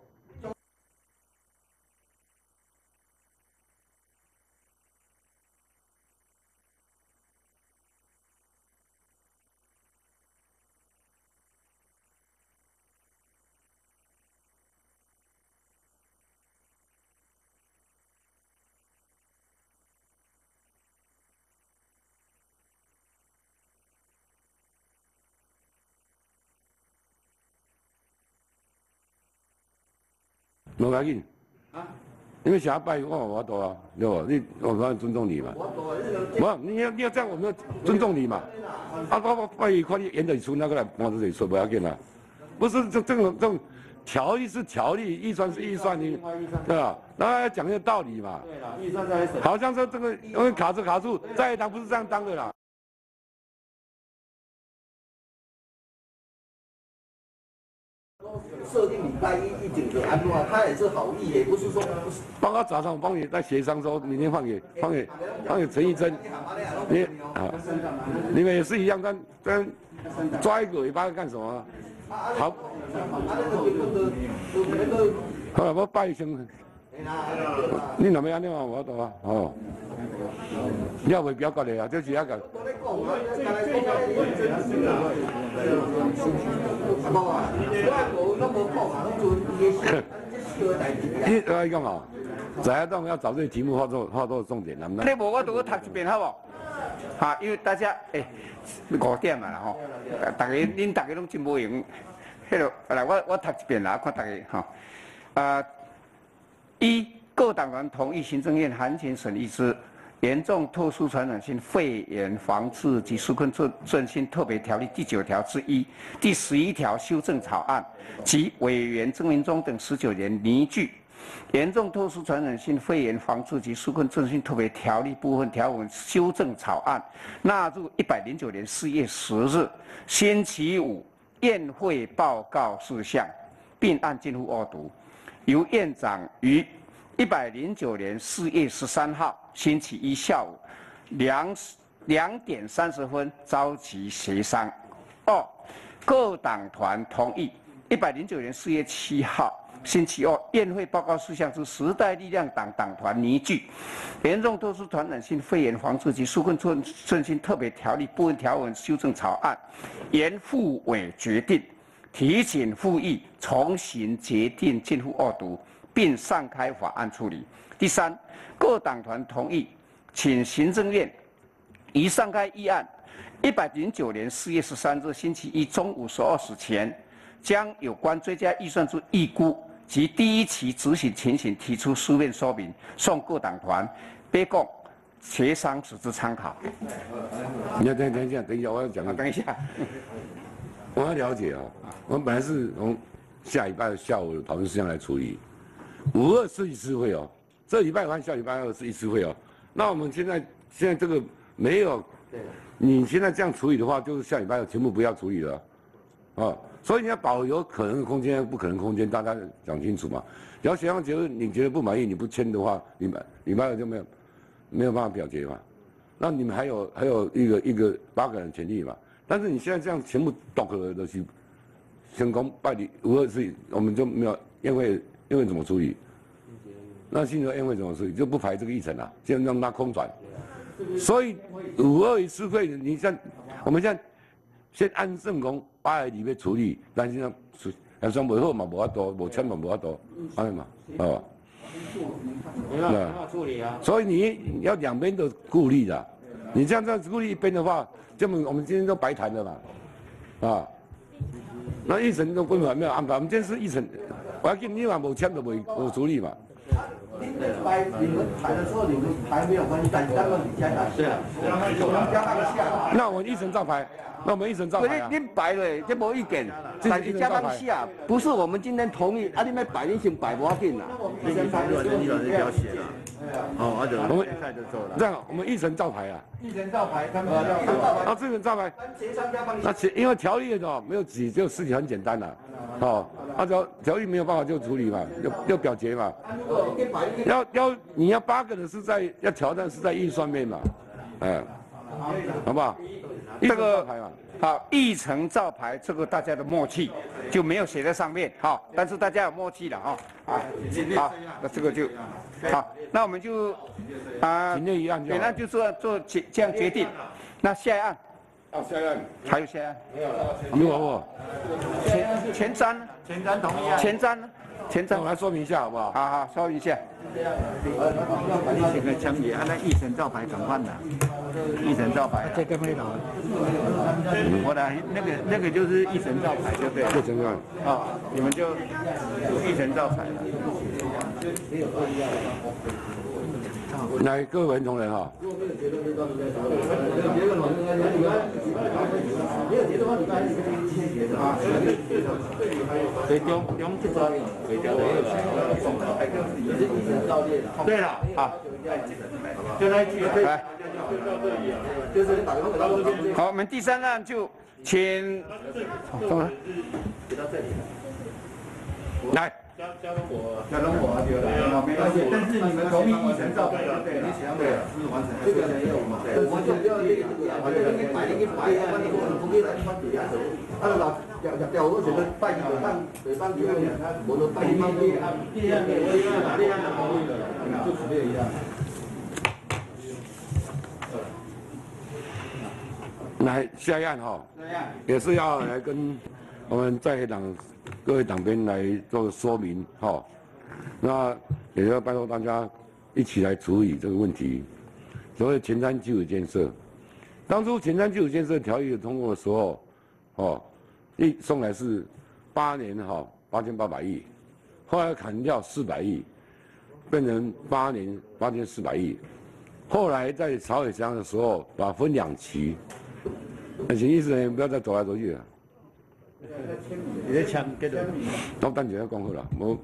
Speaker 2: 无要紧，啊，因为下拜我我多啊，对吧？你我当然尊重你嘛。我你要你要这样，我们要尊重你嘛。啊，我我拜看你演得出那个来，我自己说不要紧啦。不是这这种这种条例是条例，预算是预算，你对吧？那要讲一个道理嘛。
Speaker 12: 对了，预算在审。
Speaker 2: 好像说这个因为卡住卡住，在野党不是这样当的啦。
Speaker 8: 设定礼拜一一整个安排，他也是好意，也不是说不是。
Speaker 2: 包括早上我帮你在协商说，明天放给放给放给陈义珍，你啊，你们也是一样，但但抓一个尾巴干什么？好，好了，我拜一声。你若要安尼话，我度啊，哦。你也袂表决的啊，这是一个。你我讲哦，在下当要找这个题目画作画作重点，能不能？
Speaker 1: 你无我都去读一遍好不？哈，因为大家诶五点嘛啦吼，大家恁大家拢真无闲，迄落来我我读一遍啦，看大家哈。啊，一各党团同意行政院函前审议之严重特殊传染性肺炎防治及纾困振兴特别条例第九条之一、第十一条修正草案及委员曾文忠等十九人拟具严重特殊传染性肺炎防治及纾困振兴特别条例部分条文修正草案，纳入一百零九年四月十日星期五院会报告事项，并按进入二读，由院长于一百零九年四月十三号星期一下午两两点三十分召集协商。二，各党团同意一百零九年四月七号星期二院会报告事项之时代力量党党团拟具严重特殊传染性肺炎防治及纾困振兴特别条例部分条文修正草案，原复委决定提请复议重新决定进入二读，并上开法案处理。第三，各党团同意，请行政院于上开议案一百零九年四月十三日星期一中午十二时前，将有关追加预算之预估及第一期执行情形提出书面说明，送各党团备供协商使之参考。
Speaker 2: 你要等等一下，等一下，我要讲。
Speaker 1: 等一下，
Speaker 2: 我要了解啊，我们本来是从下礼拜下午讨论事项来处理。五二是一次会哦，这礼拜和下礼拜二是一次会哦。那我们现在现在这个没有，你现在这样处理的话，就是下礼拜二全部不要处理了，啊，所以你要保留可能的空间、不可能空间，大家讲清楚嘛。然后协商觉得你觉得不满意，你不签的话，礼拜礼拜二就没有没有办法表决嘛。那你们还有还有一个一个八个人权利嘛。但是你现在这样全部都可的是成功办理五二是，我们就没有宴会。宴会怎么处理？那新的宴会怎么处理？就不排这个议程了，就让它空转。所以五二一次会，你像我们现在先按正公八个里面处理，但是呢，还算不好嘛，无法多，无签嘛，无法多，安尼嘛，哦。
Speaker 12: 没办法，没办法处理啊。
Speaker 2: 所以你你要两边都顾虑的，你这样这样顾虑一边的话，这么我们今天都白谈了嘛，啊。那议程都根本没有安排，我们今天是议程。我要跟你嘛，无签就无无处理嘛。
Speaker 8: 你们排你们排的时候，你们排没有关系，但是他们你先来。
Speaker 12: 对啊，
Speaker 8: 我们加上下。
Speaker 2: 那我们一层照排，那我们一层照排啊。
Speaker 8: 你排了，这无意见，但是加上下，不是我们今天同意，啊，你们排你先排不要紧啦。
Speaker 10: 你先排完，你老师不要写了。哦，阿德，我们菜就做了。
Speaker 2: 这样，我们一层照排啊。
Speaker 8: 一层照排，他们要
Speaker 2: 啊，这层照排。那其因为条例的没有几，就事情很简单啦。哦，按照条例没有办法就处理嘛，要要表决嘛。要要你要八个人是在要挑战是在预算面嘛，哎，好不好？
Speaker 1: 这个好，议程照排，这个大家的默契就没有写在上面，好，但是大家有默契了哈，啊，好，那这个就好，那我们就啊，本案就做做决这样决定，那下一案。
Speaker 2: 啊，下一案
Speaker 1: 还有下一案？
Speaker 2: 有我
Speaker 1: 前前瞻呢？
Speaker 12: 前瞻同意啊。
Speaker 1: 前瞻呢？前瞻
Speaker 2: 我来说明一下好不好？
Speaker 1: 好好，说明一下。
Speaker 10: 你请个枪也按照议程照排转换的，议程照排。这个没有。我的那个那个就是议程照排，对不对？
Speaker 2: 议程照。
Speaker 10: 啊，你们就议程照排了。
Speaker 2: 来，各位委员同仁哈。
Speaker 10: 如果没有结论，就到时候再讨论。没有结论，我应该没有结论的话，你刚才你可以先结的啊。
Speaker 12: 对，中中这个回家的。对了，好，就那一句来。
Speaker 10: 就是打电话到这边。
Speaker 1: 好，我们第三案就请，怎么？
Speaker 10: 给到这里。
Speaker 1: 来。
Speaker 4: 加加龙火，
Speaker 10: 加龙火啊，对了，没关系。但是你们同意议程照对了，对了，对了，是完成。这个没有嘛？对，我就不要列这个啊，反正你买你买，反正我不给来反对啊。啊，老调调调我觉得拜一个当北方局员，他我都拜一方局啊，第二个我一样哪里样哪里的，就是这样。
Speaker 2: 来下一案哈，也是要来跟我们在野党各位党编来做说明哈。那也要拜托大家一起来处理这个问题。所谓前瞻基础建设，当初前瞻基础建设条例通过的时候，哦，一送来是八年哈八千八百亿，后来砍掉四百亿，变成八年八千四百亿。后来在朝野商的时候，把它分两期。那请意思呢，不要再走来走去了。
Speaker 10: 你在抢，跟着。
Speaker 2: 我等一下讲好了，无。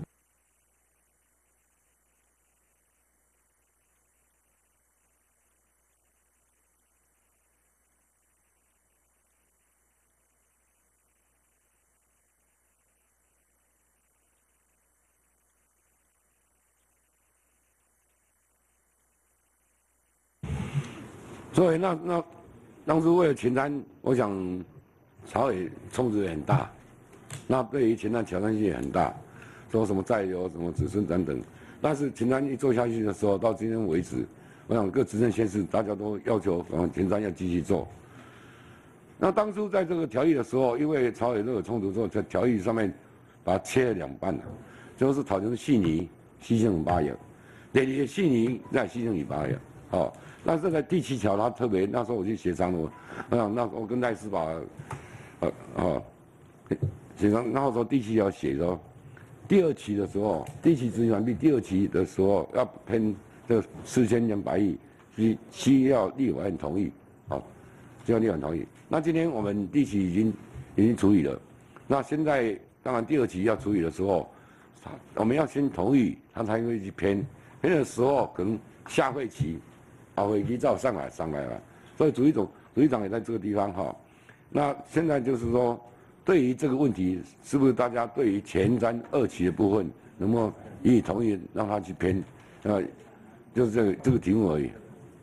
Speaker 2: 所以那那。当初为了前瞻，我想朝野冲突也很大，那对于前瞻挑战性也很大，说什么再有什么子孙等等。但是前瞻一做下去的时候，到今天为止，我想各执政县市大家都要求啊前瞻要继续做。那当初在这个条例的时候，因为朝野都有冲突之后，在条例上面把它切了两半了，就是讨论细泥牺牲八亿，连一些细泥再牺牲你八亿，好。那这个第七条，他特别那时候我去协商了，我想那我跟赖司法，呃哦，协商，然后说第七条写说，第二期的时候，第一期执行完毕，第二期的时候要偏这四千两百亿，需需要立法院同意，好，需要立法院同意。那今天我们第一期已经已经处理了，那现在当然第二期要处理的时候，我们要先同意，他才会去偏，偏的时候可能下会期。啊，会期照上来上来了，所以主席总主席长也在这个地方哈。那现在就是说，对于这个问题，是不是大家对于前瞻二期的部分，能够予以同意，让他去偏？呃，就是这个这个题目而已。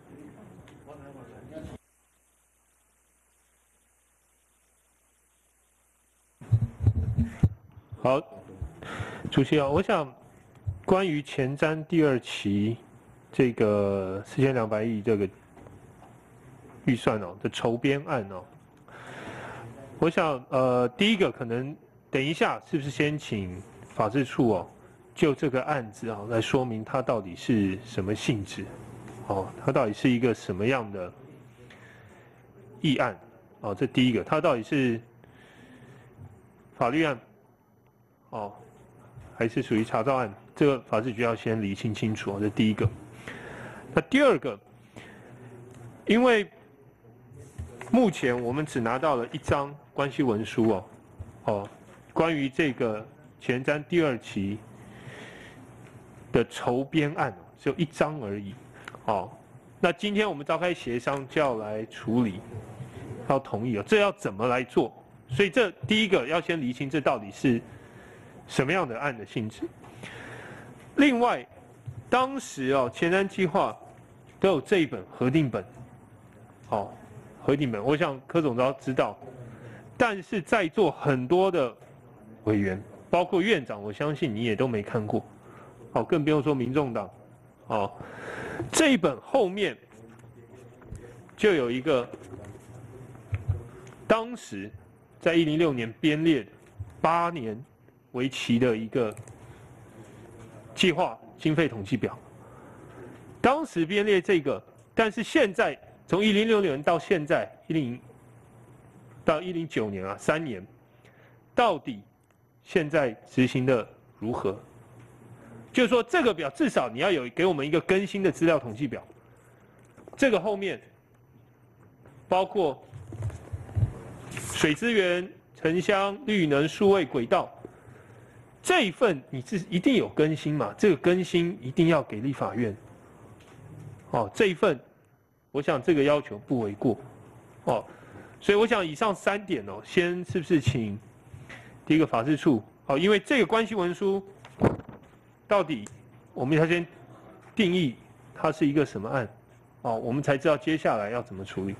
Speaker 4: 好，主席啊，我想关于前瞻第二期。这个四千两百亿这个预算哦的筹编案哦，我想呃第一个可能等一下是不是先请法制处哦就这个案子啊来说明它到底是什么性质，哦它到底是一个什么样的议案哦，这第一个它到底是法律案哦还是属于查照案，这个法制局要先厘清清楚哦，这第一个。那第二个，因为目前我们只拿到了一张关系文书哦，哦，关于这个前瞻第二期的筹编案只有一张而已，哦，那今天我们召开协商就要来处理，要同意哦，这要怎么来做？所以这第一个要先厘清这到底是什么样的案的性质。另外，当时哦前瞻计划都有这一本核定本，哦，核定本，我想柯总都要知道，但是在座很多的委员，包括院长，我相信你也都没看过，哦，更不用说民众党，哦，这一本后面就有一个当时在一零六年编列的八年为期的一个计划经费统计表。当时编列这个，但是现在从一零六年到现在一零到一零九年啊，三年，到底现在执行的如何？ 就是说这个表至少你要有给我们一个更新的资料统计表。这个后面包括水资源、城乡、绿能、数位、轨道这一份，你是一定有更新嘛？这个更新一定要给立法院。哦，这一份，我想这个要求不为过。哦，所以我想以上三点哦，先是不是请第一个法制处？哦，因为这个关系文书到底我们要先定义它是一个什么案，哦，我们才知道接下来要怎么处理。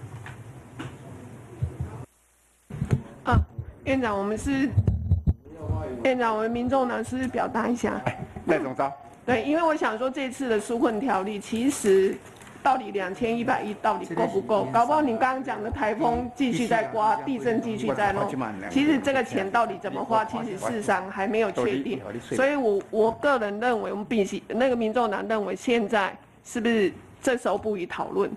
Speaker 6: 啊，院长，我们是院长，我们民众党是不是表达一下？
Speaker 1: 赖总召。
Speaker 6: 对，因为我想说这次的纾困条例，其实到底两千一百亿到底够不够？搞不好你刚刚讲的台风继续在刮，地震继续在弄，其实这个钱到底怎么花，其实事实上还没有确定。所以我我个人认为，我们必须那个民众党认为，现在是不是这时候不宜讨论？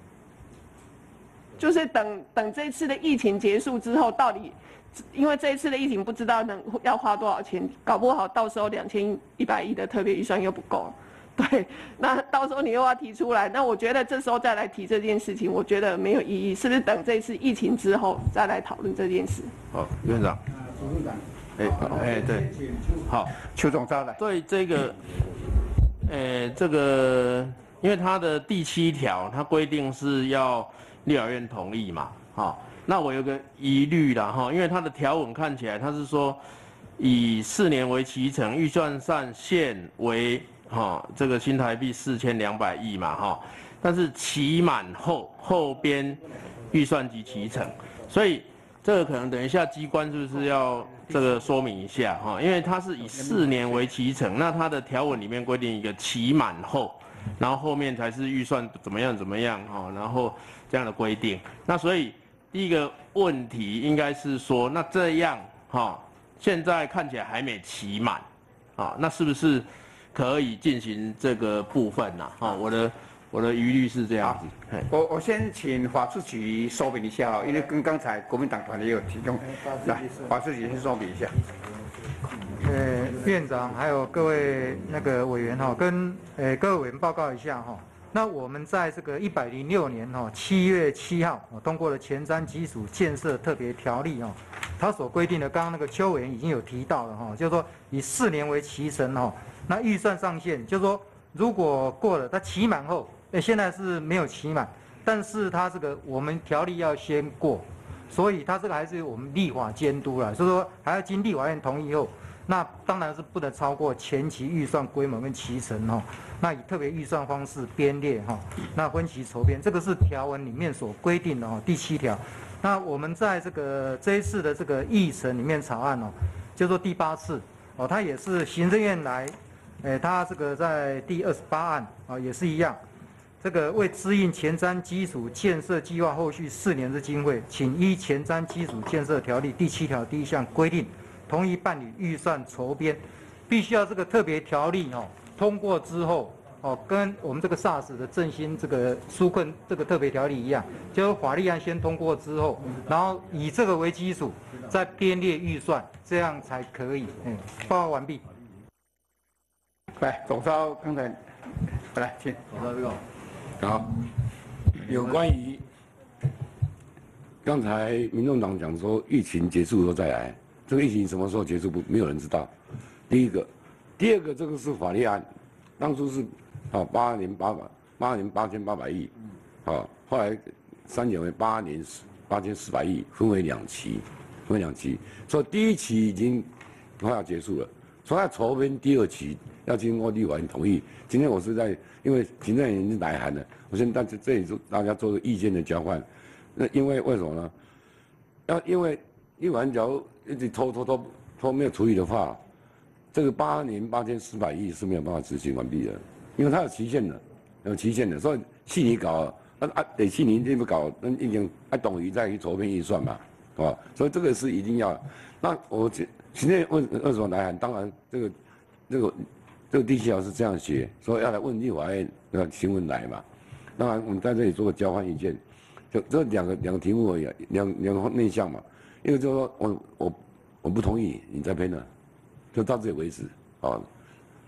Speaker 6: 就是等等这次的疫情结束之后，到底。因为这一次的疫情不知道能要花多少钱，搞不好到时候两千一百亿的特别预算又不够了，对，那到时候你又要提出来，那我觉得这时候再来提这件事情，我觉得没有意义，是不是等这次疫情之后再来讨论这件事？
Speaker 12: 好，院长。哎哎对，好，
Speaker 1: 邱总召来。
Speaker 5: 对这个，呃，这个，因为它的第七条，它规定是要立法院同意嘛，好。那我有个疑虑啦哈，因为它的条文看起来它是说以四年为期程，预算上限为哈这个新台币四千两百亿嘛哈，但是期满后后边预算及期程，所以这个可能等一下机关是不是要这个说明一下哈？因为它是以四年为期程，那它的条文里面规定一个期满后，然后后面才是预算怎么样怎么样哈，然后这样的规定，那所以。第一个问题应该是说，那这样哈、哦，现在看起来还没期满，啊，那是不是可以进行这个部分呢、啊？啊，我的我的疑虑是这样子。
Speaker 1: 我我先请法制局说明一下哦，因为跟刚才国民党团也有提供，来，法制局先说明一下。
Speaker 13: 呃，院长还有各位那个委员哈，跟呃各位委员报告一下哈。那我们在这个一百零六年哈七月七号，通过了前瞻基础建设特别条例哈，它所规定的，刚刚那个邱委员已经有提到了哈，就是说以四年为期程哈，那预算上限就是说如果过了，它期满后，哎现在是没有期满，但是它这个我们条例要先过，所以它这个还是我们立法监督啦，所以说还要经立法院同意后。那当然是不能超过前期预算规模跟期程哈，那以特别预算方式编列哈，那分期筹编，这个是条文里面所规定的哈，第七条。那我们在这个这一次的这个议程里面草案哦，就说第八次哦，它也是行政院来，诶，它这个在第二十八案啊也是一样，这个为支应前瞻基础建设计划后续四年之经费，请依前瞻基础建设条例第七条第一项规定。同意办理预算筹编，必须要这个特别条例哦通过之后哦，跟我们这个 SARS 的振兴这个纾困这个特别条例一样，就是法律案先通过之后，然后以这个为基础，再编列预算，这样才可以。嗯，报告完毕。
Speaker 1: 来，总召刚才，来，请
Speaker 2: 总召这个。好，有关于刚才民众党讲说疫情结束后再来。这个疫情什么时候结束不？没有人知道。第一个，第二个，这个是法律案，当初是啊八年八百八年八千八百亿，啊后来删减为八年八千四百亿，分为两期，分为两期。所以第一期已经快要结束了，所以要筹编第二期要经过立法院同意。今天我是在因为行政院已经来函了，我现在在这里做大家做个意见的交换。那因为为什么呢？要因为立法院假如一直拖拖拖拖没有处理的话，这个八年八千四百亿是没有办法执行完毕的，因为它有期限的，有期限的，所以去年搞，那啊得去年这不搞，那已经还等于在于筹编预算嘛，是吧？所以这个是一定要。那我今天问为什么来函？当然这个这个这个第七条是这样写，说要来问立法院那个新闻来嘛。当然我们在这里做个交换意见，就这两个两个题目而已，两两个面向嘛。因为就是说我我我不同意你再编了，就到这里为止啊。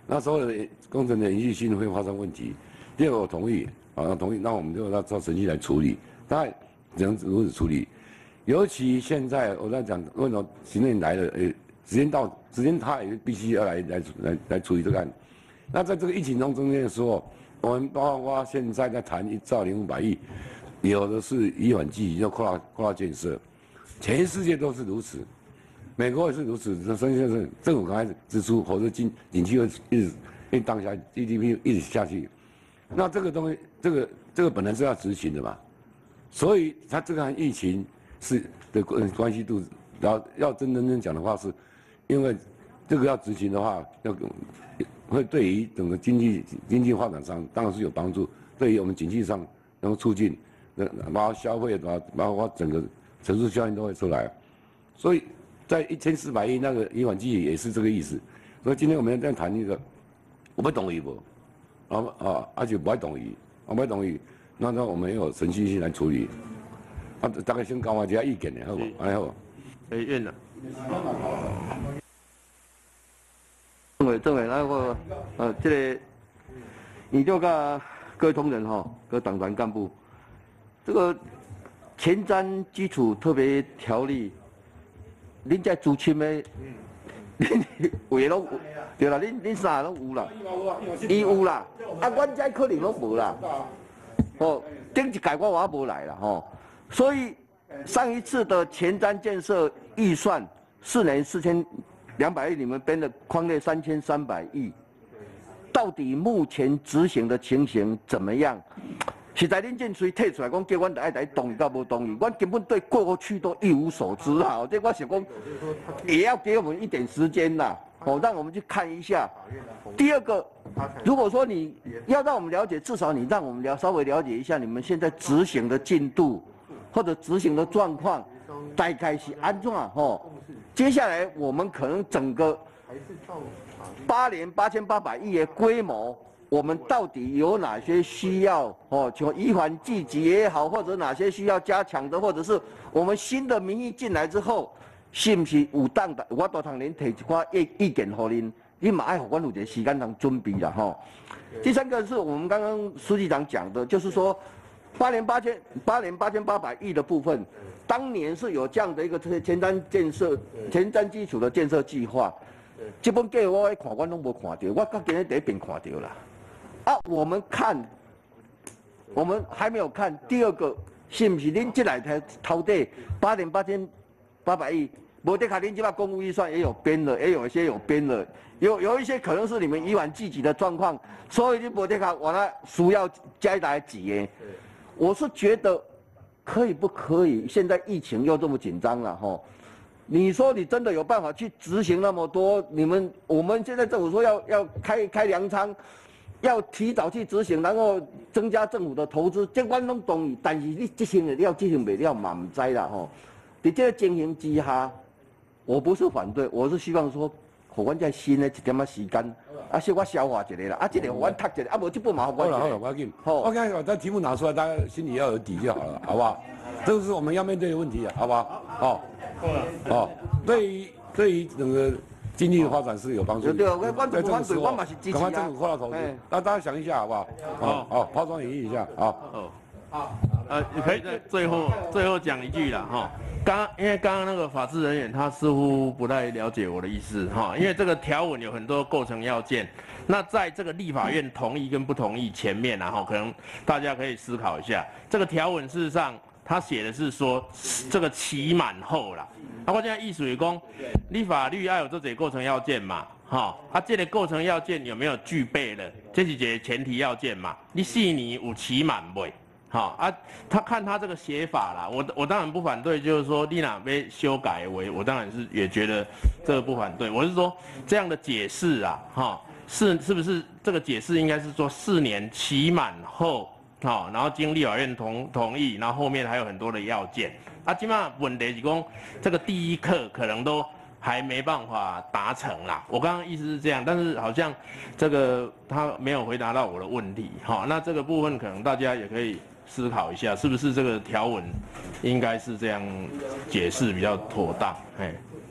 Speaker 2: 那所有的工程的延续性会发生问题。第二个我同意，啊，同意，那我们就要照程序来处理，大概只能如此处理。尤其现在我在讲，为什么行政院来了，呃，时间到，时间他也必须要来来来来处理这个案。那在这个疫情中中间的时候，我们包括现在在谈一兆零五百亿，有的是以缓计提，叫扩大扩大建设，全世界都是如此，美国也是如此。这生是政府刚开始支出，或者经景气会一直一直荡下 ，G D P 一直下去。那这个东西，这个这个本来是要执行的嘛，所以它这个疫情是的关系度，然后要真真正讲的话，是因为这个要执行的话，要会对于整个经济经济发展上当然是有帮助，对于我们经济上能够促进，那包括消费，包包括整个乘数效应都会出来，所以在一千四百亿那个以缓计也是这个意思。所以今天我们在谈一个，我不同意不。啊啊，而且不爱同意，啊不爱同意，那那我们有程序性来处理。啊，大概先讲我一下意见的，好不？安尼好。
Speaker 5: 诶，院长。
Speaker 8: 政委，政委，那个呃，这个你就甲各位同仁哈，各党团干部，这个前瞻基础特别条例，恁在主签的，恁有诶拢有。对啦，恁恁啥拢有啦，伊有啦，啊，阮遮可能拢无啦。哦，顶一届我我也无来啦吼，所以上一次的前瞻建设预算四年四千两百亿，你们编的框列三千三百亿，到底目前执行的情形怎么样？实在恁进水退出来讲，叫阮来来同意到无同意，阮根本对过去都一无所知啊！这我想讲，也要给我们一点时间啦。哦，让我们去看一下。第二个，如果说你要让我们了解，至少你让我们了稍微了解一下你们现在执行的进度，或者执行的状况，大概是安怎吼？接下来我们可能整个八年八千八百亿的规模，我们到底有哪些需要哦？就以缓计急也好，或者哪些需要加强的，或者是我们新的民意进来之后。是不是有当的？我都通恁提一寡意意见给恁，你嘛爱互阮有一个时间通准备啦吼。第三个是我们刚刚书记长讲的，就是说八年八千八年八千八百亿的部分，当年是有这样的一个前瞻建设、前瞻基础的建设计划。这本计划我看，我拢无看到，我到今日第一遍看到啦。啊，我们看，我们还没有看第二个，是不是恁这来头头底八年八千八百亿？无得卡，恁即把公务预算也有编了，也有一些有编了，有有一些可能是你们以往自己的状况，所以你无得卡，我那需要加来挤耶。我是觉得可以不可以？现在疫情又这么紧张了吼，你说你真的有办法去执行那么多？你们我们现在政府说要要开开粮仓，要提早去执行，然后增加政府的投资，这我拢同意，但是你执行得了，执行不了嘛唔知啦吼。在这个情形之下。我不是反对，我是希望说，给阮在新的一点仔时间，啊，小可消化一下啦，啊，这个我读一下，啊，无这本嘛，
Speaker 2: 好了好了，不要紧。好，我看把这题目拿出来，大家心里要有底就好了，好不好？这个是我们要面对的问题啊，好不好？好，哦，对于对于整个经济的发展是有帮助的。对，我我不反对，我嘛是支持啊。赶快政府扩大投资，那大家想一下好不好？好，好，抛砖引玉一下，好。
Speaker 5: 好，呃，可以在最后最后讲一句啦哈。刚因为刚刚那个法制人员他似乎不太了解我的意思哈，因为这个条文有很多构成要件，那在这个立法院同意跟不同意前面然后可能大家可以思考一下，这个条文事实上他写的是说这个期满后啦，啊我现在意思是讲，立法律要有这些构成要件嘛，哈，啊这个构成要件有没有具备了，这是一个前提要件嘛，你四年有期满未？好啊，他看他这个写法啦，我我当然不反对，就是说你哪被修改为，我当然是也觉得这个不反对。我是说这样的解释啊，哈，是是不是这个解释应该是说四年期满后，好，然后经立法院同同意，然后后面还有很多的要件。啊，基本上问题是讲这个第一课可能都还没办法达成啦。我刚刚意思是这样，但是好像这个他没有回答到我的问题，好，那这个部分可能大家也可以思考一下，是不是这个条文应该是这样解释比较妥当？哎，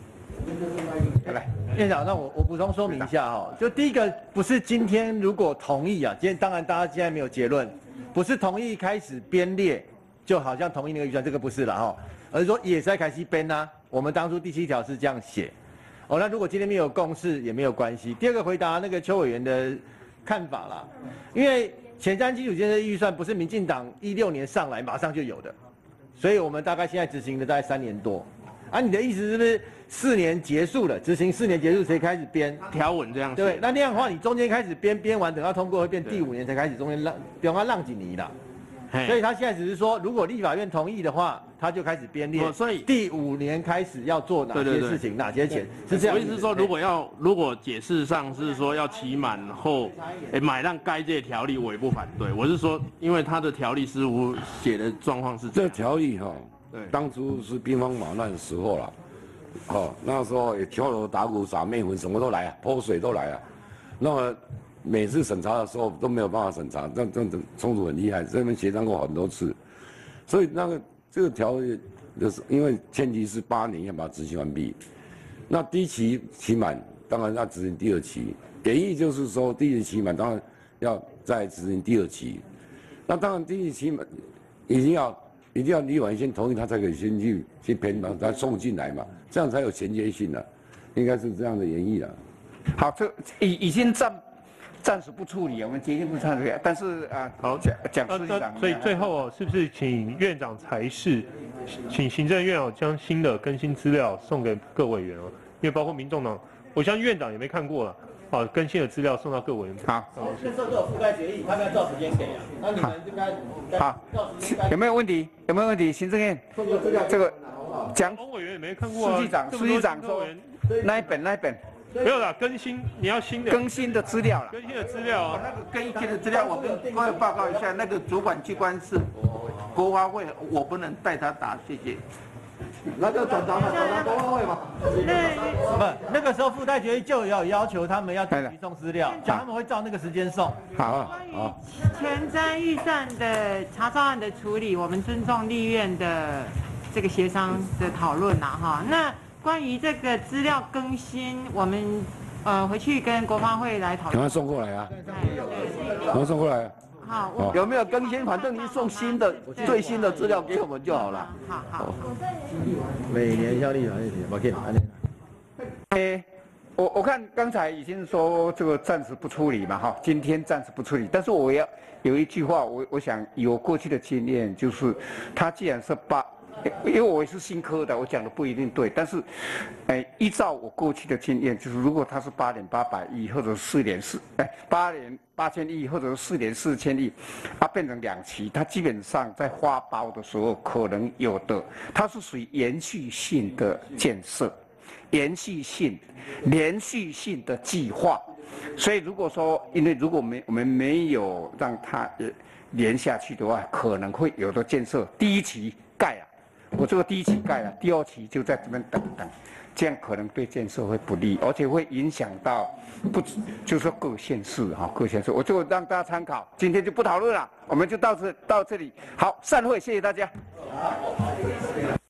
Speaker 1: 来，
Speaker 10: 院长，那我我补充说明一下哈，就第一个不是今天如果同意啊，今天当然大家现在没有结论，不是同意开始编列，就好像同意那个预算，这个不是了哈，而是说也是在开始编啊。我们当初第七条是这样写，哦，那如果今天没有共识也没有关系。第二个回答那个邱委员的看法啦，因为前瞻基础建设预算不是民进党一六年上来马上就有的，所以我们大概现在执行的大概三年多。啊，你的意思是不是四年结束了，执行四年结束才开始编
Speaker 5: 条文这样？
Speaker 10: 对，那那样的话，你中间开始编编完，等到通过会变第五年才开始中间浪，比方说浪几年啦。所以他现在只是说，如果立法院同意的话，他就开始编列。
Speaker 5: 所以
Speaker 10: 第五年开始要做哪些事情，哪些钱是这样。
Speaker 5: 我意思是说，如果要如果解释上是说要期满后，哎，买让该这条例我也不反对。我是说，因为他的条例似乎写的状况是
Speaker 2: 这个条例哈，对，当初是兵荒马乱的时候啦，哦，那时候也敲锣打鼓撒面粉，什么都来啊，泼水都来啊，那么。每次审查的时候都没有办法审查，这这这冲突很厉害，这边协商过很多次，所以那个这个条例就是因为前提是八年要把它执行完毕，那第一期期满，当然要执行第二期，原意就是说第一期期满，当然要再执行第二期，那当然第一期满一定要一定要立法院先同意，他才可以先去去编把它送进来嘛，这样才有衔接性的，应该是这样的原意的。
Speaker 1: 好，这已已经暂暂时不处理，我们决定不处理。但是啊，
Speaker 4: 好，
Speaker 1: 讲讲司长，
Speaker 4: 所以最后哦，是不是请院长裁示，请行政院哦将新的更新资料送给各委员哦，因为包括民众党，我相信院长也没看过了，啊，更新的资料送到各委员。
Speaker 1: 好，
Speaker 10: 那时候都有覆盖决议，他们要照时间给啊，那你们应该
Speaker 1: 好，有没有问题？有没有问题？行政院这个讲
Speaker 4: 委员也没看过啊，
Speaker 1: 书记长，书记长说那一本那一本。
Speaker 4: 没有啦，更新你要新的
Speaker 1: 更新的资料了，
Speaker 4: 更新的资料啊，
Speaker 9: 那个更新的资料，我跟各位报告一下，那个主管机关是国发会，我不能代他答，谢谢。
Speaker 10: 那就转达嘛，转达国发会嘛。不，那个时候附带决议就有要求他们要定期送资料，讲他们会照那个时间送。
Speaker 1: 好，
Speaker 11: 好。前瞻预算的查照案的处理，我们尊重立院的这个协商的讨论呐，哈，那。关于这个资料更新，我们呃回去跟国发会来讨论。
Speaker 2: 赶快送过来啊！赶快送过来。
Speaker 11: 好，我
Speaker 8: 有没有更新？反正你送新的、最新的资料给我们就好了。
Speaker 11: 好好。
Speaker 10: 每年效力反正不可以。
Speaker 1: 诶，我我看刚才已经说这个暂时不处理嘛，哈，今天暂时不处理。但是我要有一句话，我我想有过去的经验，就是他既然是把。因为我也是新科的，我讲的不一定对，但是，哎，依照我过去的经验，就是如果它是八点八百亿或者四点四，哎，八点八千亿或者是四点四千亿，它变成两期，它基本上在发包的时候可能有的，它是属于延续性的建设，延续性、连续性的计划，所以如果说，因为如果没我们没有让它连下去的话，可能会有的建设第一期盖啊。我这个第一期盖了，第二期就在这边等等，这样可能对建设会不利，而且会影响到不止，就是说各县市哈，各县市，我就让大家参考，今天就不讨论了，我们就到这到这里，好，散会，谢谢大家。